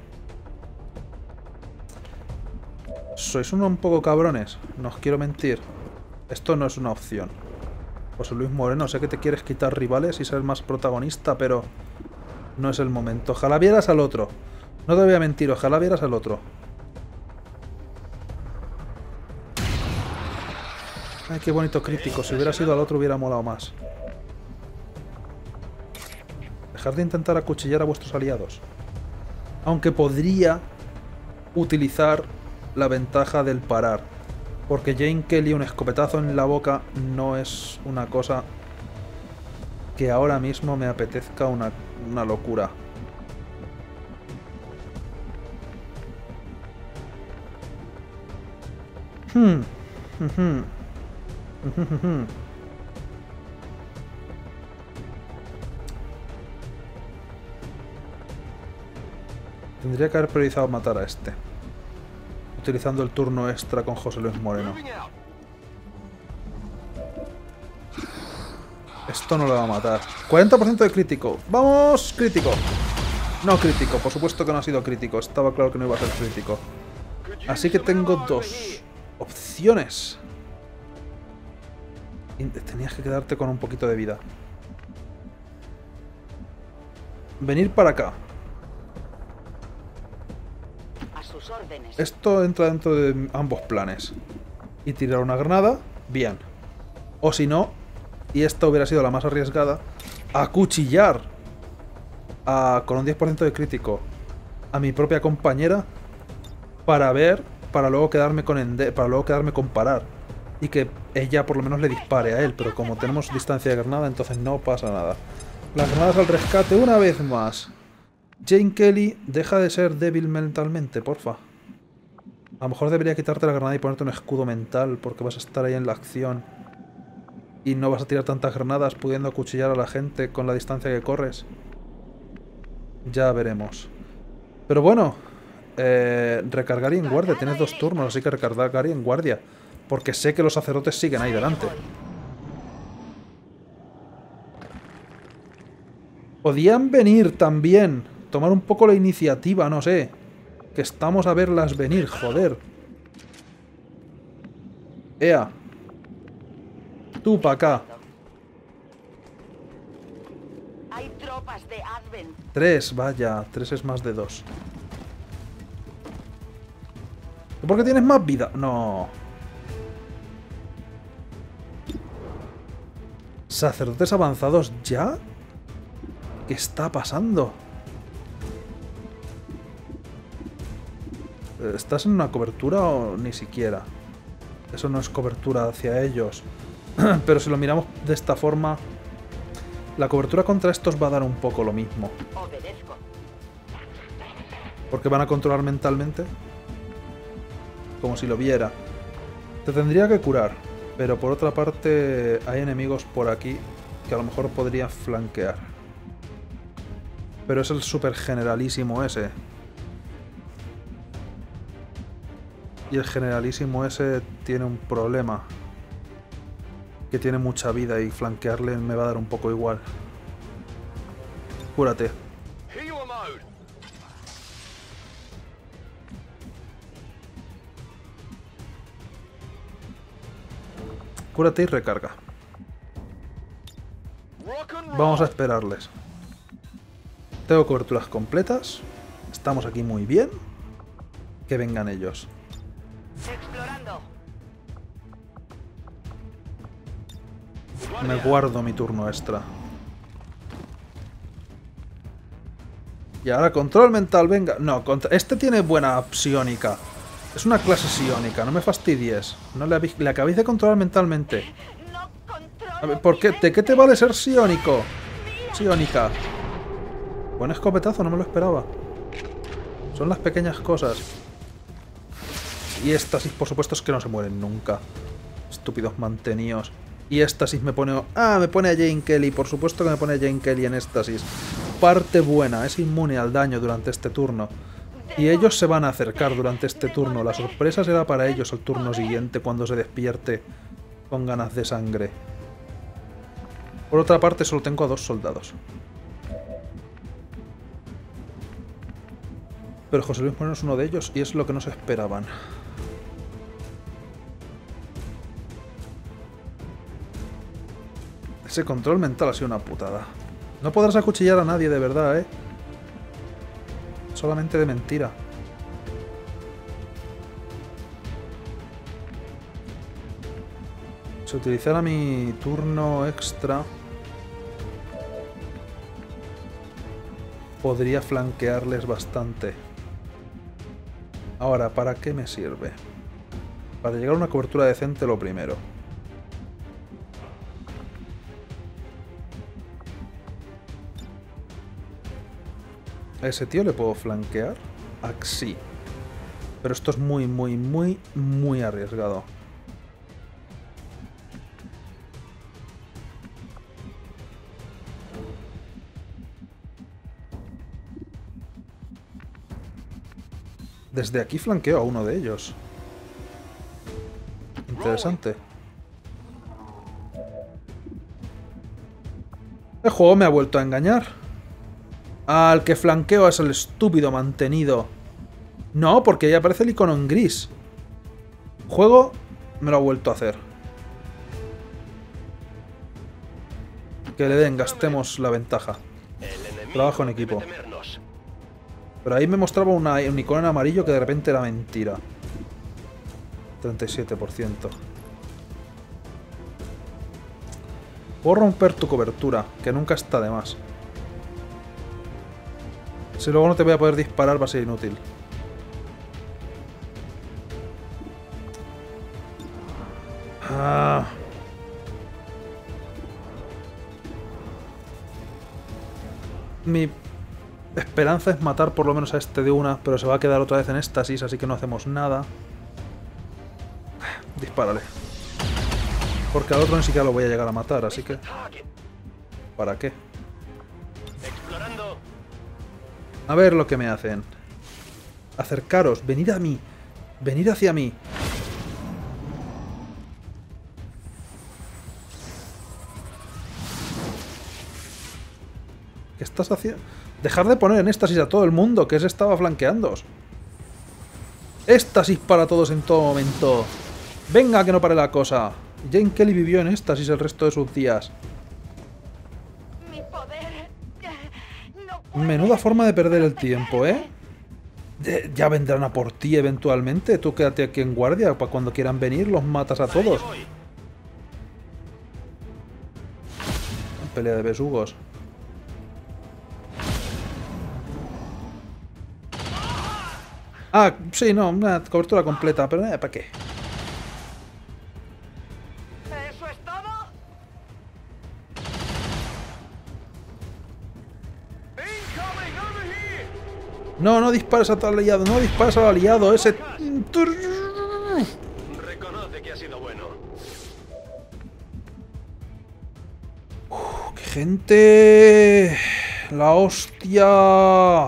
Sois unos un poco cabrones, no os quiero mentir. Esto no es una opción. José Luis Moreno, sé que te quieres quitar rivales y ser más protagonista, pero no es el momento. Ojalá vieras al otro. No te voy a mentir, ojalá vieras al otro. Ay, qué bonito crítico. Si hubiera sido al otro hubiera molado más. Dejad de intentar acuchillar a vuestros aliados. Aunque podría utilizar la ventaja del parar. Porque Jane Kelly, un escopetazo en la boca, no es una cosa que ahora mismo me apetezca una, una locura. Hmm. Tendría que haber priorizado matar a este, utilizando el turno extra con José Luis Moreno. Esto no lo va a matar. cuarenta por ciento de crítico. ¡Vamos! Crítico. No crítico, por supuesto que no ha sido crítico. Estaba claro que no iba a ser crítico. Así que tengo dos opciones. Y tenías que quedarte con un poquito de vida. Venir para acá. Esto entra dentro de ambos planes. Y tirar una granada, bien. O si no, y esta hubiera sido la más arriesgada, acuchillar a, con un diez por ciento de crítico a mi propia compañera para ver, para luego quedarme con ende, para luego quedarme con parar y que ella por lo menos le dispare a él, pero como tenemos distancia de granada, entonces no pasa nada. Las granadas al rescate una vez más. Jane Kelly, deja de ser débil mentalmente, porfa. A lo mejor debería quitarte la granada y ponerte un escudo mental, porque vas a estar ahí en la acción. Y no vas a tirar tantas granadas pudiendo acuchillar a la gente con la distancia que corres. Ya veremos. Pero bueno, eh, recargar y en guardia. Tienes dos turnos, así que recargar y en guardia. Porque sé que los sacerdotes siguen ahí delante. Podían venir también. Tomar un poco la iniciativa, no sé. Que estamos a verlas venir, joder. Ea. Tú pa' acá. Hay tropas de Advent. Tres, vaya. Tres es más de dos. ¿Por qué tienes más vida? No. ¿Sacerdotes avanzados ya? ¿Qué está pasando? ¿Estás en una cobertura o ni siquiera? Eso no es cobertura hacia ellos. Pero si lo miramos de esta forma, la cobertura contra estos va a dar un poco lo mismo. Obedezco. Porque van a controlar mentalmente. Como si lo viera. Te tendría que curar. Pero por otra parte hay enemigos por aquí que a lo mejor podrían flanquear. Pero es el super generalísimo ese. Y el generalísimo ese tiene un problema. Que tiene mucha vida y flanquearle me va a dar un poco igual. Cúrate. Cúrate y recarga. Vamos a esperarles. Tengo coberturas completas. Estamos aquí muy bien. Que vengan ellos. Explorando. Me guardo mi turno extra. Y ahora control mental, venga. No, contra... este tiene buena psiónica. Es una clase psiónica, no me fastidies. No le, le acabéis de controlar mentalmente. A ver, ¿por qué? ¿De qué te vale ser psiónico? Psiónica. Buen escopetazo, no me lo esperaba. Son las pequeñas cosas. Y éstasis, por supuesto, es que no se mueren nunca. Estúpidos mantenidos. Y éstasis me pone... Ah, me pone a Jane Kelly. Por supuesto que me pone a Jane Kelly en éstasis. Parte buena. Es inmune al daño durante este turno. Y ellos se van a acercar durante este turno. La sorpresa será para ellos el turno siguiente cuando se despierte con ganas de sangre. Por otra parte, solo tengo a dos soldados. Pero José Luis Moreno es uno de ellos y es lo que no se esperaban. Ese control mental ha sido una putada. No podrás acuchillar a nadie de verdad, ¿eh? Solamente de mentira. Si utilizara mi turno extra, podría flanquearles bastante. Ahora, ¿para qué me sirve? Para llegar a una cobertura decente lo primero. ¿A ese tío le puedo flanquear? Así. Pero esto es muy, muy, muy, muy arriesgado. Desde aquí flanqueo a uno de ellos. Interesante. El juego me ha vuelto a engañar. Al que flanqueo es el estúpido mantenido. No, porque ya aparece el icono en gris. El juego me lo ha vuelto a hacer. Que le den, gastemos la ventaja. Trabajo en equipo. Pero ahí me mostraba una, un icono en amarillo que de repente era mentira. treinta y siete por ciento. Puedo romper tu cobertura, que nunca está de más. Si luego no te voy a poder disparar va a ser inútil. Ah. Mi esperanza es matar por lo menos a este de una, pero se va a quedar otra vez en éxtasis, así que no hacemos nada. Dispárale. Porque al otro ni siquiera lo voy a llegar a matar, así que... ¿Para qué? A ver lo que me hacen. Acercaros, venid a mí. Venid hacia mí. ¿Qué estás haciendo? Dejar de poner en éxtasis a todo el mundo, que se estaba flanqueándoos. Éxtasis para todos en todo momento. Venga, que no pare la cosa. Jane Kelly vivió en éxtasis el resto de sus días. Mi poder. No puede. Menuda forma de perder el tiempo, ¿eh? Ya vendrán a por ti eventualmente. Tú quédate aquí en guardia. Para cuando quieran venir, los matas a todos. Pelea de besugos. Ah, sí, no, una cobertura completa, pero eh, ¿para qué? ¿Eso es todo? No, no dispares a tu aliado, no dispares al aliado, ese... Reconoce que ha sido bueno. Uf, ¡qué gente! ¡La hostia!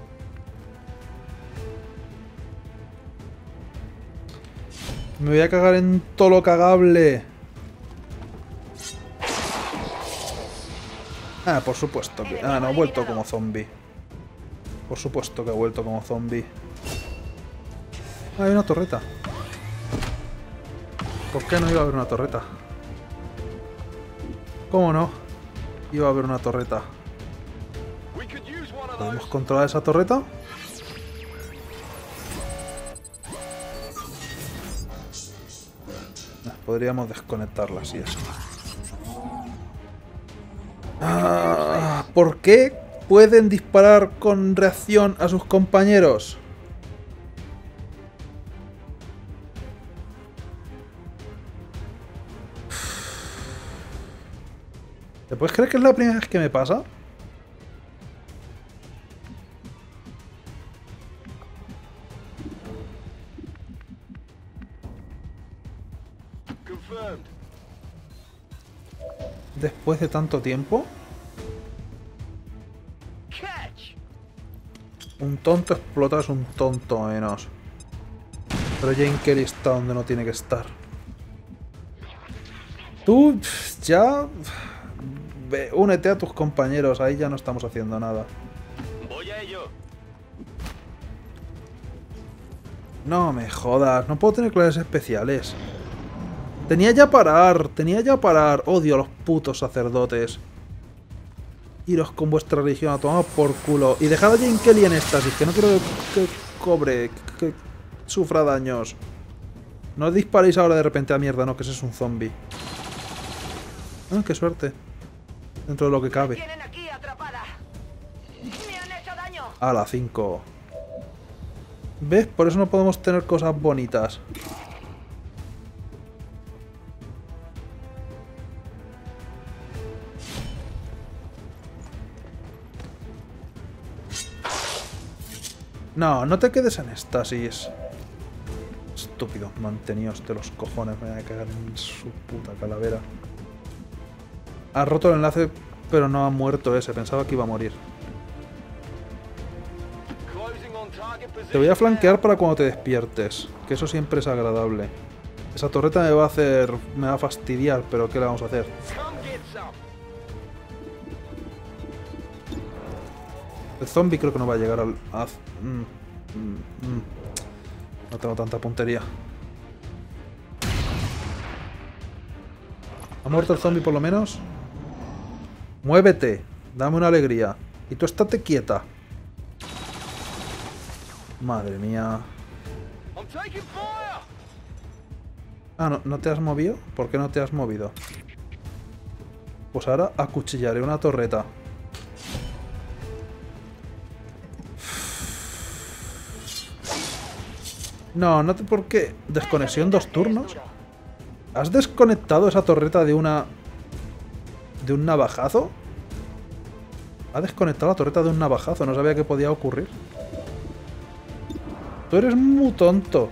Me voy a cagar en todo lo cagable. Ah, por supuesto que... Ah, no, he vuelto como zombie. Por supuesto que he vuelto como zombie. Ah, hay una torreta. ¿Por qué no iba a haber una torreta? ¿Cómo no? Iba a haber una torreta. ¿Podemos controlar esa torreta? Podríamos desconectarla, así es. Ah, ¿por qué pueden disparar con reacción a sus compañeros? ¿Te puedes creer que es la primera vez que me pasa? Después de tanto tiempo. Un tonto explota es un tonto menos. Pero Jane Kelly está donde no tiene que estar. Tú ya... Ve, únete a tus compañeros, ahí ya no estamos haciendo nada. Voy a ello. No me jodas, no puedo tener clases especiales. Tenía ya parar, tenía ya parar. Odio a los putos sacerdotes. Iros con vuestra religión a tomar por culo. Y dejad a Jane Kelly en éxtasis, que no quiero que cobre, que sufra daños. No disparéis ahora de repente a mierda, no, que ese es un zombie. Ah, qué suerte. Dentro de lo que cabe. A la cinco. ¿Ves? Por eso no podemos tener cosas bonitas. No, no te quedes en éxtasis. Estúpidos mantenidos de los cojones. Me voy a cagar en su puta calavera. Ha roto el enlace, pero no ha muerto ese. Pensaba que iba a morir. Te voy a flanquear para cuando te despiertes. Que eso siempre es agradable. Esa torreta me va a hacer... Me va a fastidiar, pero ¿qué le vamos a hacer? El zombie creo que no va a llegar al... A, mm, mm, mm. No tengo tanta puntería. ¿Ha muerto el zombie por lo menos? Muévete. Dame una alegría. Y tú estate quieta. Madre mía. Ah, ¿no, ¿no te has movido? ¿Por qué no te has movido? Pues ahora acuchillaré una torreta. No, no te... ¿Por qué? ¿Desconexión dos turnos? ¿Has desconectado esa torreta de una... de un navajazo? Ha desconectado la torreta de un navajazo. No sabía que podía ocurrir. Tú eres muy tonto.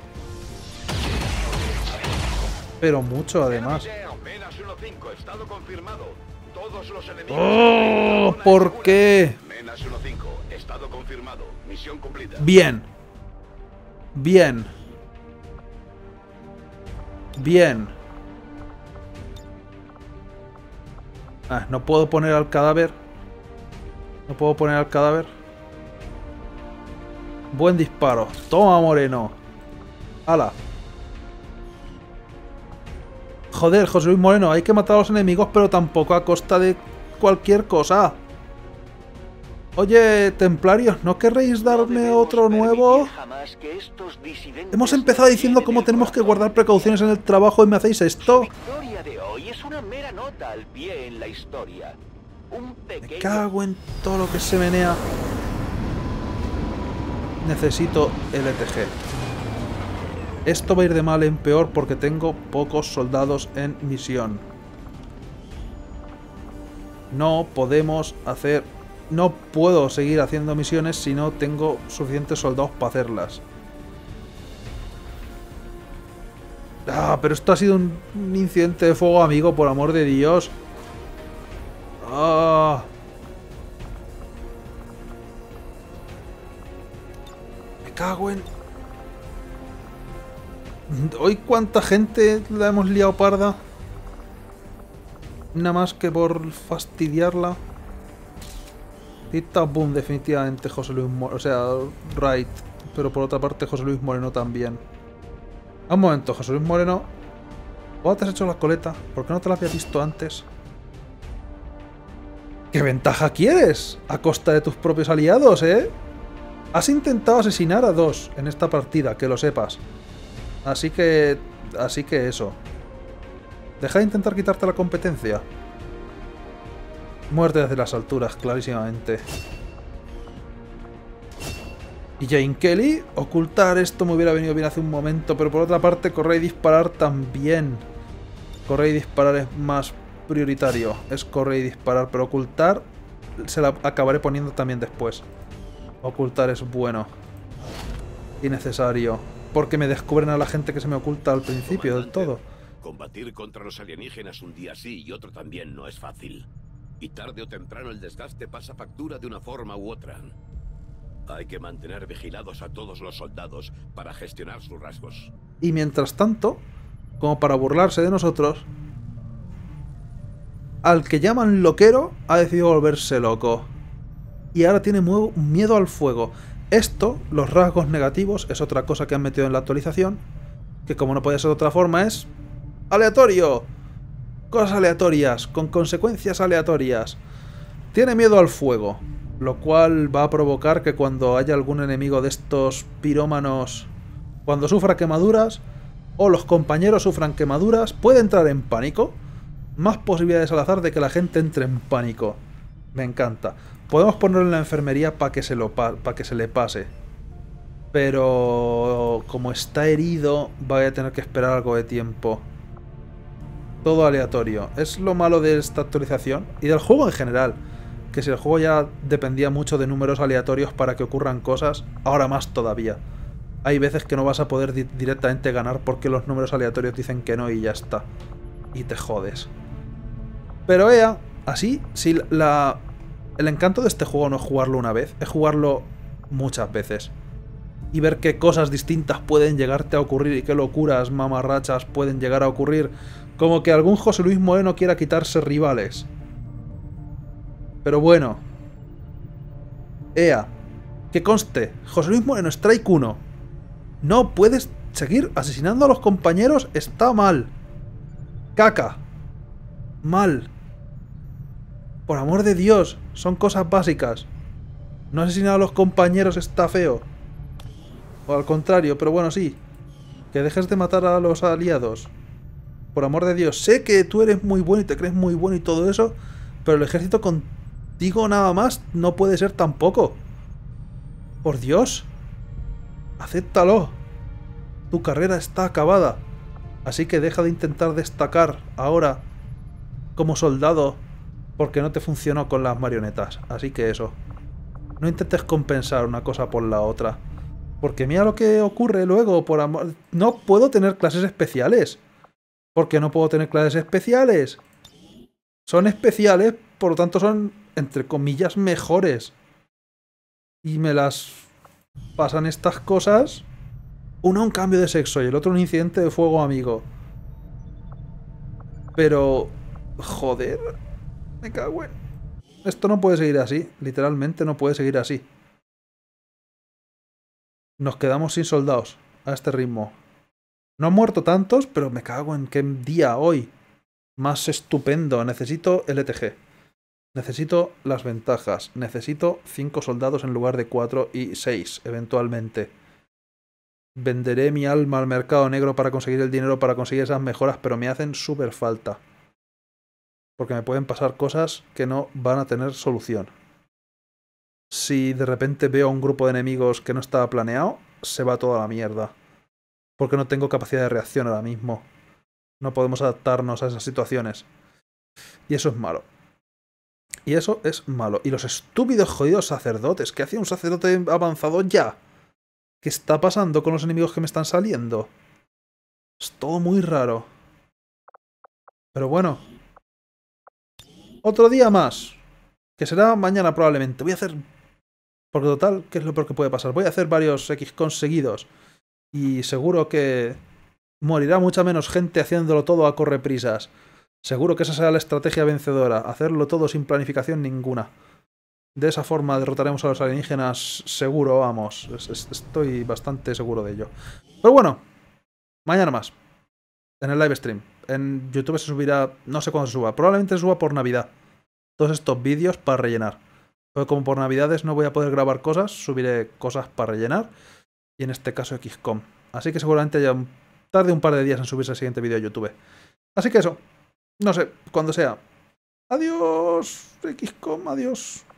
Pero mucho, además. Menas uno cinco, estado confirmado. Todos los enemigos. ¡Oh! ¿Por qué? Menas uno cinco, estado confirmado. Misión cumplida. Bien. Bien. Bien. Ah, no puedo poner al cadáver. No puedo poner al cadáver. Buen disparo. Toma, Moreno. ¡Hala! Joder, José Luis Moreno, hay que matar a los enemigos, pero tampoco a costa de cualquier cosa. Oye, templarios, ¿no querréis darme otro nuevo? Hemos empezado diciendo cómo tenemos que guardar precauciones en el trabajo y me hacéis esto. La historia de hoy es una mera nota al pie en la historia. Un pequeño... Me cago en todo lo que se menea. Necesito L T G. Esto va a ir de mal en peor porque tengo pocos soldados en misión. No podemos hacer... No puedo seguir haciendo misiones si no tengo suficientes soldados para hacerlas. Ah, pero esto ha sido un, un incidente de fuego, amigo, por amor de Dios. Ah... Me cago en... Hoy cuánta gente la hemos liado parda. Nada más que por fastidiarla. Tita boom, definitivamente José Luis Moreno. O sea, right. Pero por otra parte José Luis Moreno también. Un momento, José Luis Moreno. ¿Cuándo te has hecho la coleta? ¿Por qué no te la había visto antes? ¿Qué ventaja quieres? A costa de tus propios aliados, ¿eh? Has intentado asesinar a dos en esta partida, que lo sepas. Así que... Así que eso. Deja de intentar quitarte la competencia. Muerte desde las alturas, clarísimamente. Y Jane Kelly, ocultar esto me hubiera venido bien hace un momento, pero por otra parte correr y disparar también. Correr y disparar es más prioritario. Es correr y disparar, pero ocultar se la acabaré poniendo también después. Ocultar es bueno. Y necesario. Porque me descubren a la gente que se me oculta al principio del todo. Combatir contra los alienígenas un día sí y otro también no es fácil. Y tarde o temprano el desgaste pasa factura de una forma u otra. Hay que mantener vigilados a todos los soldados para gestionar sus rasgos. Y mientras tanto, como para burlarse de nosotros, al que llaman loquero ha decidido volverse loco. Y ahora tiene miedo al fuego. Esto, los rasgos negativos, es otra cosa que han metido en la actualización, que como no puede ser de otra forma es... ¡aleatorio! Cosas aleatorias, con consecuencias aleatorias. Tiene miedo al fuego, lo cual va a provocar que cuando haya algún enemigo de estos pirómanos, cuando sufra quemaduras, o los compañeros sufran quemaduras, puede entrar en pánico. Más posibilidades al azar de que la gente entre en pánico. Me encanta. Podemos ponerlo en la enfermería para que se lo pa para que se le pase. Pero como está herido, va a tener que esperar algo de tiempo. Todo aleatorio. Es lo malo de esta actualización y del juego en general. Que si el juego ya dependía mucho de números aleatorios para que ocurran cosas, ahora más todavía. Hay veces que no vas a poder di directamente ganar porque los números aleatorios dicen que no y ya está. Y te jodes. Pero ea, así, si la... El encanto de este juego no es jugarlo una vez, es jugarlo muchas veces. Y ver qué cosas distintas pueden llegarte a ocurrir y qué locuras mamarrachas pueden llegar a ocurrir. Como que algún José Luis Moreno quiera quitarse rivales. Pero bueno. Ea. Que conste, José Luis Moreno Strike uno. No puedes seguir asesinando a los compañeros, está mal. Caca. Mal. Por amor de Dios, son cosas básicas. No asesinar a los compañeros está feo. O al contrario, pero bueno, sí. Que dejes de matar a los aliados. Por amor de Dios, sé que tú eres muy bueno y te crees muy bueno y todo eso, pero el ejército contigo nada más no puede ser tampoco. Por Dios. Acéptalo. Tu carrera está acabada. Así que deja de intentar destacar ahora como soldado porque no te funcionó con las marionetas. Así que eso. No intentes compensar una cosa por la otra. Porque mira lo que ocurre luego, por amor... No puedo tener clases especiales. ¿Por qué no puedo tener clases especiales? Son especiales, por lo tanto son, entre comillas, mejores. Y me las pasan estas cosas. Uno un cambio de sexo y el otro un incidente de fuego amigo. Pero... Joder. Me cago en... Esto no puede seguir así. Literalmente no puede seguir así. Nos quedamos sin soldados a este ritmo. No han muerto tantos, pero me cago en qué día hoy. Más estupendo. Necesito L T G. Necesito las ventajas. Necesito cinco soldados en lugar de cuatro y seis, eventualmente. Venderé mi alma al mercado negro para conseguir el dinero para conseguir esas mejoras, pero me hacen súper falta. Porque me pueden pasar cosas que no van a tener solución. Si de repente veo a un grupo de enemigos que no estaba planeado, se va toda la mierda. Porque no tengo capacidad de reacción ahora mismo. No podemos adaptarnos a esas situaciones. Y eso es malo. Y eso es malo. Y los estúpidos jodidos sacerdotes. ¿Qué hacía un sacerdote avanzado ya? ¿Qué está pasando con los enemigos que me están saliendo? Es todo muy raro. Pero bueno. Otro día más. Que será mañana probablemente. Voy a hacer... Porque total, ¿qué es lo peor que puede pasar? Voy a hacer varios X COM seguidos. Y seguro que... morirá mucha menos gente haciéndolo todo a correprisas. Seguro que esa será la estrategia vencedora. Hacerlo todo sin planificación ninguna. De esa forma derrotaremos a los alienígenas seguro, vamos. Estoy bastante seguro de ello. Pero bueno. Mañana más. En el live stream. En YouTube se subirá... No sé cuándo se suba. Probablemente se suba por Navidad. Todos estos vídeos para rellenar. Pero como por Navidades no voy a poder grabar cosas, subiré cosas para rellenar. Y en este caso X COM. Así que seguramente ya tarde un par de días en subirse el siguiente vídeo a YouTube. Así que eso. No sé, cuando sea. Adiós, X COM, adiós.